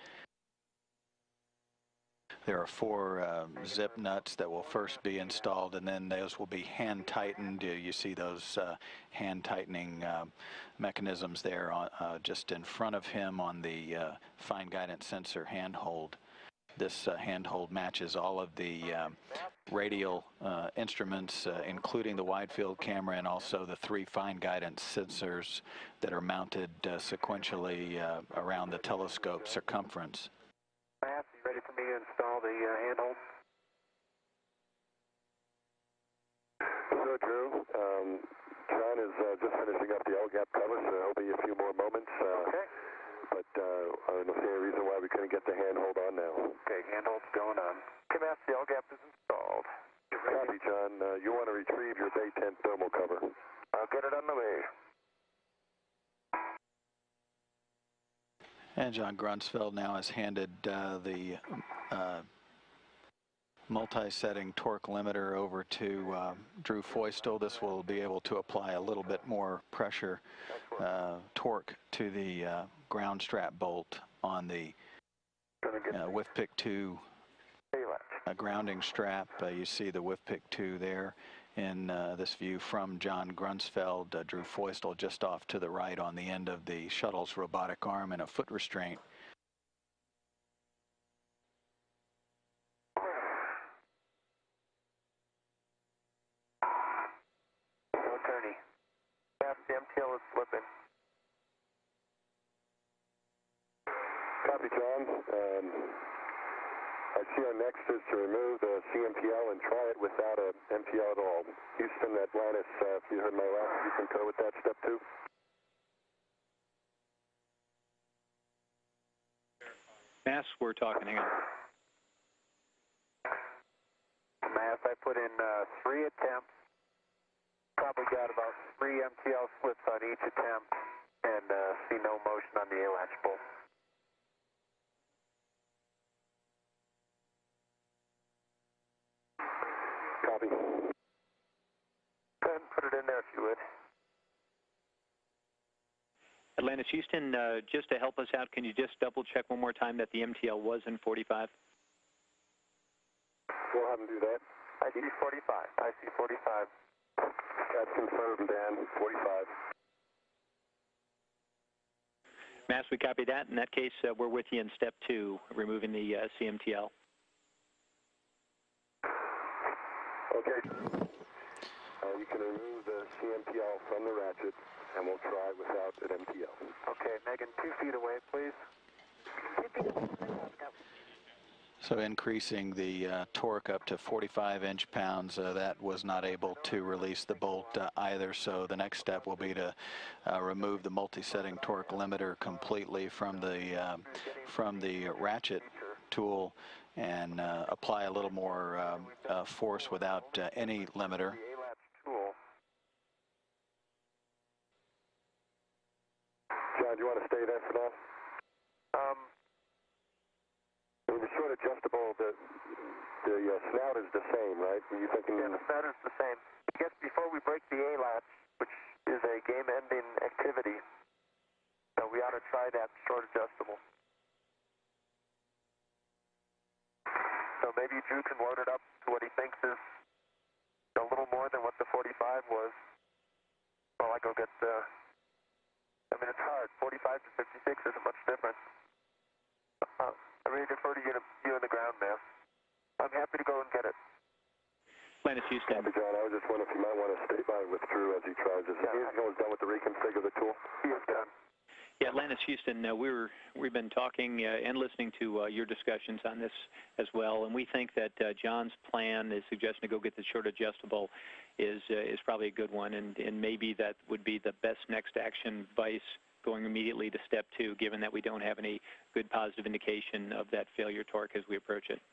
There are four uh, zip nuts that will first be installed, and then those will be hand tightened. You see those uh, hand tightening uh, mechanisms there on, uh, just in front of him on the uh, fine guidance sensor handhold. This uh, handhold matches all of the uh, radial uh, instruments, uh, including the wide field camera and also the three fine guidance sensors that are mounted uh, sequentially uh, around the telescope circumference. Matt, you ready for me to install the uh, handhold? So, Drew, um, John is uh, just finishing up the L gap cover, so there'll be a few more moments. Uh, okay. But uh, I don't see any reason why we couldn't get the handhold on now. Okay, handhold's going on. Okay, Matt, the L gap is installed. Copy, John. Uh, you want to retrieve your Bay ten thermal cover. I'll get it on the way. And John Grunsfeld now has handed uh, the uh, multi-setting torque limiter over to uh, Drew Feustel. This will be able to apply a little bit more pressure uh, torque to the uh, ground strap bolt on the uh, W I F P I C two uh, grounding strap. Uh, you see the W I F P I C two there in uh, this view from John Grunsfeld. uh, Drew Feustel just off to the right on the end of the shuttle's robotic arm and a foot restraint. No turning. Fast, the M T L is slipping. Copy, John. Um, I see our next is to remove the C M T L and try it without a M T L at all. Houston, Atlantis, uh, if you heard my last, you concur with that step two? Mass, we're talking, hang on. Mass, I put in uh, three attempts. Probably got about three M T L slips on each attempt and uh, see no motion on the A-latch bolt. Copy. Go ahead and put it in there if you would. Atlantis, Houston, uh, just to help us out, can you just double check one more time that the M T L was in forty-five? We'll have them do that. I see forty-five. I see forty-five. That's confirmed, Dan. forty-five. Mass, we copy that. In that case, uh, we're with you in step two, removing the uh, C M T L. Okay. Uh, you can remove the C M T L from the ratchet, and we'll try without an M T L. Okay, Megan, two feet away, please. So increasing the uh, torque up to forty-five inch-pounds, uh, that was not able to release the bolt uh, either. So the next step will be to uh, remove the multi-setting torque limiter completely from the um, from the ratchet tool and uh, apply a little more um, uh, force without uh, any limiter. John, do you want to stay there for now? Um, the short adjustable, the the uh, snout is the same, right? Are you thinking? Yeah, the snout is the same. I guess before we break the A-latch, which is a game-ending activity, so we ought to try that short adjustable. So maybe Drew can load it up to what he thinks is a little more than what the forty-five was. While I go get the. I mean, it's hard. forty-five to fifty-six isn't much different. Uh, I really defer to you, to you on the ground, man. I'm happy to go and get it. Landis Houston. Happy, John. I was just wondering if you might want to stay by with Drew as he tries this. Yeah. He's almost done with the reconfigure of the tool. He is done. Yeah, Landis Houston, uh, we were, we've been talking uh, and listening to uh, your discussions on this as well, and we think that uh, John's plan, his suggestion to go get the short adjustable, is uh, is probably a good one, and, and maybe that would be the best next action vice going immediately to step two, given that we don't have any good positive indication of that failure torque as we approach it.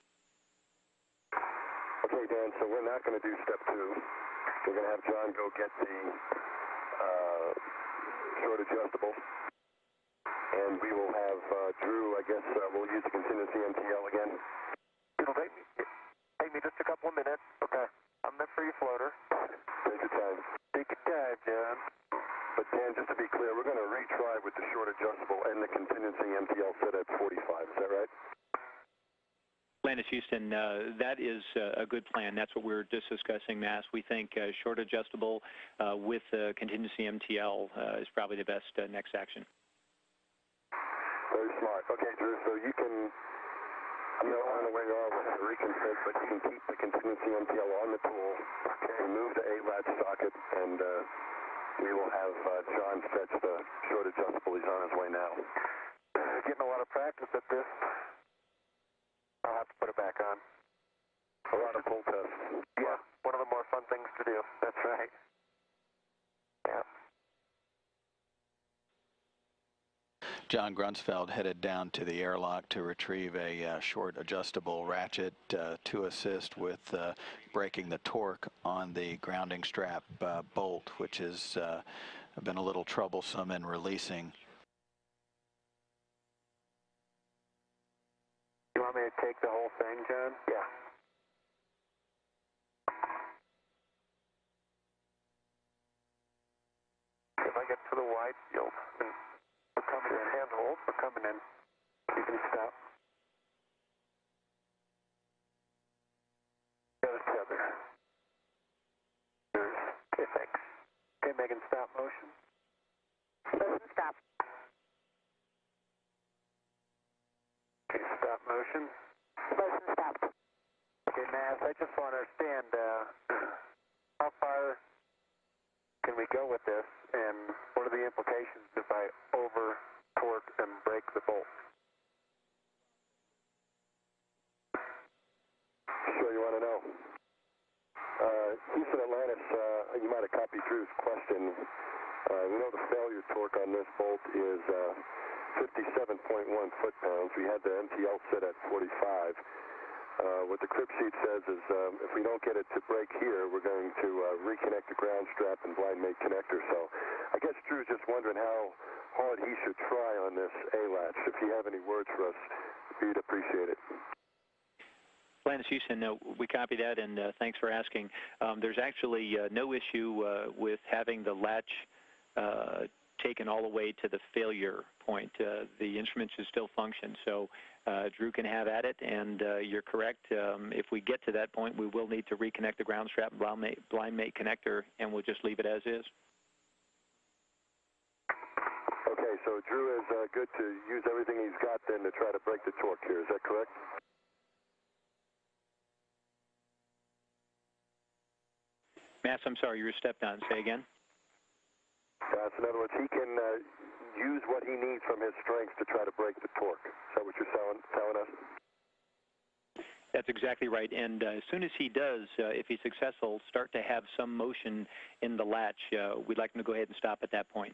Okay, Dan, so we're not going to do step two. We're going to have John go get the uh, short adjustable. And we will have uh, Drew, I guess, uh, we'll use the contingency M T L again. It'll take me, take me just a couple of minutes. Okay. I'm the free floater. Take your time. Take your time, John. But Dan, just to be clear, we're going to retry with the short adjustable and the contingency M T L set at forty-five. Is that right? Landis Houston, uh, that is uh, a good plan. That's what we're just discussing, Mass. We think uh, short adjustable uh, with uh, contingency M T L uh, is probably the best uh, next action. Very smart. Okay, Drew, so you can, I don't know where you are with the reconfig, but you can keep the contingency M T L on the tool, okay, remove the A-latch socket, and uh, we will have uh, John fetch the short adjustable. He's on his way now. Getting a lot of practice at this. I'll have to put it back on. A lot of pull tests. Yeah, one of the more fun things to do. That's right. Yeah. John Grunsfeld headed down to the airlock to retrieve a uh, short adjustable ratchet uh, to assist with uh, breaking the torque on the grounding strap uh, bolt, which has uh, been a little troublesome in releasing. You want me to take the whole thing, John? Yeah. If I get to the wide field, and we're coming in, handhold, we're coming in. You can stop. The other tether. Okay, thanks. Okay, Megan, stop motion. Motion stop. Okay, stop motion. Motion stopped. Okay, Mass, I just want to understand uh, how far can we go with this, and what are the implications if I over torque and break the bolt? Sure, you want to know. Uh, Houston Atlantis, uh, you might have copied Drew's question. Uh, we know the failure torque on this bolt is uh, fifty-seven point one foot-pounds. We had the M T L set at forty-five. Uh, what the crib sheet says is um, if we don't get it to break here, we're going to uh, reconnect the ground strap and blind mate connector. So I guess Drew's just wondering how hard he should try on this A-latch. If you have any words for us, we'd appreciate it. Landis Houston, uh, we copy that, and uh, thanks for asking. Um, there's actually uh, no issue uh, with having the latch uh, taken all the way to the failure point. Uh, the instrument should still function, so uh, Drew can have at it, and uh, you're correct. Um, if we get to that point, we will need to reconnect the ground strap and blind mate, blind mate connector, and we'll just leave it as is. Okay, so Drew is uh, good to use everything he's got then to try to break the torque here. Is that correct? Mass, I'm sorry, you were stepped on. Say again. Uh, so in other words, he can uh, use what he needs from his strength to try to break the torque. Is that what you're telling, telling us? That's exactly right. And uh, as soon as he does, uh, if he's successful, start to have some motion in the latch, uh, we'd like him to go ahead and stop at that point.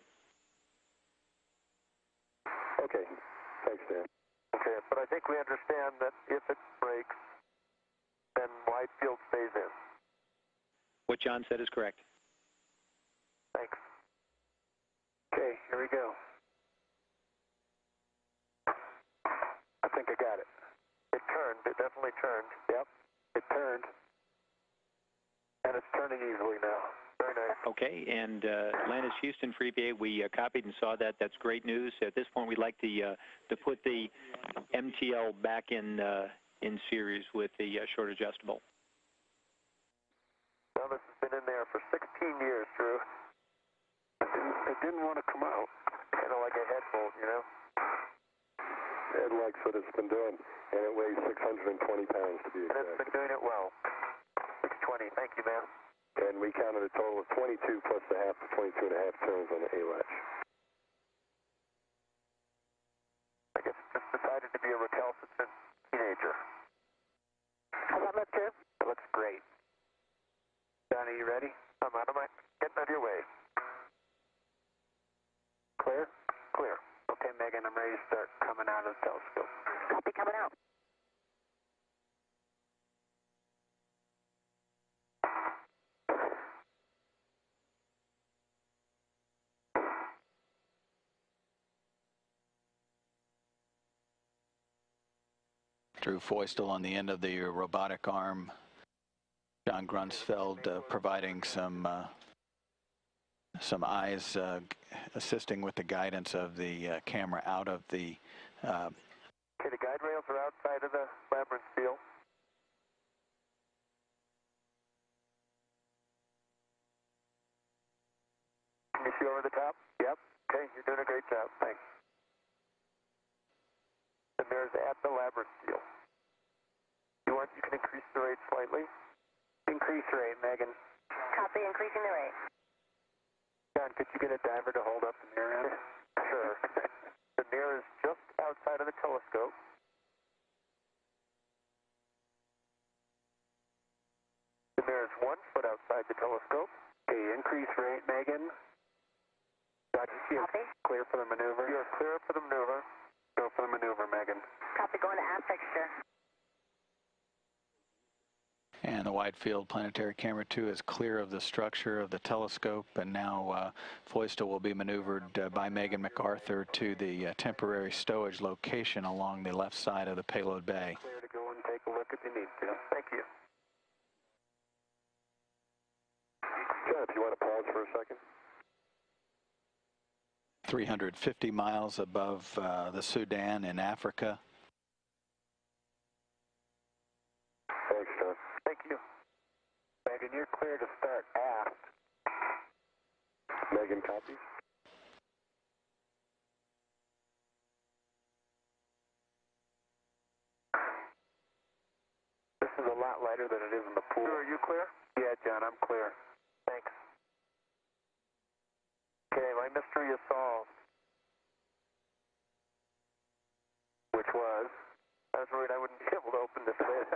Okay. Thanks, Dan. Okay, but I think we understand that if it breaks, then wide field stays in. What John said is correct. Thanks. Okay, here we go. I think I got it. It turned. It definitely turned. Yep. It turned. And it's turning easily now. Very nice. Okay, and uh, Atlantis Houston Freebie, we uh, copied and saw that. That's great news. At this point, we'd like to uh, to put the M T L back in uh, in series with the uh, short adjustable. Well, this has been in there for sixteen years, Drew. It didn't, it didn't want to come out. Kind of like a head bolt, you know? Ed likes what it's been doing, and it weighs six hundred twenty pounds to be exact. And it's been doing it well. six twenty, thank you, man. And we counted a total of twenty-two plus the half to twenty-two and a half turns on the A-latch. I guess it just decided to be a recalcitrant teenager. How's that look, Drew? It looks great. John, are you ready? I'm out of my... Getting out of your way. Clear? Clear. Okay, Megan, I'm ready to start coming out of the telescope. Copy, coming out. Drew Feustel on the end of the robotic arm. John Grunsfeld uh, providing some uh, some eyes, uh, assisting with the guidance of the uh, camera out of the... Uh, okay, the guide rails are outside of the labyrinth field. Can you see over the top? Yep. Okay, you're doing a great job. Thanks. The mirror's at the labyrinth field. You want, you can increase the rate slightly. Increase rate, Megan. Copy, increasing the rate. John, could you get a diver to hold up the mirror? Sure. The mirror is just outside of the telescope. The mirror is one foot outside the telescope. Okay, increase rate, Megan. Got you see it clear for the maneuver? You're clear for the maneuver. Go for the maneuver, Megan. Copy, going to aft fixture. And the wide field planetary camera two is clear of the structure of the telescope, and now uh, Feustel will be maneuvered uh, by Megan MacArthur to the uh, temporary stowage location along the left side of the payload bay. Clear to go and take a look if you need to. Thank you. John, if you want to pause for a second. three hundred fifty miles above uh, the Sudan in Africa. Thanks, John. Thank you. Megan, you're clear to start aft. Megan, copies. This is a lot lighter than it is in the pool. Are you clear? Yeah, John, I'm clear. Thanks. Okay, my mystery is solved. Which was, I was worried I wouldn't be able to open this lid.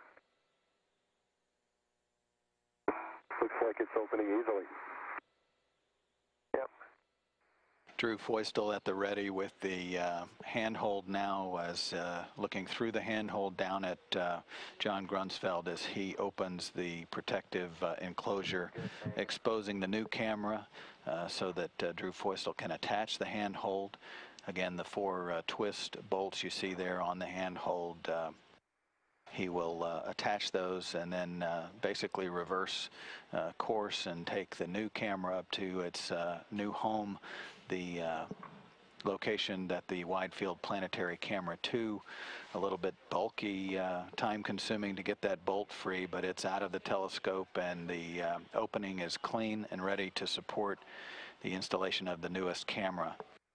Looks like it's opening easily. Yep. Drew Feustel at the ready with the uh, handhold now, as uh, looking through the handhold down at uh, John Grunsfeld as he opens the protective uh, enclosure, exposing the new camera uh, so that uh, Drew Feustel can attach the handhold. Again, the four uh, twist bolts you see there on the handhold, uh, he will uh, attach those and then uh, basically reverse uh, course and take the new camera up to its uh, new home, the uh, location that the wide field planetary camera two, a little bit bulky, uh, time consuming to get that bolt free, but it's out of the telescope and the uh, opening is clean and ready to support the installation of the newest camera.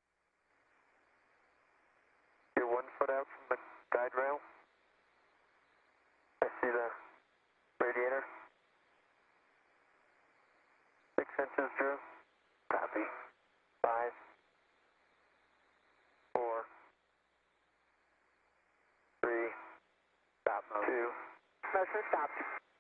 You're one foot out from the guide rail. I see the radiator. Six inches, Drew. Copy. Five. Four. Three. Stop. Two. Motion stopped.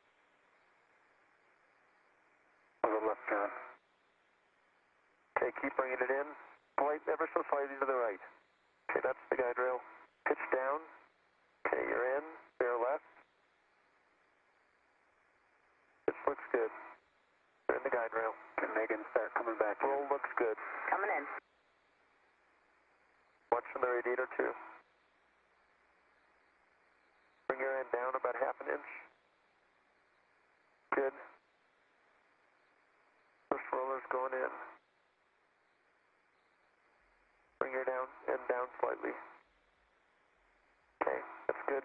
A little left turn. Okay, keep bringing it in. Slight, ever so slightly to the right. Okay, that's the guide rail. Pitch down. Okay, you're in. Bear left. This looks good. You're in the guide rail. And Megan, start coming back. Roll looks good. Coming in. Watch from the radiator too. Bring your end down about half an inch. Good. First roller's going in. Bring your down end down slightly. Okay, that's good.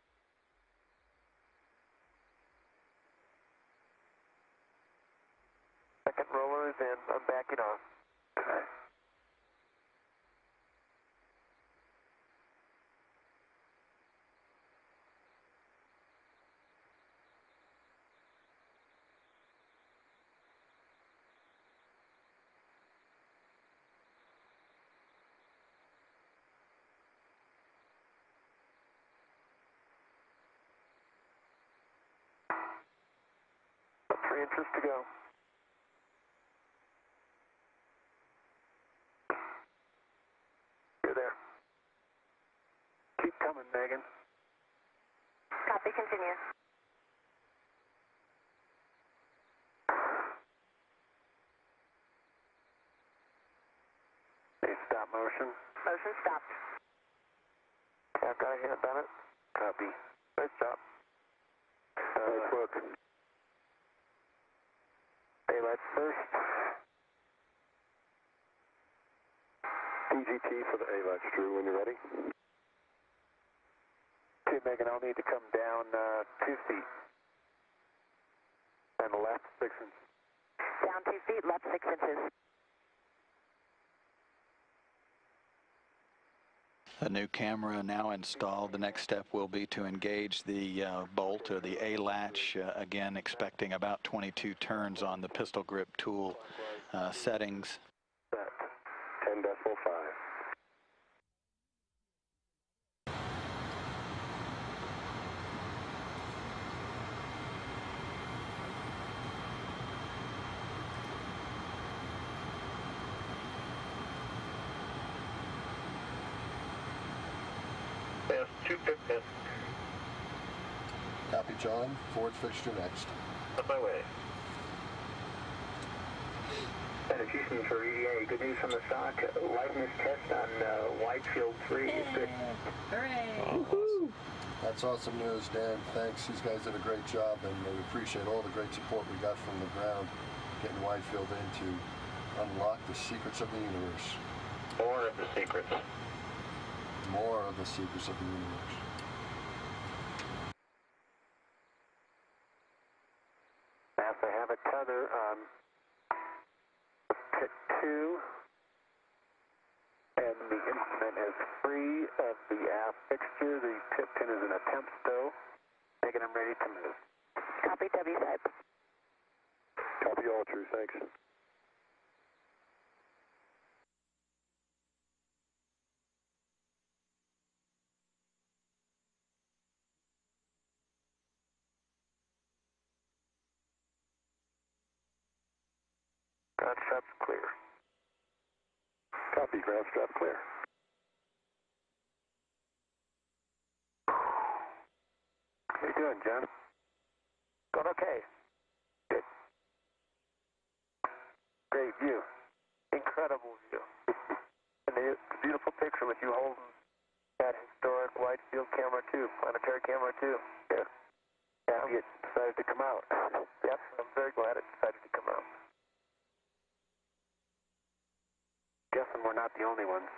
Second roller is in. I'm backing off. Okay. Three inches to go. You're there. Keep coming, Megan. Copy, continue. Okay, stop motion. Motion stopped. Okay, I've got a hand on it. Copy. Nice job. Uh, nice work. A-lights first. D G T for the A-lights, Drew, when you're ready. Okay, Megan, I'll need to come down uh, two feet. And left six inches. Down two feet, left six inches. A new camera now installed. The next step will be to engage the uh, bolt or the A-latch, uh, again expecting about twenty-two turns on the pistol grip tool uh, settings. Set. ten decimal five. Two pip pip. Copy, John. Forward fixture next. On my way. Senate Houston for E D A. Good news from the stock. Liveness test on uh, Whitefield three. Good. Hooray! Oh, that's awesome news, Dan. Thanks. These guys did a great job, and we appreciate all the great support we got from the ground, getting Whitefield in to unlock the secrets of the universe. More of the secrets. More of the secrets of the universe. NASA have a tether on pit two, and the instrument is free of the aft fixture. The pit pin is in a temp stow. Megan, I'm ready to move. Copy, W side. Copy all, true, thanks. Ground strap's clear. Copy, ground strap clear. How you doing, John? Going okay. Good. Great view. Incredible view. And the beautiful picture with you holding that historic wide field camera too, planetary camera too. Yeah. Happy it decided to come out. Yep, I'm very glad it decided to come out. Guessing we're not the only ones.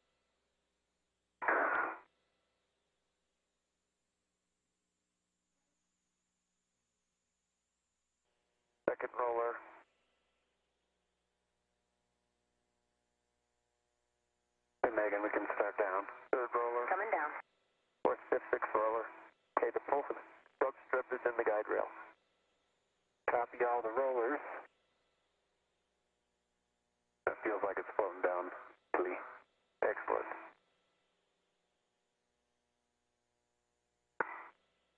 Second roller. Hey Megan, we can start down. Third roller. Coming down. Fourth, fifth, sixth roller. Okay, the pull for the stroke strip is in the guide rail. Copy all the rollers. That feels like it's floating down. Please. Excellent.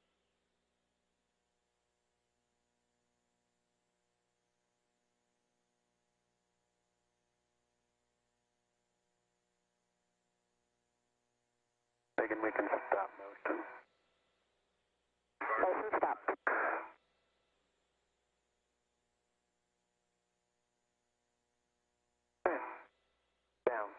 Megan, we can stop motion. Motion stop. Down.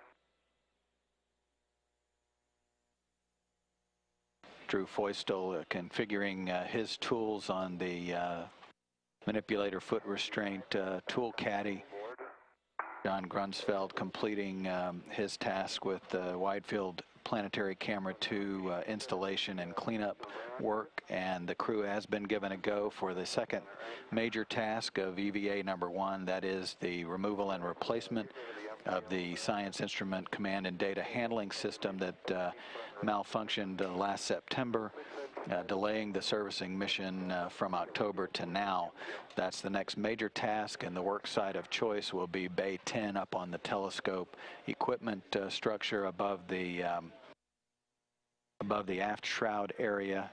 Drew Feustel uh, configuring uh, his tools on the uh, manipulator foot restraint uh, tool caddy. John Grunsfeld completing um, his task with the wide field planetary camera two uh, installation and cleanup work, and the crew has been given a go for the second major task of E V A number one, that is the removal and replacement of the Science Instrument Command and Data Handling System that uh, malfunctioned uh, last September, uh, delaying the servicing mission uh, from October to now. That's the next major task, and the work site of choice will be Bay ten up on the telescope equipment uh, structure above the um, above the aft shroud area.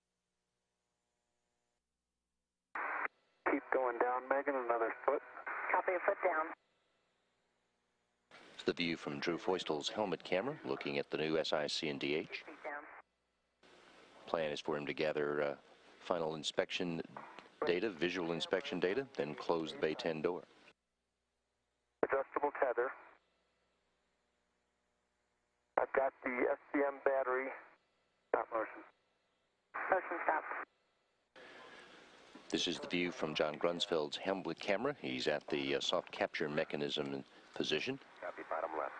Keep going down, Megan, another foot. Copy, a foot down. It's the view from Drew Feustel's helmet camera, looking at the new S I C and D H. Plan is for him to gather uh, final inspection data, visual inspection data, then close the Bay ten door. Adjustable tether. I've got the S C M battery. Stop motion. Motion stop. This is the view from John Grunsfeld's helmet camera. He's at the uh, soft capture mechanism position. Copy, bottom left.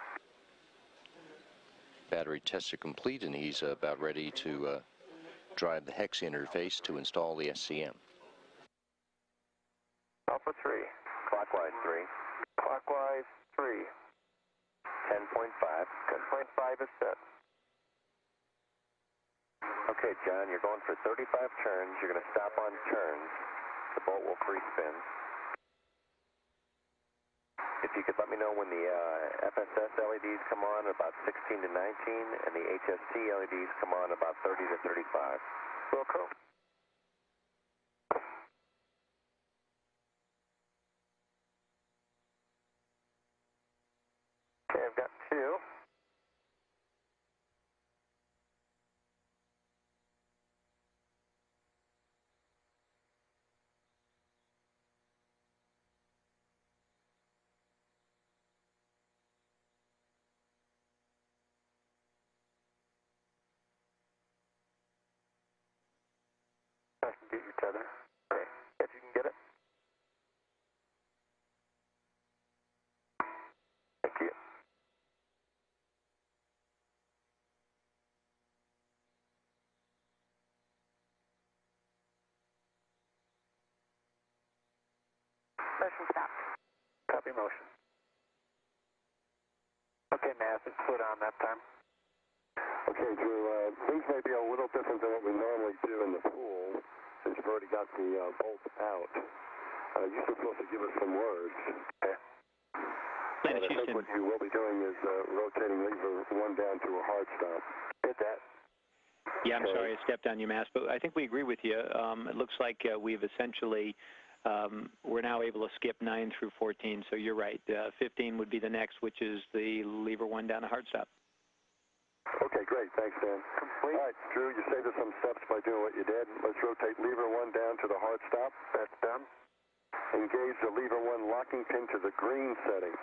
Battery tests are complete, and he's uh, about ready to uh, drive the hex interface to install the S C M. Alpha three. Clockwise three. Clockwise three. ten point five. ten point five is set. Okay, John, you're going for thirty-five turns. You're going to stop on turns. The bolt will free spin. If you could let me know when the uh, F S S L E Ds come on about sixteen to nineteen, and the H S T L E Ds come on about thirty to thirty-five. Wilco. Okay, I've got two. I can get your tether. Okay, if you can get it. Thank you. Motion stop. Copy motion. Okay, Matt, it's foot on that time. Okay, Drew, uh, things may be a little different than what we normally do in the pool, since you've already got the uh, bolt out. Uh, you're supposed to give us some words. Okay. And I think what you will be doing is uh, rotating lever one down to a hard stop. Did that. Yeah, I'm sorry I stepped on you, Mass, but I think we agree with you. Um, it looks like uh, we've essentially, um, we're now able to skip nine through fourteen, so you're right. Uh, fifteen would be the next, which is the lever one down to hard stop. Okay, great. Thanks, Dan. Complete. All right, Drew, you saved us some steps by doing what you did. Let's rotate lever one down to the hard stop. That's done. Engage the lever one locking pin to the green setting.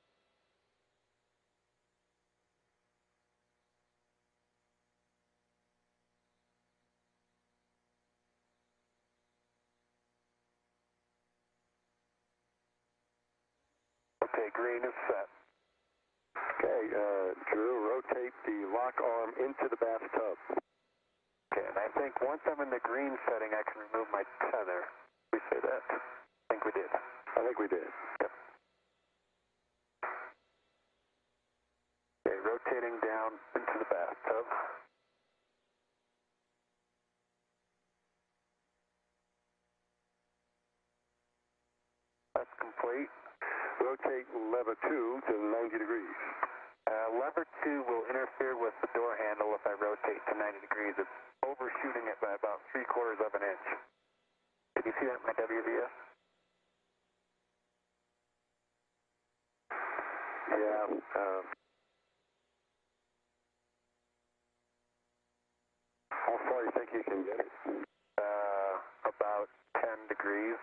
Okay, green is set. Okay, uh, Drew, rotate the lock arm into the bathtub. Okay, and I think once I'm in the green setting, I can remove my tether. We say that? I think we did. I think we did. Yep. Okay, rotating down into the bathtub. That's complete. Rotate lever two to ninety degrees. Uh, lever two will interfere with the door handle if I rotate to ninety degrees. It's overshooting it by about three quarters of an inch. Did you see that in my W V S? Yeah. Um, far do you think you can get it? Uh, about ten degrees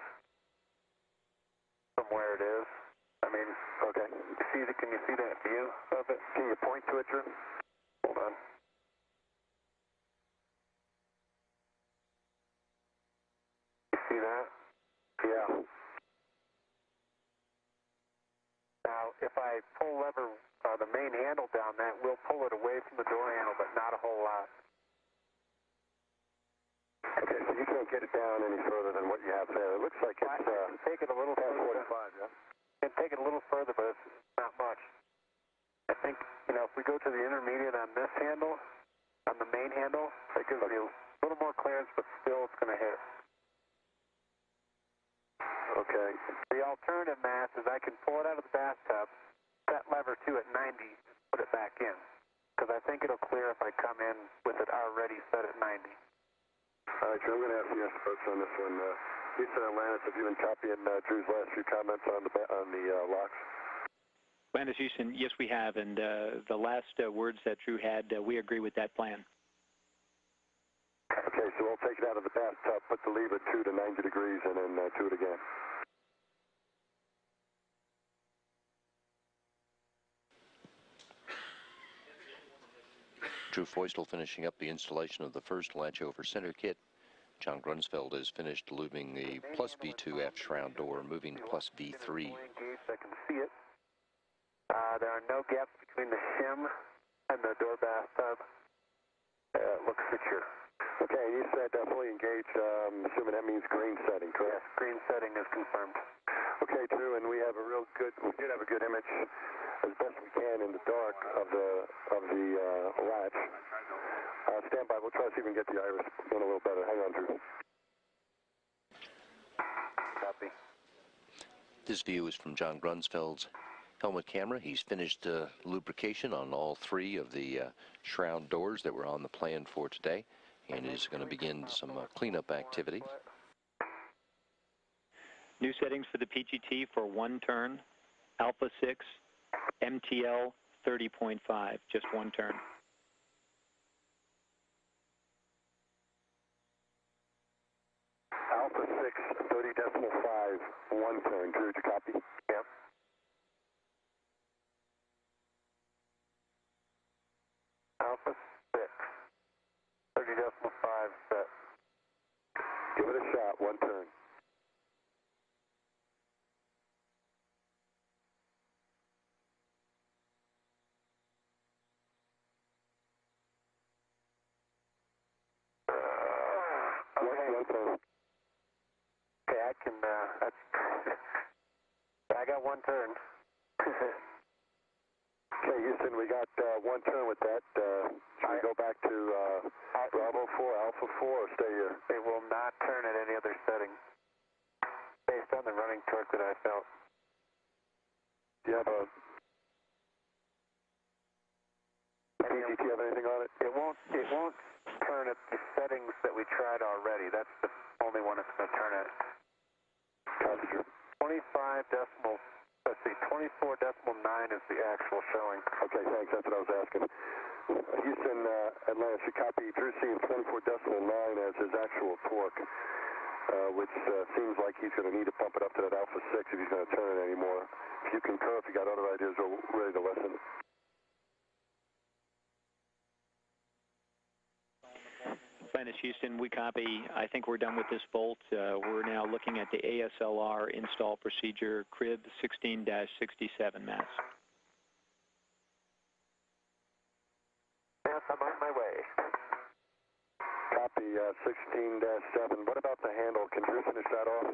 from where it is. I mean, okay. You see the, can you see that view of it? Can you point to it, Drew? Hold on. You see that? Yeah. Now, if I pull lever, uh, the main handle down, that will pull it away from the door handle, but not a whole lot. Okay, so you can't get it down any further than what you have there. It looks like it's uh, take it a little past forty-five, yeah? Can take it a little further, but it's not much. I think, you know, if we go to the intermediate on this handle, on the main handle, that gives you a little more clearance, but still it's going to hit. Okay. The alternative, Mass, is I can pull it out of the bathtub, set lever two at ninety, put it back in. Because I think it'll clear if I come in with it already set at ninety. All right, Drew, I'm going to ask the experts on this one. Uh, Houston and Atlantis, have you been copying uh, Drew's last few comments on the on the uh, locks? Atlantis, Houston, yes, we have, and uh, the last uh, words that Drew had, uh, we agree with that plan. Okay, so we'll take it out of the bathtub, put the lever two to ninety degrees, and then uh, do it again. Drew Feustel finishing up the installation of the first latch over center kit. John Grunsfeld has finished looping the plus V two aft shroud door, moving to plus V three. I can see it. Uh, there are no gaps between the shim and the door bathtub. Uh, it looks secure. Okay, you said uh, fully engaged. Um, assuming that means green setting, correct? Yes, green setting is confirmed. Okay, Drew, and we have a real good. We did have a good image, as best we can in the dark, of the of the uh, latch. Uh, stand by. We'll try to see if we can get the iris one a little better. Hang on, Drew. Copy. This view is from John Grunsfeld's helmet camera. He's finished uh, lubrication on all three of the uh, shroud doors that were on the plan for today, and is going to begin some uh, cleanup activity. New settings for the P G T for one turn, Alpha six, M T L thirty point five, just one turn. Alpha six, thirty decimal five, one turn. Drew, did you copy? Yep. Alpha six, thirty decimal five, set. Give it a shot, one turn. Uh, okay. One turn. Okay, I can, uh, that's, I got one turn. Okay, Houston, we got uh, one turn with that. Uh, should we go back to uh, Bravo four, Alpha four, or stay here? It will not turn at any other setting, based on the running torque that I felt. Do you have a... P G T have anything on it? It won't, it won't turn at the settings that we tried already. That's the only one it's going to turn at. twenty-five decimal, let's see, twenty-four decimal nine is the actual showing. Okay, thanks. That's what I was asking. Houston, uh, Atlanta, should copy. Drew seeing twenty-four decimal nine as his actual torque, uh, which uh, seems like he's going to need to pump it up to that Alpha six if he's going to turn it anymore. If you concur, if you got other ideas, we're ready to listen. Atlantis, Houston, we copy. I think we're done with this bolt. Uh, we're now looking at the A S L R install procedure, crib sixteen dash sixty-seven, Mass. Yes, I'm on my way. Copy, uh, sixteen dash seven. What about the handle? Can Drew finish that off?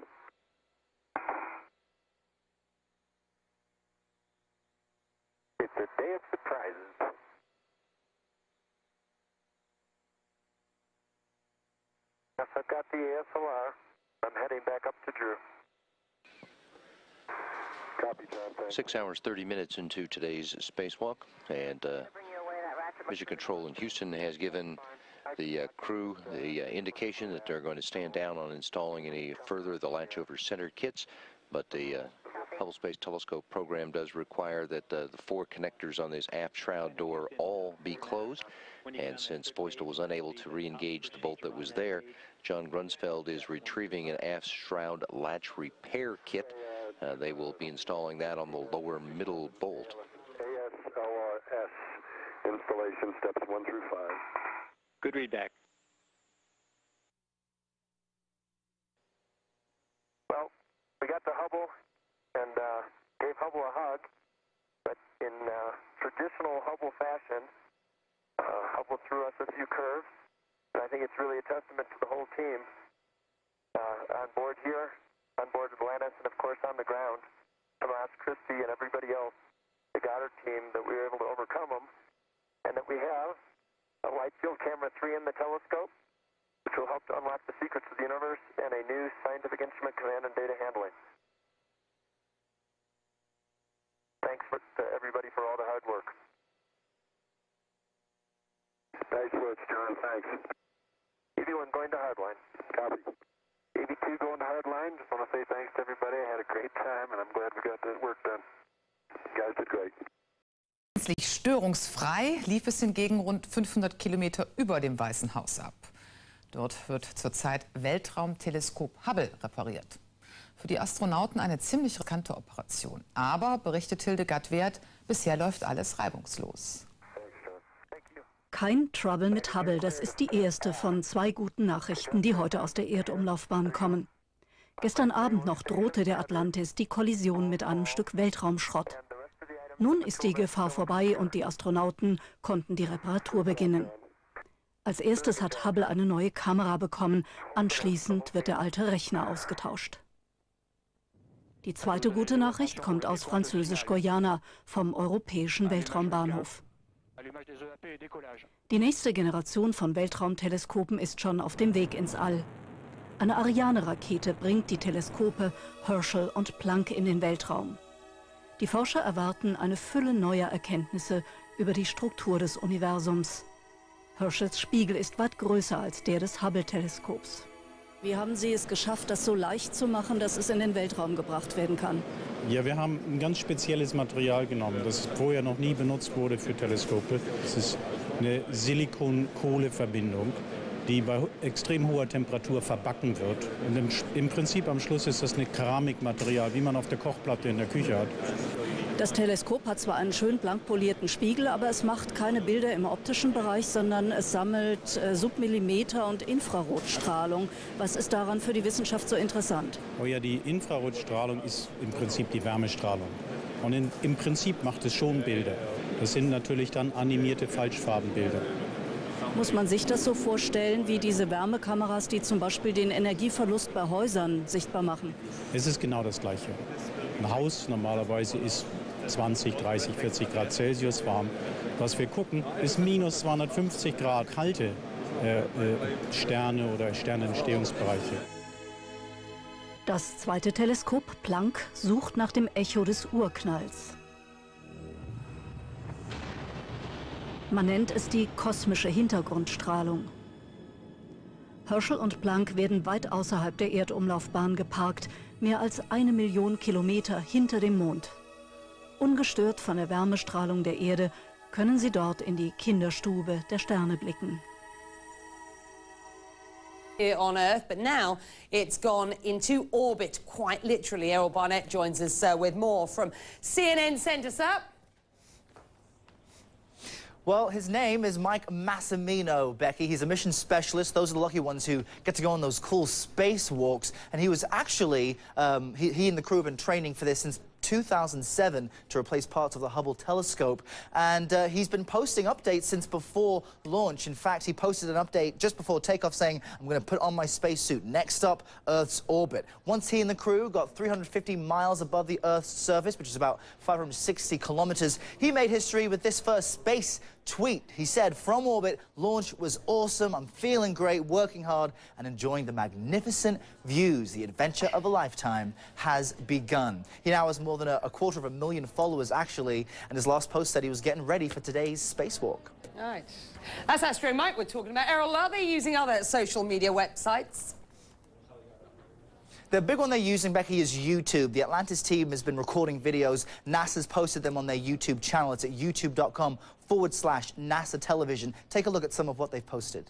It's a day of surprises. Yes, I've got the A S L R. I'm heading back up to Drew. Copy, John. Thanks. Six hours, thirty minutes into today's spacewalk, and uh, Mission Control in Houston has given the uh, crew the uh, indication that they're going to stand down on installing any further of the latch over center kits, but the uh, Hubble Space Telescope program does require that uh, the four connectors on this aft shroud door all be closed. And since Feustel was unable to re-engage the bolt that was there, John Grunsfeld is retrieving an aft shroud latch repair kit. Uh, they will be installing that on the lower middle bolt. A S L R S installation steps one through five. Good readback. Well, we got the Hubble and uh, gave Hubble a hug, but in uh, traditional Hubble fashion, uh, Hubble threw us a few curves, and I think it's really a testament to the whole team uh, on board here, on board Atlantis, and of course on the ground, Tomas, Christie, and everybody else, the Goddard team, that we were able to overcome them, and that we have a Wide Field Camera three in the telescope, which will help to unlock the secrets of the universe, and a new scientific instrument command and data handling. Thanks for, to everybody for all the hard work. Nice work, John. Thanks. A B one going to hardline. Copy. A B two going to hardline. Just want to say thanks to everybody. I had a great time, and I'm glad we got the work done. You guys did great. Gänzlich störungsfrei lief es hingegen rund fünfhundert Kilometer über dem Weißen Haus ab. Dort wird zurzeit Weltraumteleskop Hubble repariert. Für die Astronauten eine ziemlich riskante Operation. Aber, berichtet Hildegard Wert, bisher läuft alles reibungslos. Kein Trouble mit Hubble, das ist die erste von zwei guten Nachrichten, die heute aus der Erdumlaufbahn kommen. Gestern Abend noch drohte der Atlantis die Kollision mit einem Stück Weltraumschrott. Nun ist die Gefahr vorbei und die Astronauten konnten die Reparatur beginnen. Als erstes hat Hubble eine neue Kamera bekommen, anschließend wird der alte Rechner ausgetauscht. Die zweite gute Nachricht kommt aus Französisch-Guyana, vom Europäischen Weltraumbahnhof. Die nächste Generation von Weltraumteleskopen ist schon auf dem Weg ins All. Eine Ariane-Rakete bringt die Teleskope Herschel und Planck in den Weltraum. Die Forscher erwarten eine Fülle neuer Erkenntnisse über die Struktur des Universums. Herschels Spiegel ist weit größer als der des Hubble-Teleskops. Wie haben Sie es geschafft, das so leicht zu machen, dass es in den Weltraum gebracht werden kann? Ja, wir haben ein ganz spezielles Material genommen, das vorher noch nie benutzt wurde für Teleskope. Es ist eine Silikon-Kohle-Verbindung, die bei extrem hoher Temperatur verbacken wird. Und im, im Prinzip am Schluss ist das ein Keramikmaterial, wie man auf der Kochplatte in der Küche hat. Das Teleskop hat zwar einen schön blank polierten Spiegel, aber es macht keine Bilder im optischen Bereich, sondern es sammelt äh, Submillimeter- und Infrarotstrahlung. Was ist daran für die Wissenschaft so interessant? Oh ja, die Infrarotstrahlung ist im Prinzip die Wärmestrahlung. Und in, im Prinzip macht es schon Bilder. Das sind natürlich dann animierte Falschfarbenbilder. Muss man sich das so vorstellen wie diese Wärmekameras, die zum Beispiel den Energieverlust bei Häusern sichtbar machen? Es ist genau das Gleiche. Ein Haus normalerweise ist zwanzig, dreißig, vierzig Grad Celsius warm. Was wir gucken, ist minus zweihundertfünfzig Grad kalte äh, äh, Sterne oder Sternentstehungsbereiche. Das zweite Teleskop, Planck, sucht nach dem Echo des Urknalls. Man nennt es die kosmische Hintergrundstrahlung. Herschel und Planck werden weit außerhalb der Erdumlaufbahn geparkt, mehr als eine Million Kilometer hinter dem Mond. Ungestört von der Wärmestrahlung der Erde können sie dort in die Kinderstube der Sterne blicken. Here on Earth, but now it's gone into orbit, quite literally. Errol Barnett joins us uh, with more from C N N. Send us up. Well, his name is Mike Massimino, Becky. He's a mission specialist. Those are the lucky ones who get to go on those cool spacewalks. And he was actually, um, he, he and the crew have been training for this since two thousand seven to replace parts of the Hubble telescope. And uh, he's been posting updates since before launch. In fact, he posted an update just before takeoff saying, I'm going to put on my spacesuit. Next up, Earth's orbit. Once he and the crew got three hundred fifty miles above the Earth's surface, which is about five hundred sixty kilometers, he made history with this first space tweet. He said, from orbit, launch was awesome. I'm feeling great, working hard, and enjoying the magnificent views. The adventure of a lifetime has begun. He now has more than a, a quarter of a million followers, actually, and his last post said he was getting ready for today's spacewalk. Right. That's Astro Mike we're talking about. Errol, are they using other social media websites? The big one they're using, Becky, is YouTube. The Atlantis team has been recording videos. NASA's posted them on their YouTube channel. It's at youtube.com forward slash NASA television. Take a look at some of what they've posted.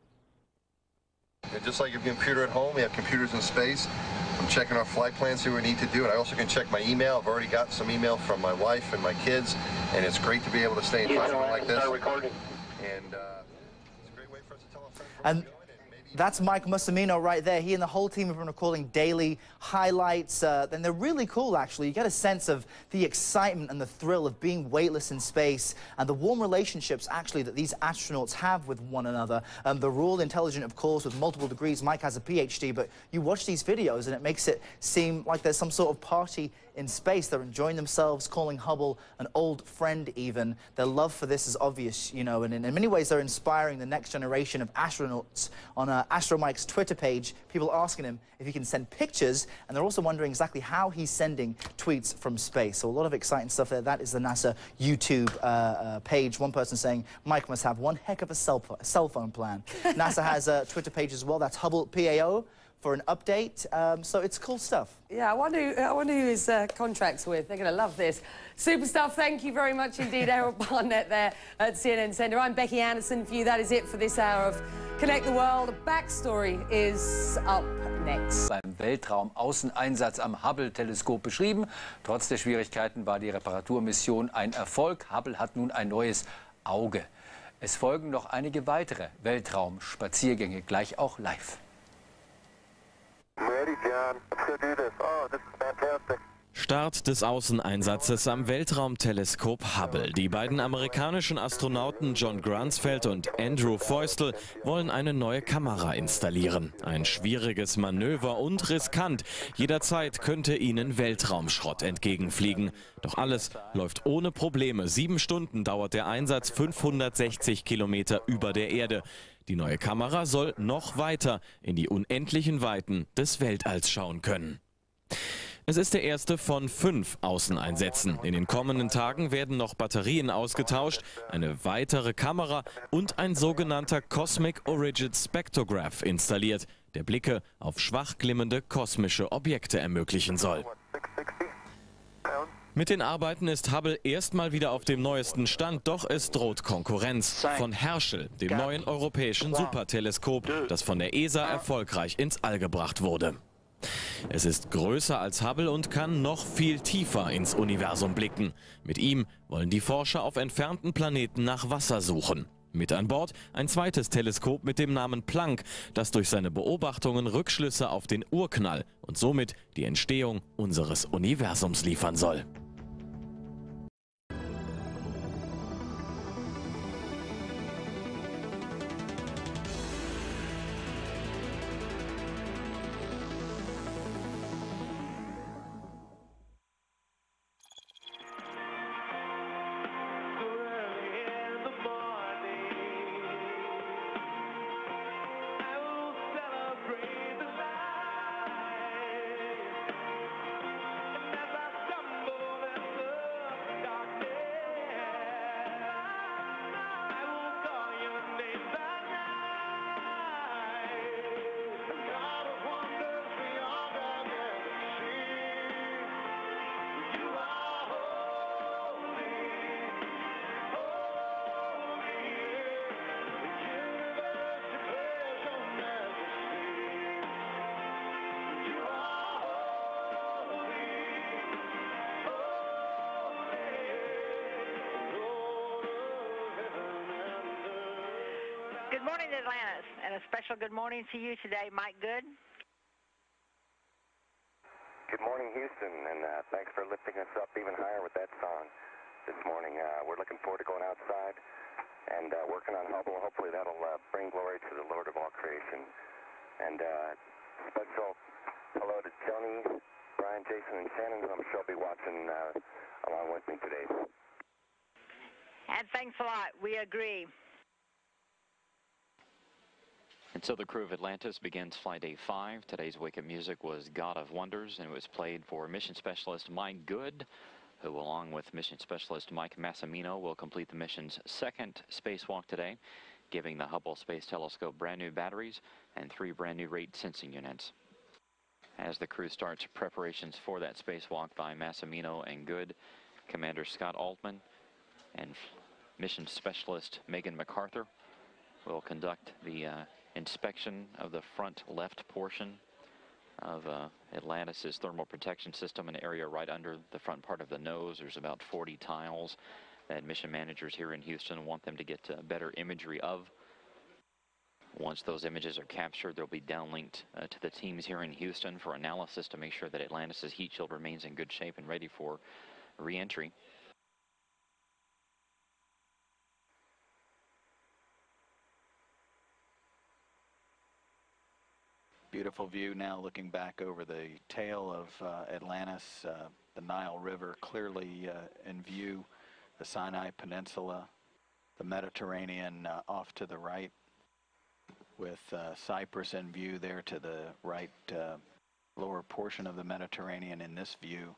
And just like your computer at home, we have computers in space. I'm checking our flight plans, see what we need to do, and I also can check my email. I've already got some email from my wife and my kids, and it's great to be able to stay in touch with them like this. And uh, it's a great way for us to tell our friends. And that's Mike Massimino right there. He and the whole team have been recording daily highlights, uh, and they're really cool, actually. You get a sense of the excitement and the thrill of being weightless in space and the warm relationships, actually, that these astronauts have with one another. Um, they're all intelligent, of course, with multiple degrees. Mike has a P H D, but you watch these videos and it makes it seem like there's some sort of party in space. They're enjoying themselves, calling Hubble an old friend even. Their love for this is obvious, you know, and in, in many ways they're inspiring the next generation of astronauts. On uh, Astro Mike's Twitter page, people asking him if he can send pictures, and they're also wondering exactly how he's sending tweets from space. So a lot of exciting stuff there. That is the NASA YouTube uh, uh, page. One person saying, Mike must have one heck of a cell, cell phone plan. NASA has a Twitter page as well. That's Hubble P A O. For an update, um, so it's cool stuff. Yeah, I wonder, I wonder who his uh, contract's with. They're going to love this. Super stuff. Thank you very much indeed, Errol Barnett there at C N N Centre. I'm Becky Anderson for you. That is it for this hour of Connect the World. The backstory is up next. Beim Weltraumaußeneinsatz am Hubble-Teleskop beschrieben. Trotz der Schwierigkeiten war die Reparaturmission ein Erfolg. Hubble hat nun ein neues Auge. Es folgen noch einige weitere Weltraumspaziergänge, gleich auch live. Ready, John. Let's go do this. Oh, this is fantastic. Start des Außeneinsatzes am Weltraumteleskop Hubble. Die beiden amerikanischen Astronauten John Grunsfeld und Andrew Feustel wollen eine neue Kamera installieren. Ein schwieriges Manöver und riskant. Jederzeit könnte ihnen Weltraumschrott entgegenfliegen. Doch alles läuft ohne Probleme. Sieben Stunden dauert der Einsatz, fünfhundertsechzig Kilometer über der Erde. Die neue Kamera soll noch weiter in die unendlichen Weiten des Weltalls schauen können. Es ist der erste von fünf Außeneinsätzen. In den kommenden Tagen werden noch Batterien ausgetauscht, eine weitere Kamera und ein sogenannter Cosmic Origin Spectrograph installiert, der Blicke auf schwach glimmende kosmische Objekte ermöglichen soll. Mit den Arbeiten ist Hubble erstmal wieder auf dem neuesten Stand, doch es droht Konkurrenz von Herschel, dem neuen europäischen Superteleskop, das von der E S A erfolgreich ins All gebracht wurde. Es ist größer als Hubble und kann noch viel tiefer ins Universum blicken. Mit ihm wollen die Forscher auf entfernten Planeten nach Wasser suchen. Mit an Bord ein zweites Teleskop mit dem Namen Planck, das durch seine Beobachtungen Rückschlüsse auf den Urknall und somit die Entstehung unseres Universums liefern soll. Good morning, Atlantis, and a special good morning to you today, Mike Good. Good morning, Houston, and uh, thanks for lifting us up even higher with that song this morning. Uh, we're looking forward to going outside and uh, working on Hubble. Hopefully that'll uh, bring glory to the Lord of all creation. And uh, special hello to Tony, Brian, Jason, and Shannon, who I'm sure will be watching uh, along with me today. And thanks a lot. We agree. And so the crew of Atlantis begins flight day five. Today's wake-up music was God of Wonders, and it was played for mission specialist Mike Good, who, along with mission specialist Mike Massimino, will complete the mission's second spacewalk today, giving the Hubble Space Telescope brand new batteries and three brand new rate sensing units. as the crew starts preparations for that spacewalk by Massimino and Good. Commander Scott Altman and mission specialist Megan MacArthur will conduct the uh, inspection of the front left portion of uh, Atlantis' thermal protection system, an area right under the front part of the nose. There's about forty tiles that mission managers here in Houston want them to get uh, better imagery of. Once those images are captured, they'll be downlinked uh, to the teams here in Houston for analysis to make sure that Atlantis' heat shield remains in good shape and ready for re-entry. Beautiful view now looking back over the tail of uh, Atlantis, uh, the Nile River clearly uh, in view, the Sinai Peninsula, the Mediterranean uh, off to the right, with uh, Cyprus in view there to the right uh, lower portion of the Mediterranean in this view.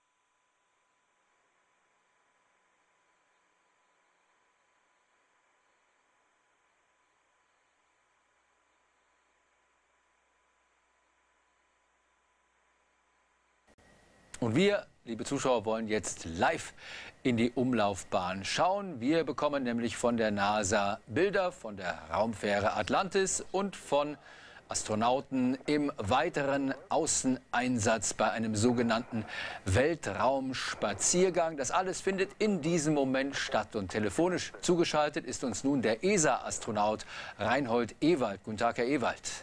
Und wir, liebe Zuschauer, wollen jetzt live in die Umlaufbahn schauen. Wir bekommen nämlich von der NASA Bilder von der Raumfähre Atlantis und von Astronauten im weiteren Außeneinsatz bei einem sogenannten Weltraumspaziergang. Das alles findet in diesem Moment statt. Und telefonisch zugeschaltet ist uns nun der E S A-Astronaut Reinhold Ewald. Guten Tag, Herr Ewald.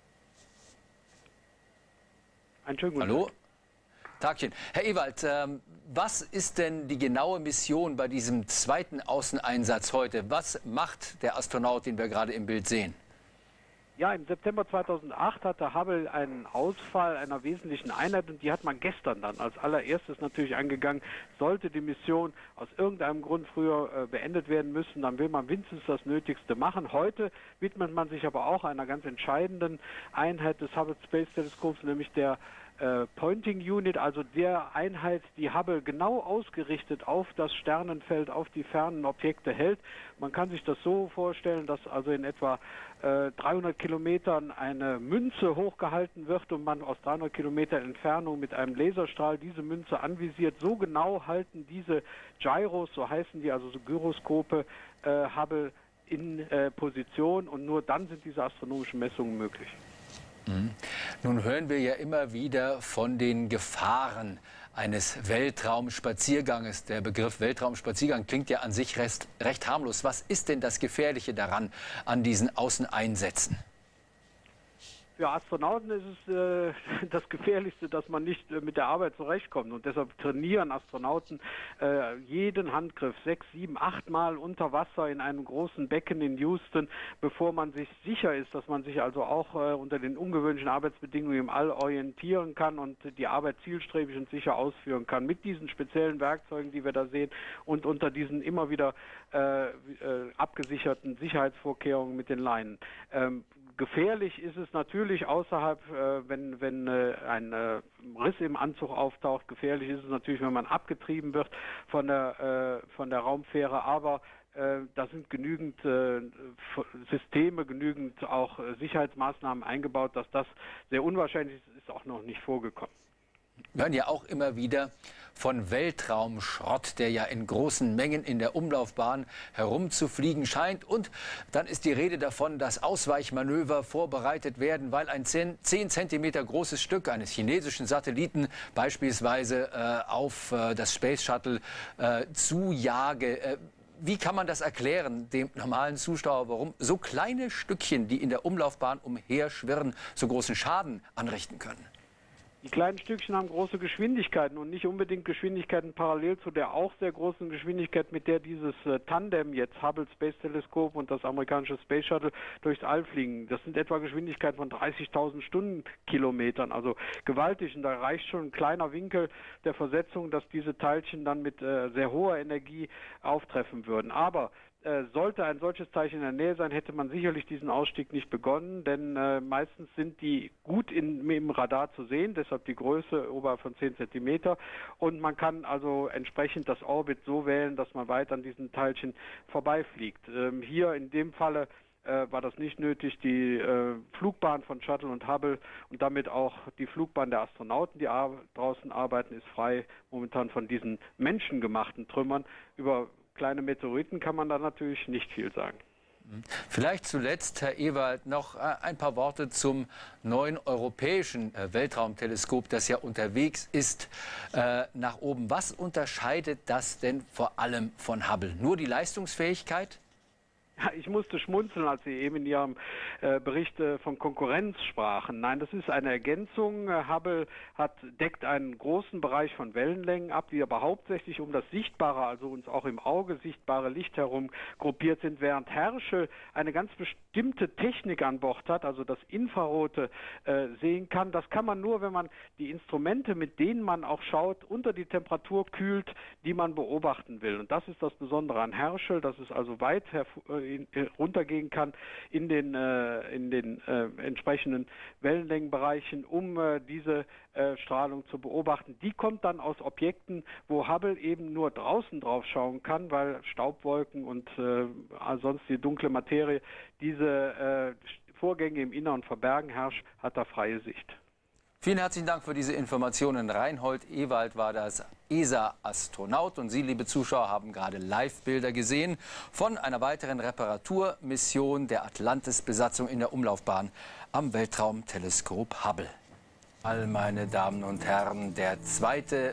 Einen schönen guten Hallo. Tag. Tagchen. Herr Ewald, ähm, was ist denn die genaue Mission bei diesem zweiten Außeneinsatz heute? Was macht der Astronaut, den wir gerade im Bild sehen? Ja, im September zweitausendacht hatte Hubble einen Ausfall einer wesentlichen Einheit und die hat man gestern dann als allererstes natürlich angegangen. Sollte die Mission aus irgendeinem Grund früher äh, beendet werden müssen, dann will man wenigstens das Nötigste machen. Heute widmet man sich aber auch einer ganz entscheidenden Einheit des Hubble Space Teleskops, nämlich der Äh, Pointing Unit, also der Einheit, die Hubble genau ausgerichtet auf das Sternenfeld, auf die fernen Objekte hält. Man kann sich das so vorstellen, dass also in etwa äh, dreihundert Kilometern eine Münze hochgehalten wird und man aus dreihundert Kilometern Entfernung mit einem Laserstrahl diese Münze anvisiert. So genau halten diese Gyros, so heißen die, also so Gyroskope, äh, Hubble in äh, Position und nur dann sind diese astronomischen Messungen möglich. Mhm. Nun hören wir ja immer wieder von den Gefahren eines Weltraumspazierganges. Der Begriff Weltraumspaziergang klingt ja an sich recht, recht harmlos. Was ist denn das Gefährliche daran, an diesen Außeneinsätzen? Für Astronauten ist es äh, das Gefährlichste, dass man nicht äh, mit der Arbeit zurechtkommt. Und deshalb trainieren Astronauten äh, jeden Handgriff sechs, sieben, acht Mal unter Wasser in einem großen Becken in Houston, bevor man sich sicher ist, dass man sich also auch äh, unter den ungewöhnlichen Arbeitsbedingungen im All orientieren kann und die Arbeit zielstrebig und sicher ausführen kann. Mit diesen speziellen Werkzeugen, die wir da sehen und unter diesen immer wieder äh, äh, abgesicherten Sicherheitsvorkehrungen mit den Leinen. Ähm, Gefährlich ist es natürlich außerhalb, äh, wenn, wenn äh, ein äh, Riss im Anzug auftaucht. Gefährlich ist es natürlich, wenn man abgetrieben wird von der, äh, von der Raumfähre. Aber äh, da sind genügend äh, Systeme, genügend auch äh, Sicherheitsmaßnahmen eingebaut, dass das sehr unwahrscheinlich ist, ist auch noch nicht vorgekommen. Wir hören ja auch immer wieder von Weltraumschrott, der ja in großen Mengen in der Umlaufbahn herumzufliegen scheint. Und dann ist die Rede davon, dass Ausweichmanöver vorbereitet werden, weil ein zehn Zentimeter großes Stück eines chinesischen Satelliten beispielsweise äh, auf äh, das Space Shuttle äh, zujage. Äh, Wie kann man das erklären, dem normalen Zuschauer, warum so kleine Stückchen, die in der Umlaufbahn umherschwirren, so großen Schaden anrichten können? Die kleinen Stückchen haben große Geschwindigkeiten und nicht unbedingt Geschwindigkeiten parallel zu der auch sehr großen Geschwindigkeit, mit der dieses äh, Tandem jetzt, Hubble Space Teleskop und das amerikanische Space Shuttle, durchs All fliegen. Das sind etwa Geschwindigkeiten von dreißigtausend Stundenkilometern, also gewaltig. Und da reicht schon ein kleiner Winkel der Versetzung, dass diese Teilchen dann mit äh, sehr hoher Energie auftreffen würden. Aber sollte ein solches Teilchen in der Nähe sein, hätte man sicherlich diesen Ausstieg nicht begonnen, denn äh, meistens sind die gut in, im Radar zu sehen, deshalb die Größe oberhalb von zehn Zentimeter und man kann also entsprechend das Orbit so wählen, dass man weit an diesen Teilchen vorbeifliegt. Ähm, hier in dem Falle äh, war das nicht nötig. Die äh, Flugbahn von Shuttle und Hubble und damit auch die Flugbahn der Astronauten, die ar draußen arbeiten, ist frei momentan von diesen menschengemachten Trümmern. Über kleine Meteoriten kann man da natürlich nicht viel sagen. Vielleicht zuletzt, Herr Ewald, noch ein paar Worte zum neuen europäischen Weltraumteleskop, das ja unterwegs ist äh, nach oben. Was unterscheidet das denn vor allem von Hubble? Nur die Leistungsfähigkeit? Ja, ich musste schmunzeln, als Sie eben in Ihrem äh, Bericht äh, von Konkurrenz sprachen. Nein, das ist eine Ergänzung. Äh, Hubble hat, deckt einen großen Bereich von Wellenlängen ab, die aber hauptsächlich um das sichtbare, also uns auch im Auge sichtbare Licht herum gruppiert sind, während Herschel eine ganz bestimmte Technik an Bord hat, also das Infrarote äh, sehen kann. Das kann man nur, wenn man die Instrumente, mit denen man auch schaut, unter die Temperatur kühlt, die man beobachten will. Und das ist das Besondere an Herschel, dass es also weit hervor In, äh, runtergehen kann in den, äh, in den äh, entsprechenden Wellenlängenbereichen, um äh, diese äh, Strahlung zu beobachten. Die kommt dann aus Objekten, wo Hubble eben nur draußen drauf schauen kann, weil Staubwolken und äh, sonst die dunkle Materie diese äh, Vorgänge im Inneren verbergen. Hersch hat da freie Sicht. Vielen herzlichen Dank für diese Informationen. Reinhold Ewald war das E S A-Astronaut. Und Sie, liebe Zuschauer, haben gerade Live-Bilder gesehen von einer weiteren Reparaturmission der Atlantis-Besatzung in der Umlaufbahn am Weltraumteleskop Hubble. All meine Damen und Herren, der zweite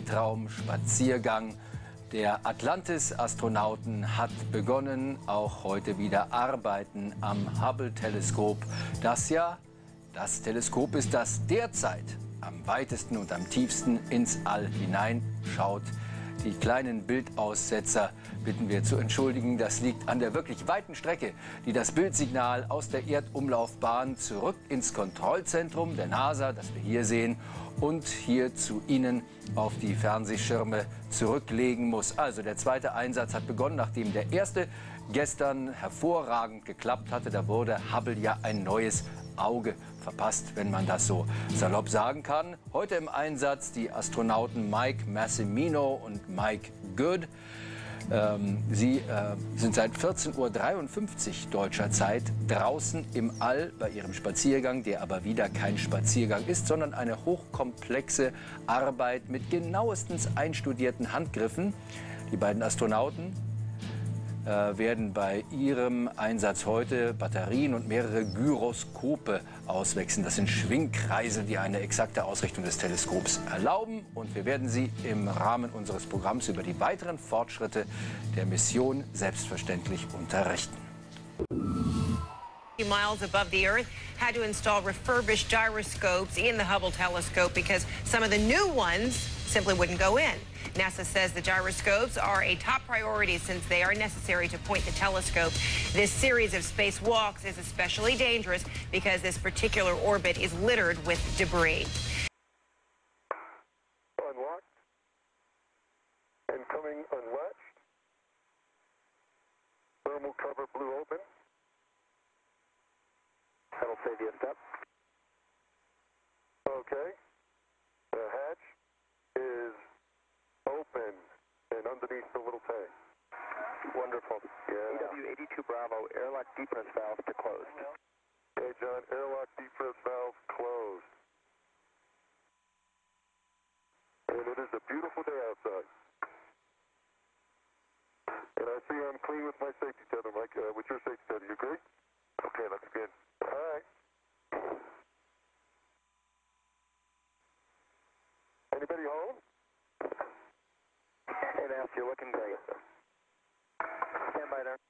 Weltraumspaziergang der Atlantis-Astronauten hat begonnen. Auch heute wieder Arbeiten am Hubble-Teleskop, das ja das Teleskop ist, das derzeit am weitesten und am tiefsten ins All hineinschaut. Die kleinen Bildaussetzer bitten wir zu entschuldigen. Das liegt an der wirklich weiten Strecke, die das Bildsignal aus der Erdumlaufbahn zurück ins Kontrollzentrum der NASA, das wir hier sehen, und hier zu Ihnen auf die Fernsehschirme zurücklegen muss. Also der zweite Einsatz hat begonnen, nachdem der erste gestern hervorragend geklappt hatte. Da wurde Hubble ja ein neues Auge verpasst, wenn man das so salopp sagen kann. Heute im Einsatz die Astronauten Mike Massimino und Mike Good. Ähm, sie äh, sind seit vierzehn Uhr dreiundfünfzig deutscher Zeit draußen im All bei ihrem Spaziergang, der aber wieder kein Spaziergang ist, sondern eine hochkomplexe Arbeit mit genauestens einstudierten Handgriffen. Die beiden Astronauten äh, werden bei ihrem Einsatz heute Batterien und mehrere Gyroskope auswechseln. Das sind Schwingkreisel, die eine exakte Ausrichtung des Teleskops erlauben. Und wir werden Sie im Rahmen unseres Programms über die weiteren Fortschritte der Mission selbstverständlich unterrichten. Miles above the Earth had to install refurbished gyroscopes in the Hubble telescope because some of the new ones simply wouldn't go in. NASA says the gyroscopes are a top priority since they are necessary to point the telescope. This series of spacewalks is especially dangerous because this particular orbit is littered with debris. Unlocked. Incoming unlatched. Thermal cover blew open. That'll save you a step. Okay. The hatch is open and underneath the little tank. Wonderful. Yeah. A W eighty-two Bravo, airlock depress valve to closed. Okay, John, airlock depress valve closed. And it is a beautiful day outside. And I see I'm clean with my safety tether, Mike, uh, with your safety tether. You agree? Okay, that's good. All right. Anybody home? Hey, Nance, you're looking great. Stand by there.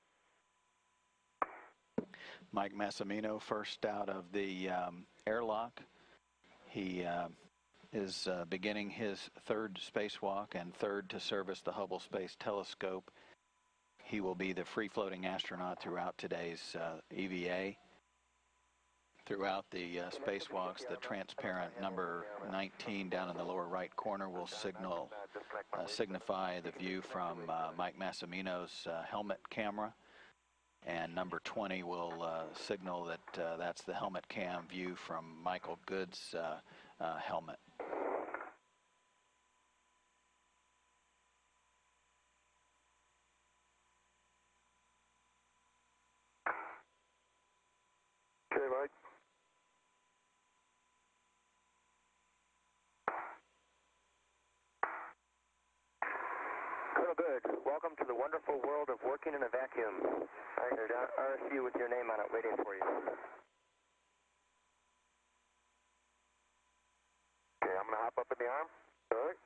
Mike Massimino, first out of the um, airlock. He uh, is uh, beginning his third spacewalk and third to service the Hubble Space Telescope. He will be the free-floating astronaut throughout today's uh, E V A. Throughout the uh, spacewalks, the transparent number nineteen down in the lower right corner will signal, uh, signify the view from uh, Mike Massimino's uh, helmet camera. And number twenty will uh, signal that uh, that's the helmet cam view from Michael Good's uh, uh, helmet. Mike. Colonel Good, welcome to the wonderful world of working in a vacuum. All right, there's an R S U with your name on it waiting for you. Okay, I'm going to hop up in the arm. All right.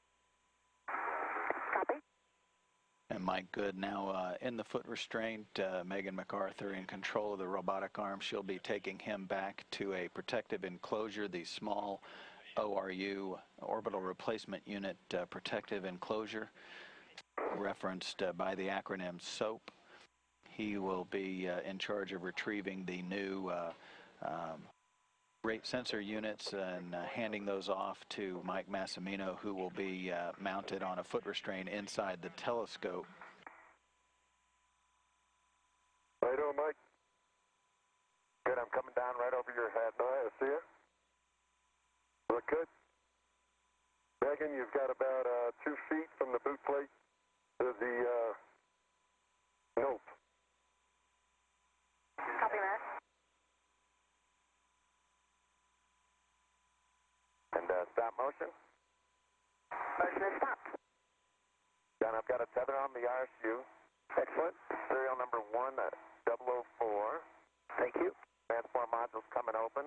Copy. And Mike Good now uh, in the foot restraint. Uh, Megan MacArthur in control of the robotic arm. She'll be taking him back to a protective enclosure, the small O R U, Orbital Replacement Unit uh, Protective Enclosure, referenced uh, by the acronym SOAP. He will be uh, in charge of retrieving the new uh, um, rate sensor units and uh, handing those off to Mike Massimino, who will be uh, mounted on a foot restraint inside the telescope. How you doing, Mike? Good, I'm coming down right over your head. All right, I see you. Look good. Megan, you've got about uh, two feet from the boot plate to the uh, nope. Copy that. And uh, stop motion. Motion is stopped. John, I've got a tether on the R S U. Excellent. Serial number one double oh four. Thank you. Transport module's coming open.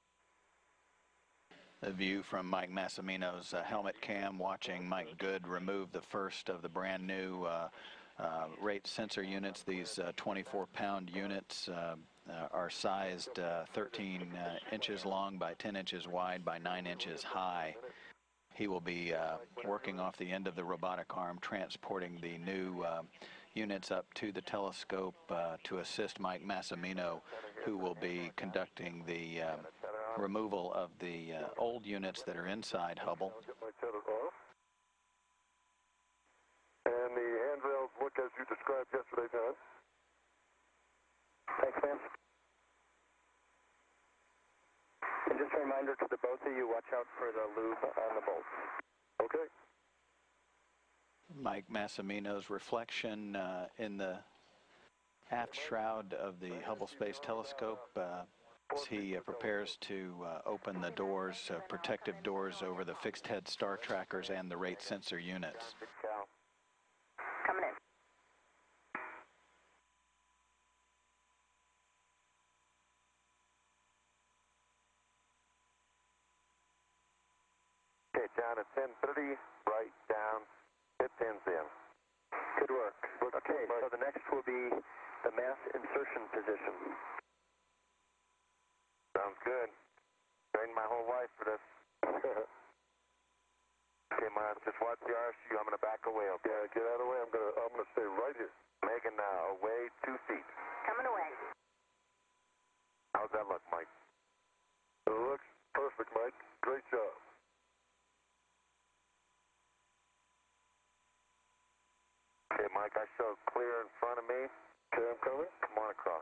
The view from Mike Massimino's uh, helmet cam, watching Mike Good remove the first of the brand new uh, uh, rate sensor units. These twenty-four pound uh, units uh, uh, are sized uh, thirteen uh, inches long by ten inches wide by nine inches high. He will be uh, working off the end of the robotic arm, transporting the new uh, units up to the telescope uh, to assist Mike Massimino, who will be conducting the uh, removal of the uh, old units that are inside Hubble. And the handrails look as you described yesterday, John. Thanks, ma'am. And just a reminder to the both of you, watch out for the lube on the bolts. Okay. Mike Massimino's reflection uh, in the aft shroud of the Hubble Space Telescope uh, as he uh, prepares to uh, open the doors, uh, protective doors over the fixed head star trackers and the rate sensor units. Coming in. Okay, John, at ten thirty, right down, hit pins in. Good work. Okay, so the next will be the mass insertion position. Sounds good. Trained my whole life for this. Okay, Miles, just watch the R S U. I'm going to back away, okay? Yeah, get out of the way. I'm going to I'm gonna stay right here. Megan, uh, away two feet. Coming away. How's that look, Mike? It looks perfect, Mike. Great job. Okay, Mike, I show clear in front of me. Okay, I'm coming. Come on across.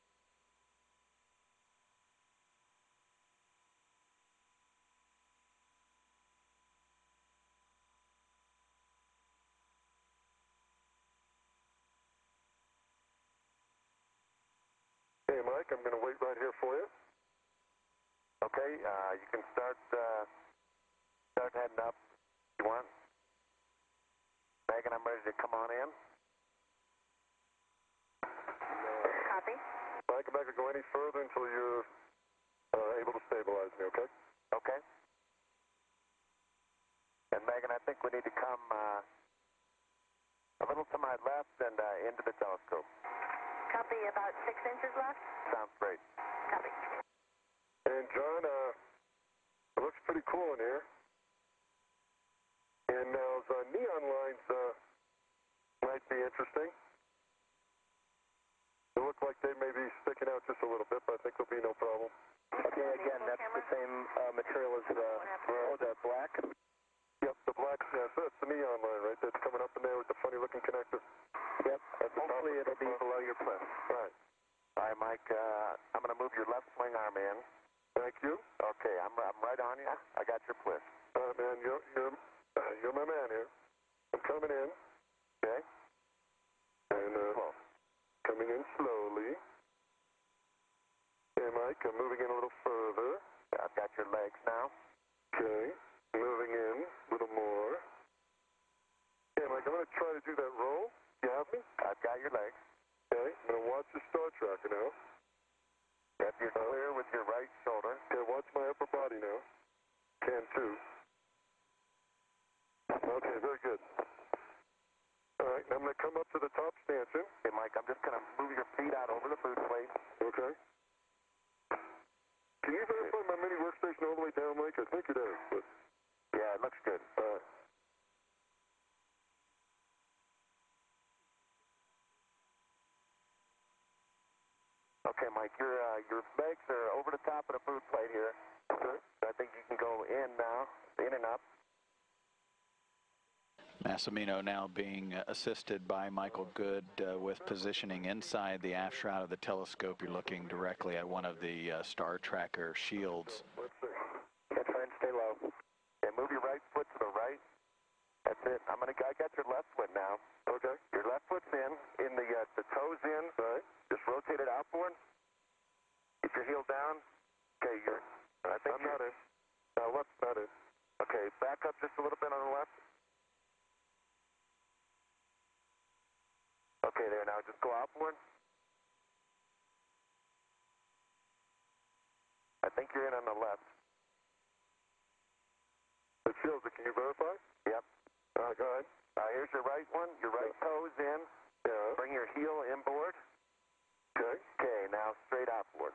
Okay, Mike, I'm going to wait right here for you. Okay, uh, you can start, uh, start heading up if you want. Megan, I'm ready to come on in. Copy. Mike, I'm not going to go any further until you're uh, able to stabilize me, okay? Okay. And Megan, I think we need to come uh, a little to my left and uh, into the telescope. Copy, about six inches left. Sounds great. Copy. And John, uh, it looks pretty cool in here. And now the neon lines uh, might be interesting. They look like they may be sticking out just a little bit, but I think there'll be no problem. Okay, again, that's the same uh, material as the, oh, the black? Yep, the black, yeah, so that's the neon line, right? That's coming up in there with the funny looking connector. Yep, hopefully it'll be below your pliff. Right. All right, Mike, uh, I'm going to move your left swing arm in. Thank you. Okay, I'm, I'm right on you. I got your pliff. All right, man, you're, you're, uh, you're my man here. I'm coming in. Okay. And uh, coming in slowly. Okay, Mike, I'm moving in a little further. I've got your legs now. Okay, moving in a little more. Okay, Mike, I'm going to try to do that roll. You have me? I've got your legs. Okay, I'm going to watch the star tracker now. Yep, you're clear with your right shoulder. Okay, watch my upper body now. Can too. Okay, very good. All right, now I'm going to come up to the top stanchion. Okay, Mike, I'm just going to move your feet out over the boot plate. Okay. Can you verify my mini workstation all the way down, Mike? I think it is, but... Yeah, it looks good. All right. Okay, Mike, your uh, your legs are over the top of the boot plate here. Okay. I think you can go in now, in and up. Massimino now being uh, assisted by Michael Good uh, with positioning inside the aft shroud of the telescope. You're looking directly at one of the uh, star tracker shields. Let's see. Yeah, try and stay low. Okay, move your right foot to the right. That's it. I'm gonna. I got your left foot now. Okay. Your left foot's in. In the uh, the toes in. All right. Just rotate it outboard. Keep your heel down. Okay, you're. I think I'm not in. No, left's not in. Okay, back up just a little bit on the left. Okay, there. Now just go outboard. I think you're in on the left. It feels it. Can you verify? Yep. All right, go ahead. Uh, here's your right one. Your right Yeah. toes in. Yeah. Bring your heel inboard. Okay. Okay, now straight outboard.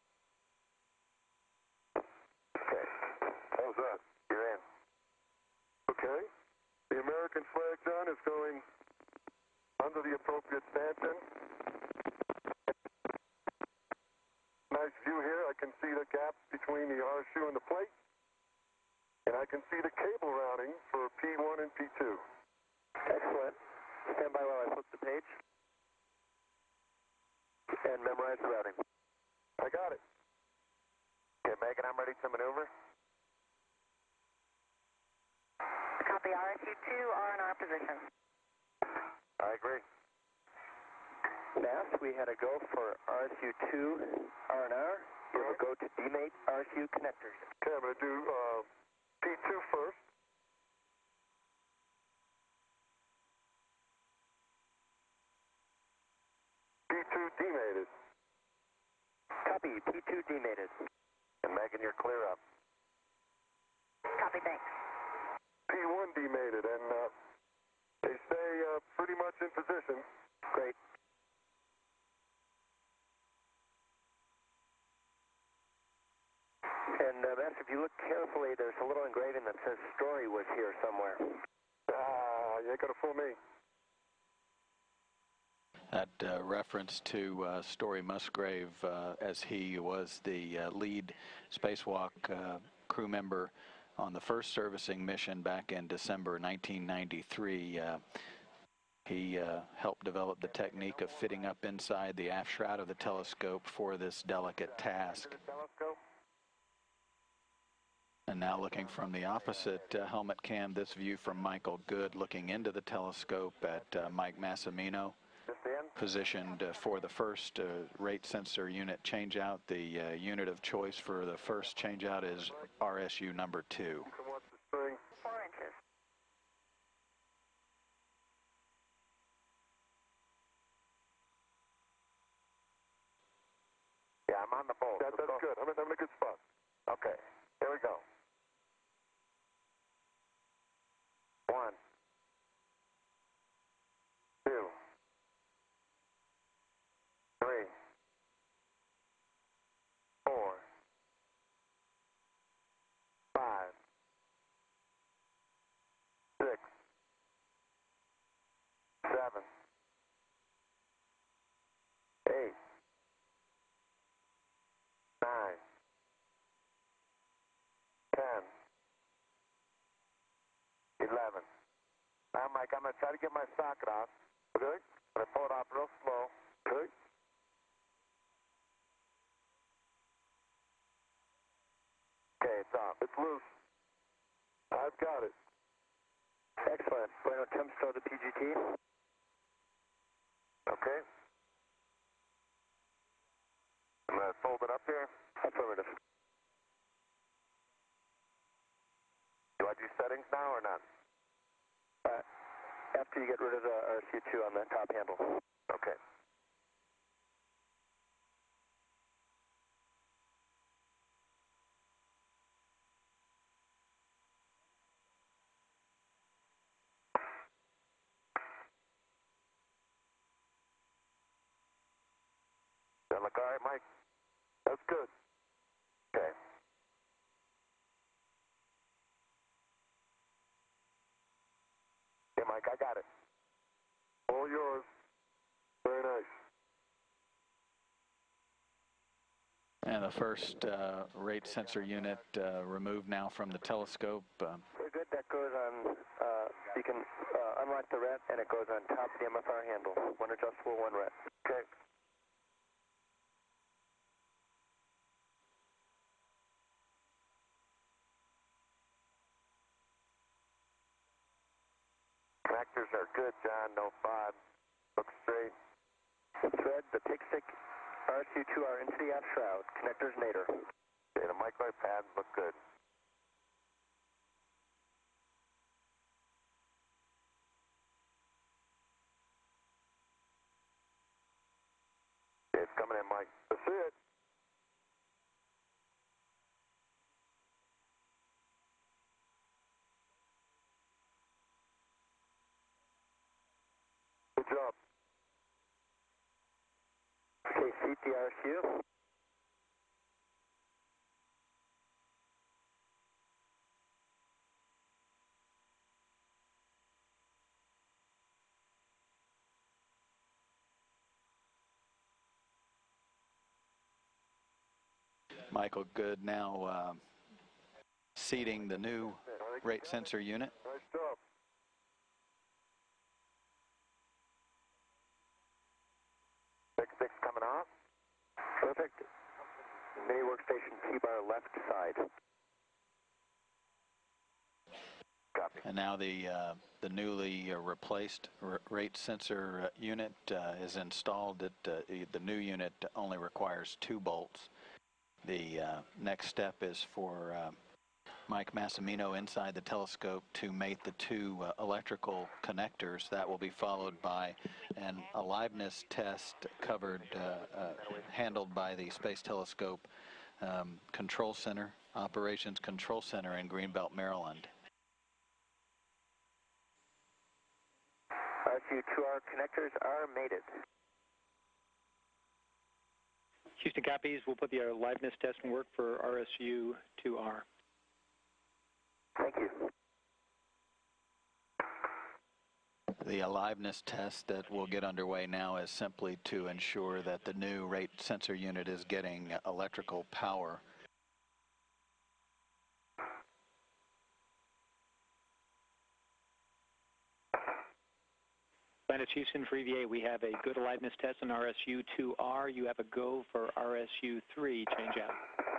Okay. How's that? You're in. Okay. The American flag, John, is going under the appropriate stanchion. Nice view here. I can see the gap between the R shoe and the plate. And I can see the cable routing for P one and P two. Excellent. Stand by while I flip the page. And memorize the routing. I got it. Okay, Megan, I'm ready to maneuver. Copy, R S U two, R and R position. I agree. N A S, we had a go for R S U two, R and R. We will go to D-Mate R S U connectors. Okay, I'm going to do uh, P two first. P two D-mated. Copy, P two D-Mated. And Megan, you're clear up. Copy, thanks. P one D-mated, and uh, they stay uh, pretty much in position. Great. And uh, Master, if you look carefully, there's a little engraving that says Story was here somewhere. Ah, you ain't gonna fool me. That uh, reference to uh, Story Musgrave, uh, as he was the uh, lead spacewalk uh, crew member on the first servicing mission back in December nineteen ninety-three. Uh, he uh, helped develop the technique of fitting up inside the aft shroud of the telescope for this delicate task. And now looking from the opposite uh, helmet cam, this view from Michael Good looking into the telescope at uh, Mike Massimino, positioned uh, for the first uh, rate sensor unit changeout. The uh, unit of choice for the first changeout is R S U number two. Four inches. Yeah, I'm on the bolt. That, that's good. I'm in, I'm in a good spot. Okay, here we go. One. Two. Three. Four. Five. Six. Seven. Eight. Nine. Ten. Eleven. Now, Mike, I'm going to try to get my socket off. Okay? I'm going to pull it off real slow. Okay. Okay, it's off. It's loose. I've got it. Excellent. Bueno, temps throw the P G T. Okay. I'm going to fold little bit up here? Affirmative. Do I do settings now or not? Uh, after you get rid of the R S U two on the top handle. Okay. That look all right, Mike? That's good. Okay. Yeah, Mike, I got it. All yours. Very nice. And the first uh, rate sensor unit uh, removed now from the telescope. Um, Very good. That goes on, uh, you can uh, unlock the R E T, and it goes on top of the M F R handle. One adjustable, one R E T. Okay. Connectors are good, John. No five. Look straight. Thread the P I C S I C R S U two R into the aft shroud. Connectors nadir. Okay, the microwave pads look good. Okay, it's coming in, Mike. That's it. Good job. Okay, seat the R S U. Michael Good now uh, seating the new rate sensor unit. Nice job. Six six coming off. Perfect. Mini workstation T-bar left side. Copy. And now the uh, the newly uh, replaced r rate sensor uh, unit uh, is installed. It, uh, the new unit only requires two bolts. The uh, next step is for uh, Mike Massimino inside the telescope to mate the two uh, electrical connectors. That will be followed by an aliveness test covered, uh, uh, handled by the Space Telescope um, Control Center, Operations Control Center in Greenbelt, Maryland. R S U two R connectors are mated. Houston copies. We'll put the aliveness test in work for R S U two R. Thank you. The aliveness test that will get underway now is simply to ensure that the new rate sensor unit is getting electrical power. Planet Houston for E V A, we have a good aliveness test on R S U two R. You have a go for R S U three. Change out.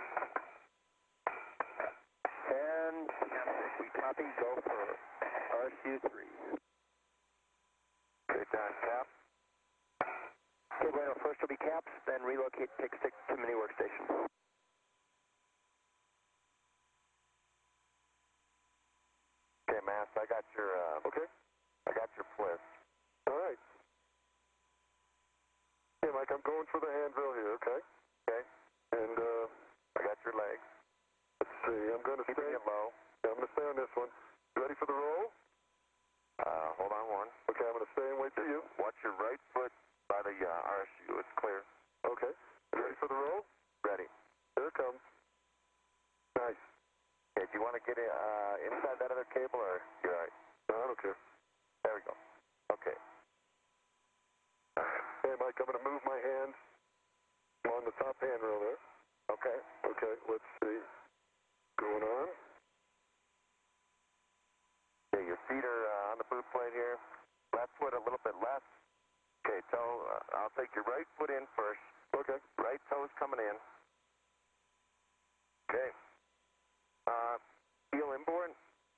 And we copy, go for R S U three. Okay, John, cap. Okay, bueno, first will be caps, then relocate P I C S I C to mini workstation. Okay, Mass, I got your, uh, okay. I got your flip. All right. Okay, Mike, I'm going for the handrail here, okay? Okay. And, uh, I got your leg. Let's see, I'm going to stay low. Yeah, I'm going to stay on this one. You ready for the roll? Uh, hold on one. Okay, I'm going to stay and wait for you. Watch your right foot by the uh, R S U. It's clear. Okay. You ready for the roll? Ready. Here it comes. Nice. Okay, do you want to get uh, inside that other cable or you're all right? No, I don't care. There we go. Okay. Hey, Mike, I'm going to move my hands on the top handrail there. Okay. Okay, let's see. Going on. Okay, your feet are uh, on the boot plate here. Left foot a little bit left. Okay, toe, uh, I'll take your right foot in first. Okay. Right toe's coming in. Okay. Uh, heel inboard.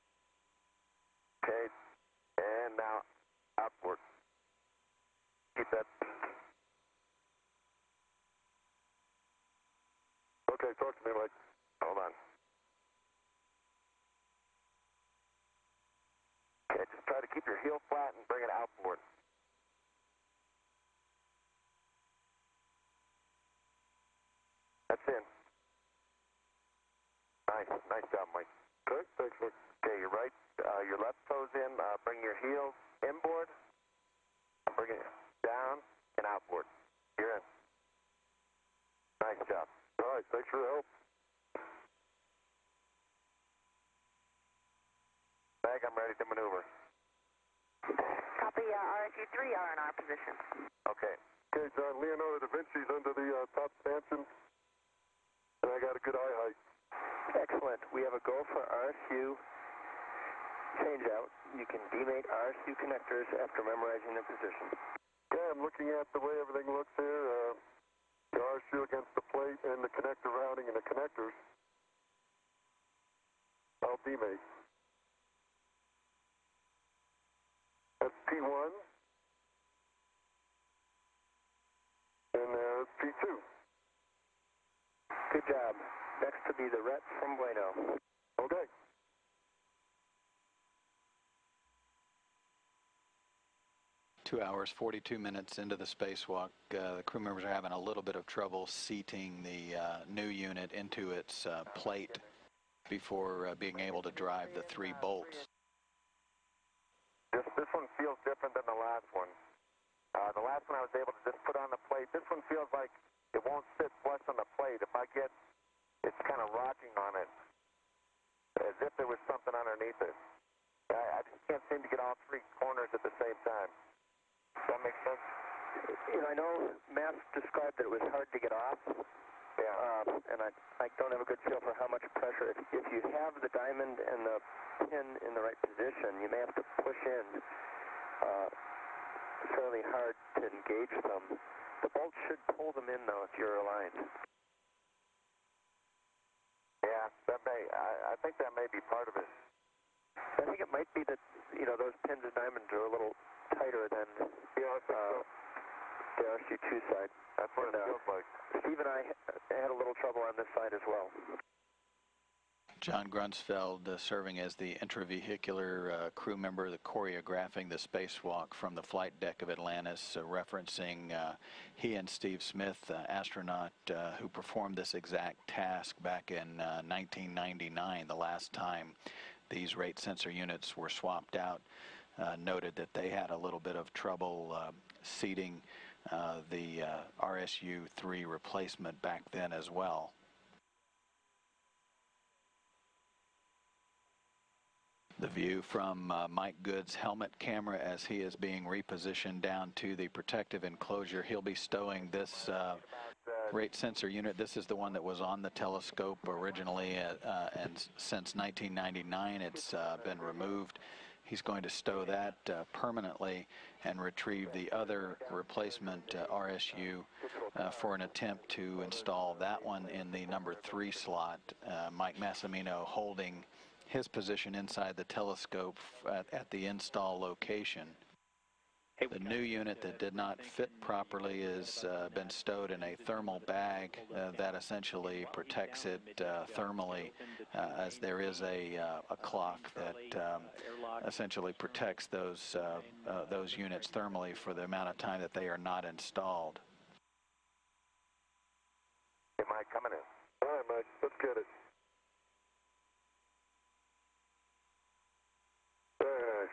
Okay. And now outboard. Keep that. Okay, talk to me, Mike. Hold on. Okay, just try to keep your heel flat and bring it outboard. That's in. Nice, nice job, Mike. Good, thanks, Mike. Okay, your right, uh, your left toes in. Uh, bring your heels inboard. Bring it down and outboard. You're in. Nice job. All right, thanks for the help. Mag, I'm ready to maneuver. Copy, uh, R S U three are in our position. Okay. Okay, John, Leonardo da Vinci's under the uh, top stanchion, and I got a good eye height. Excellent. We have a go for R S U change out. You can demate R S U connectors after memorizing the position. Yeah, I'm looking at the way everything looks here. Uh, the R S U against the plate and the connector routing and the connectors. I'll demate. That's P one. And there's P two. Good job. Next to be the Rhett from Bueno. Okay. Two hours, forty-two minutes into the spacewalk, uh, the crew members are having a little bit of trouble seating the uh, new unit into its uh, plate before uh, being able to drive the three bolts. This, this one feels different than the last one. Uh, the last one I was able to just put on the plate. This one feels like it won't sit flush on the plate. If I get, it's kind of rocking on it, as if there was something underneath it. I, I just can't seem to get all three corners at the same time. Does that make sense? You know, I know Matt described that it was hard to get off. Yeah. Uh, and I, I don't have a good feel for how much pressure. If, if you have the diamond and the pin in the right position, you may have to push in uh, fairly hard to engage them. The bolt should pull them in, though, if you're aligned. Yeah, that may. I, I think that may be part of it. I think it might be that, you know, those pins and diamonds are a little tighter than yeah, I think uh, so. the R S U two side. That's what and, it uh, feels like. Steve and I had a little trouble on this side as well. John Grunsfeld uh, serving as the intravehicular uh, crew member, the choreographing the spacewalk from the flight deck of Atlantis, uh, referencing uh, he and Steve Smith, uh, astronaut uh, who performed this exact task back in uh, nineteen ninety-nine, the last time these rate sensor units were swapped out, uh, noted that they had a little bit of trouble uh, seating uh, the uh, R S U three replacement back then as well. The view from uh, Mike Good's helmet camera as he is being repositioned down to the protective enclosure. He'll be stowing this uh, rate sensor unit. This is the one that was on the telescope originally, uh, uh, and since nineteen ninety-nine it's uh, been removed. He's going to stow that uh, permanently and retrieve the other replacement uh, R S U uh, for an attempt to install that one in the number three slot. Uh, Mike Massimino holding his position inside the telescope at, at the install location. The new unit that did not fit properly has uh, been stowed in a thermal bag uh, that essentially protects it uh, thermally, uh, as there is a, uh, a clock that um, essentially protects those, uh, uh, those units thermally for the amount of time that they are not installed. Hey, Mike, coming in. All right, Mike, let's get it. Very nice.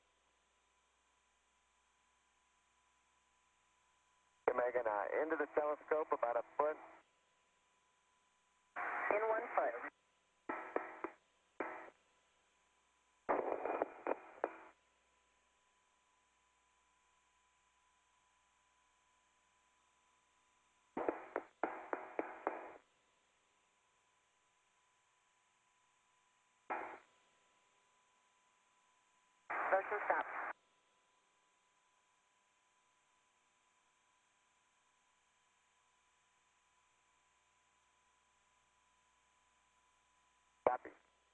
Megan, uh, into the telescope about a foot. In one foot. Motion stop. Copy.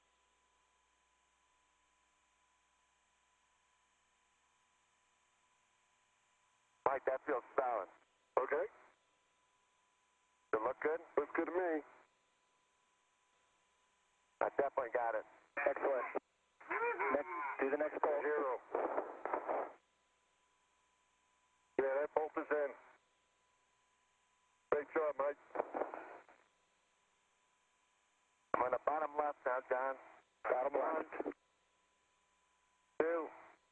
Mike, that feels solid. Okay. Does it look good? Looks good to me. I definitely got it. Excellent. Next, do the next bolt. Zero. Yeah, that bolt is in. Great job, Mike. I'm on the bottom left now, John. Bottom left. Two.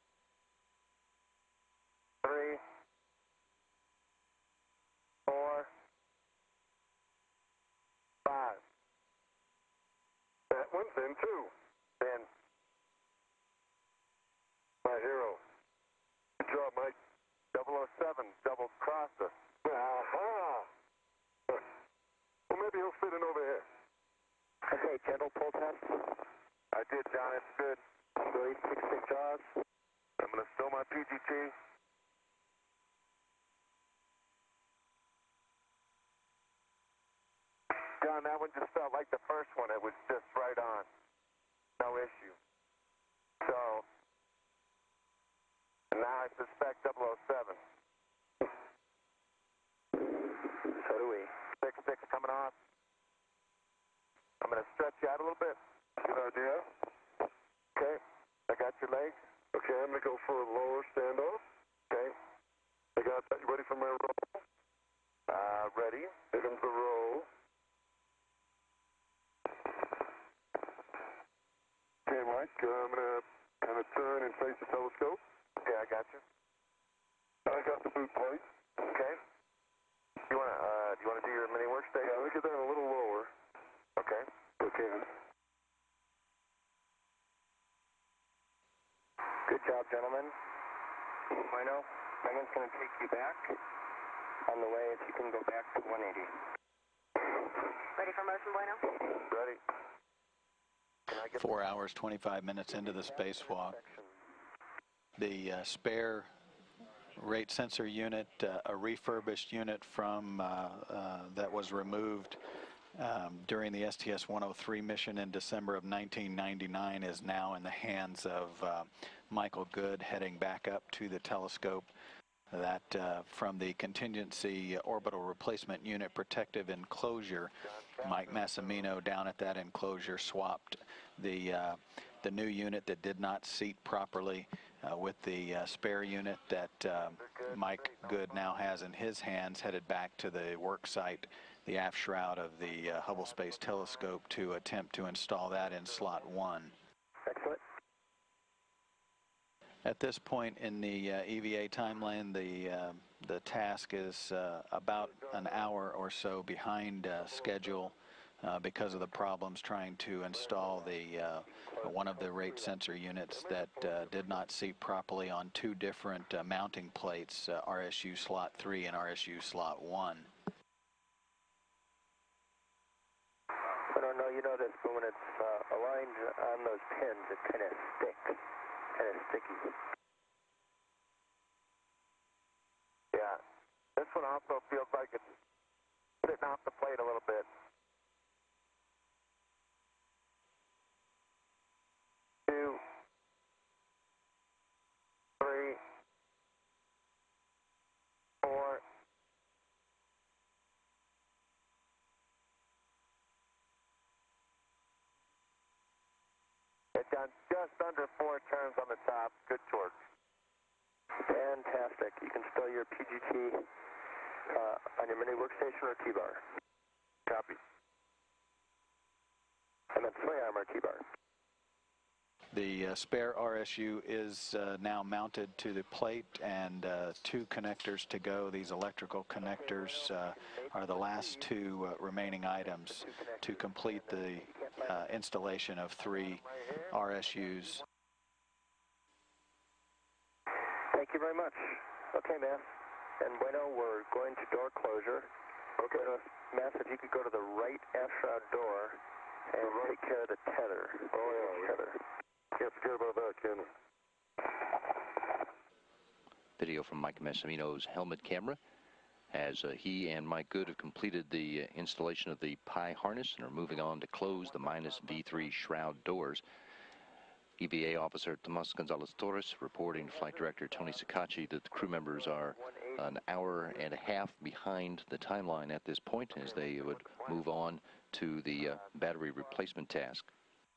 Three. Four. Five. That one's in too. In. My hero. Good job, Mike. double oh seven, double crosser. Aha! Well, maybe he'll fit in over here. Okay, gentle pull test. I did, John. It's good. Three, six, six jaws. I'm going to stow my P G T. John, that one just felt like the first one. It was just right on. No issue. So, now I suspect double oh seven. So do we. six six coming off. I'm going to stretch you out a little bit. Good idea. Okay. I got your legs. Okay, I'm going to go for a lower standoff. Okay. I got that. You ready for my roll? Uh, ready. Here comes the roll. Okay, Mike, uh, I'm going to kind of turn and face the telescope. Okay, I got you. I got the boot plate. Okay. You want to, uh, do you want to do your mini workstation? Yeah, let me get that a little lower. Okay. Okay. Good job, gentlemen. Bueno, Megan's going to take you back on the way if you can go back to one eighty. Ready for motion, Bueno? Ready. Four hours, twenty-five minutes into the spacewalk. The uh, spare rate sensor unit, uh, a refurbished unit from uh, uh, that was removed um, during the S T S one oh three mission in December of nineteen ninety-nine, is now in the hands of uh, Michael Good, heading back up to the telescope. That uh, from the contingency orbital replacement unit protective enclosure, Mike Massimino down at that enclosure swapped the uh, the new unit that did not seat properly uh, with the uh, spare unit that uh, Mike Good now has in his hands, headed back to the work site, the aft shroud of the uh, Hubble Space Telescope, to attempt to install that in slot one. Excellent. At this point in the uh, E V A timeline, the uh, the task is uh, about an hour or so behind uh, schedule uh, because of the problems trying to install the uh, one of the rate sensor units that uh, did not seat properly on two different uh, mounting plates, uh, R S U slot three and R S U slot one. I don't know, you know this, but when it's uh, aligned on those pins, it kind of sticks. Kind of sticky. Yeah. This one also feels like it's sitting off the plate a little bit. Two. Three. Four. It's done just under four turns on the top. Good torque. Fantastic. You can stow your P G T uh, on your mini workstation or T-bar. Copy. And then swing arm or T-bar. The uh, spare R S U is uh, now mounted to the plate, and uh, two connectors to go. These electrical connectors uh, are the last two uh, remaining items to complete the uh, installation of three R S Us. Thank you very much. Okay, Mass. And Bueno, we're going to door closure. Okay. Bueno, Mass, if you could go to the right aft shroud door and right. take care of the tether. Oh, yeah. Tether. Can't forget about that, can we? Video from Mike Massimino's helmet camera as uh, he and Mike Good have completed the uh, installation of the Pi harness and are moving on to close the minus V three shroud doors. E V A officer Tomas Gonzalez Torres reporting to Flight Director Tony Sacacci that the crew members are an hour and a half behind the timeline at this point as they would move on to the uh, battery replacement task.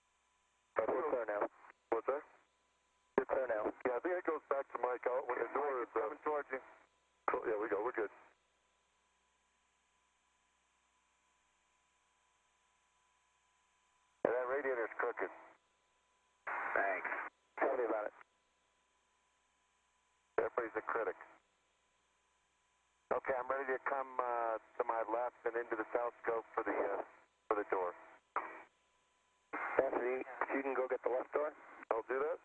now. Yeah, I think it goes back to Mike out when the door is uh, coming towards you. Cool. Yeah, we go. We're good. Yeah, that radiator's crooked. Thanks. Tell me about it. Everybody's a critic. Okay, I'm ready to come uh, to my left and into the south scope for the uh, for the door. Anthony, if you can go get the left door. I'll do that.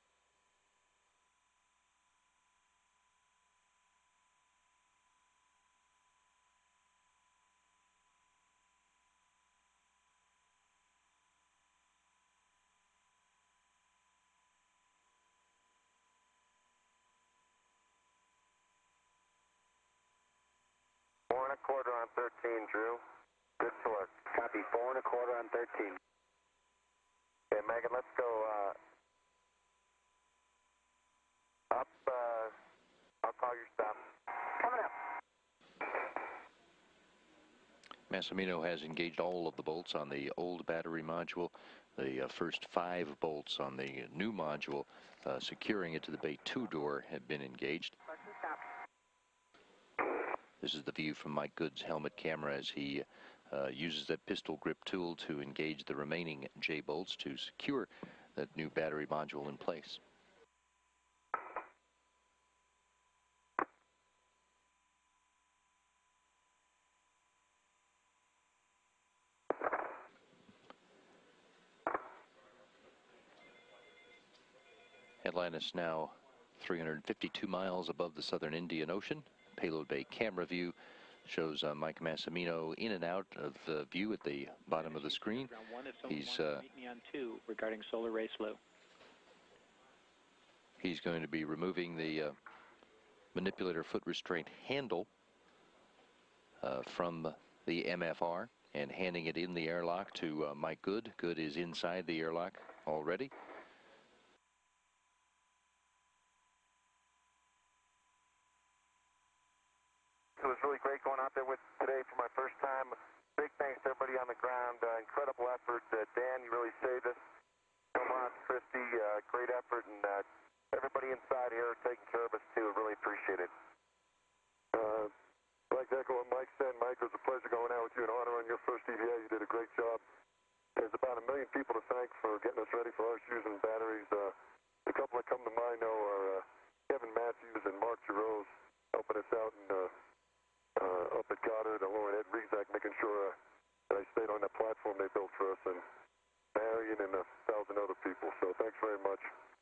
Four and a quarter on thirteen, Drew. Good sort. Copy. Four and a quarter on thirteen. Okay, Megan, let's go uh, up. Uh, I'll call your stop. Coming up. Massimino has engaged all of the bolts on the old battery module. The uh, first five bolts on the new module uh, securing it to the Bay two door have been engaged. This is the view from Mike Good's helmet camera as he uh, uses that pistol grip tool to engage the remaining J bolts to secure that new battery module in place. Atlantis now three hundred fifty-two miles above the southern Indian Ocean. Payload bay camera view shows uh, Mike Massimino in and out of the view at the bottom of the screen. He's uh, meet me on two regarding solar race low. He's going to be removing the uh, manipulator foot restraint handle uh, from the M F R and handing it in the airlock to uh, Mike Good. Good is inside the airlock already. It was really great going out there with today for my first time. Big thanks to everybody on the ground. Uh, incredible effort. Uh, Dan, you really saved us. Tomas, Christy, uh, great effort. And uh, everybody inside here taking care of us, too. Really appreciate it. Uh, like to echo what Mike said. Mike, it was a pleasure going out with you in honor on your first E V A. You did a great job. There's about a million people to thank for getting us ready for our shoes and batteries. Uh, the couple that come to mind, though, are uh, Kevin Matthews and Mark Giroux helping us out and uh, Uh, up at Goddard, along with Ed Rizak, making sure uh, that I stayed on that platform they built for us, and Marion and a thousand other people. So thanks very much.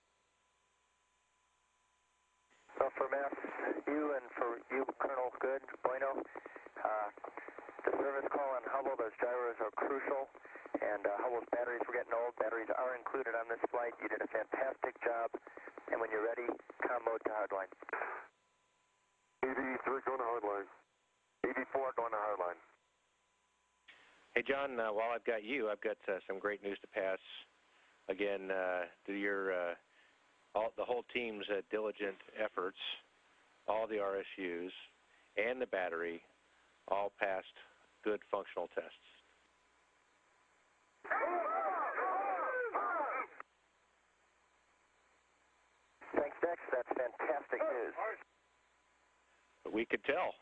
Well, for Mass, you and for you, Colonel Good, Bueno, uh, the service call on Hubble, those gyros are crucial, and uh, Hubble's batteries were getting old. Batteries are included on this flight. You did a fantastic job, and when you're ready, com mode to hardline. E V three going to hardline. E V four going to hardline. Hey, John, uh, while I've got you, I've got uh, some great news to pass. Again, uh, to your, uh, all, the whole team's uh, diligent efforts, all the R S Us and the battery all passed good functional tests. Thanks, Dex. That's fantastic news. We could tell.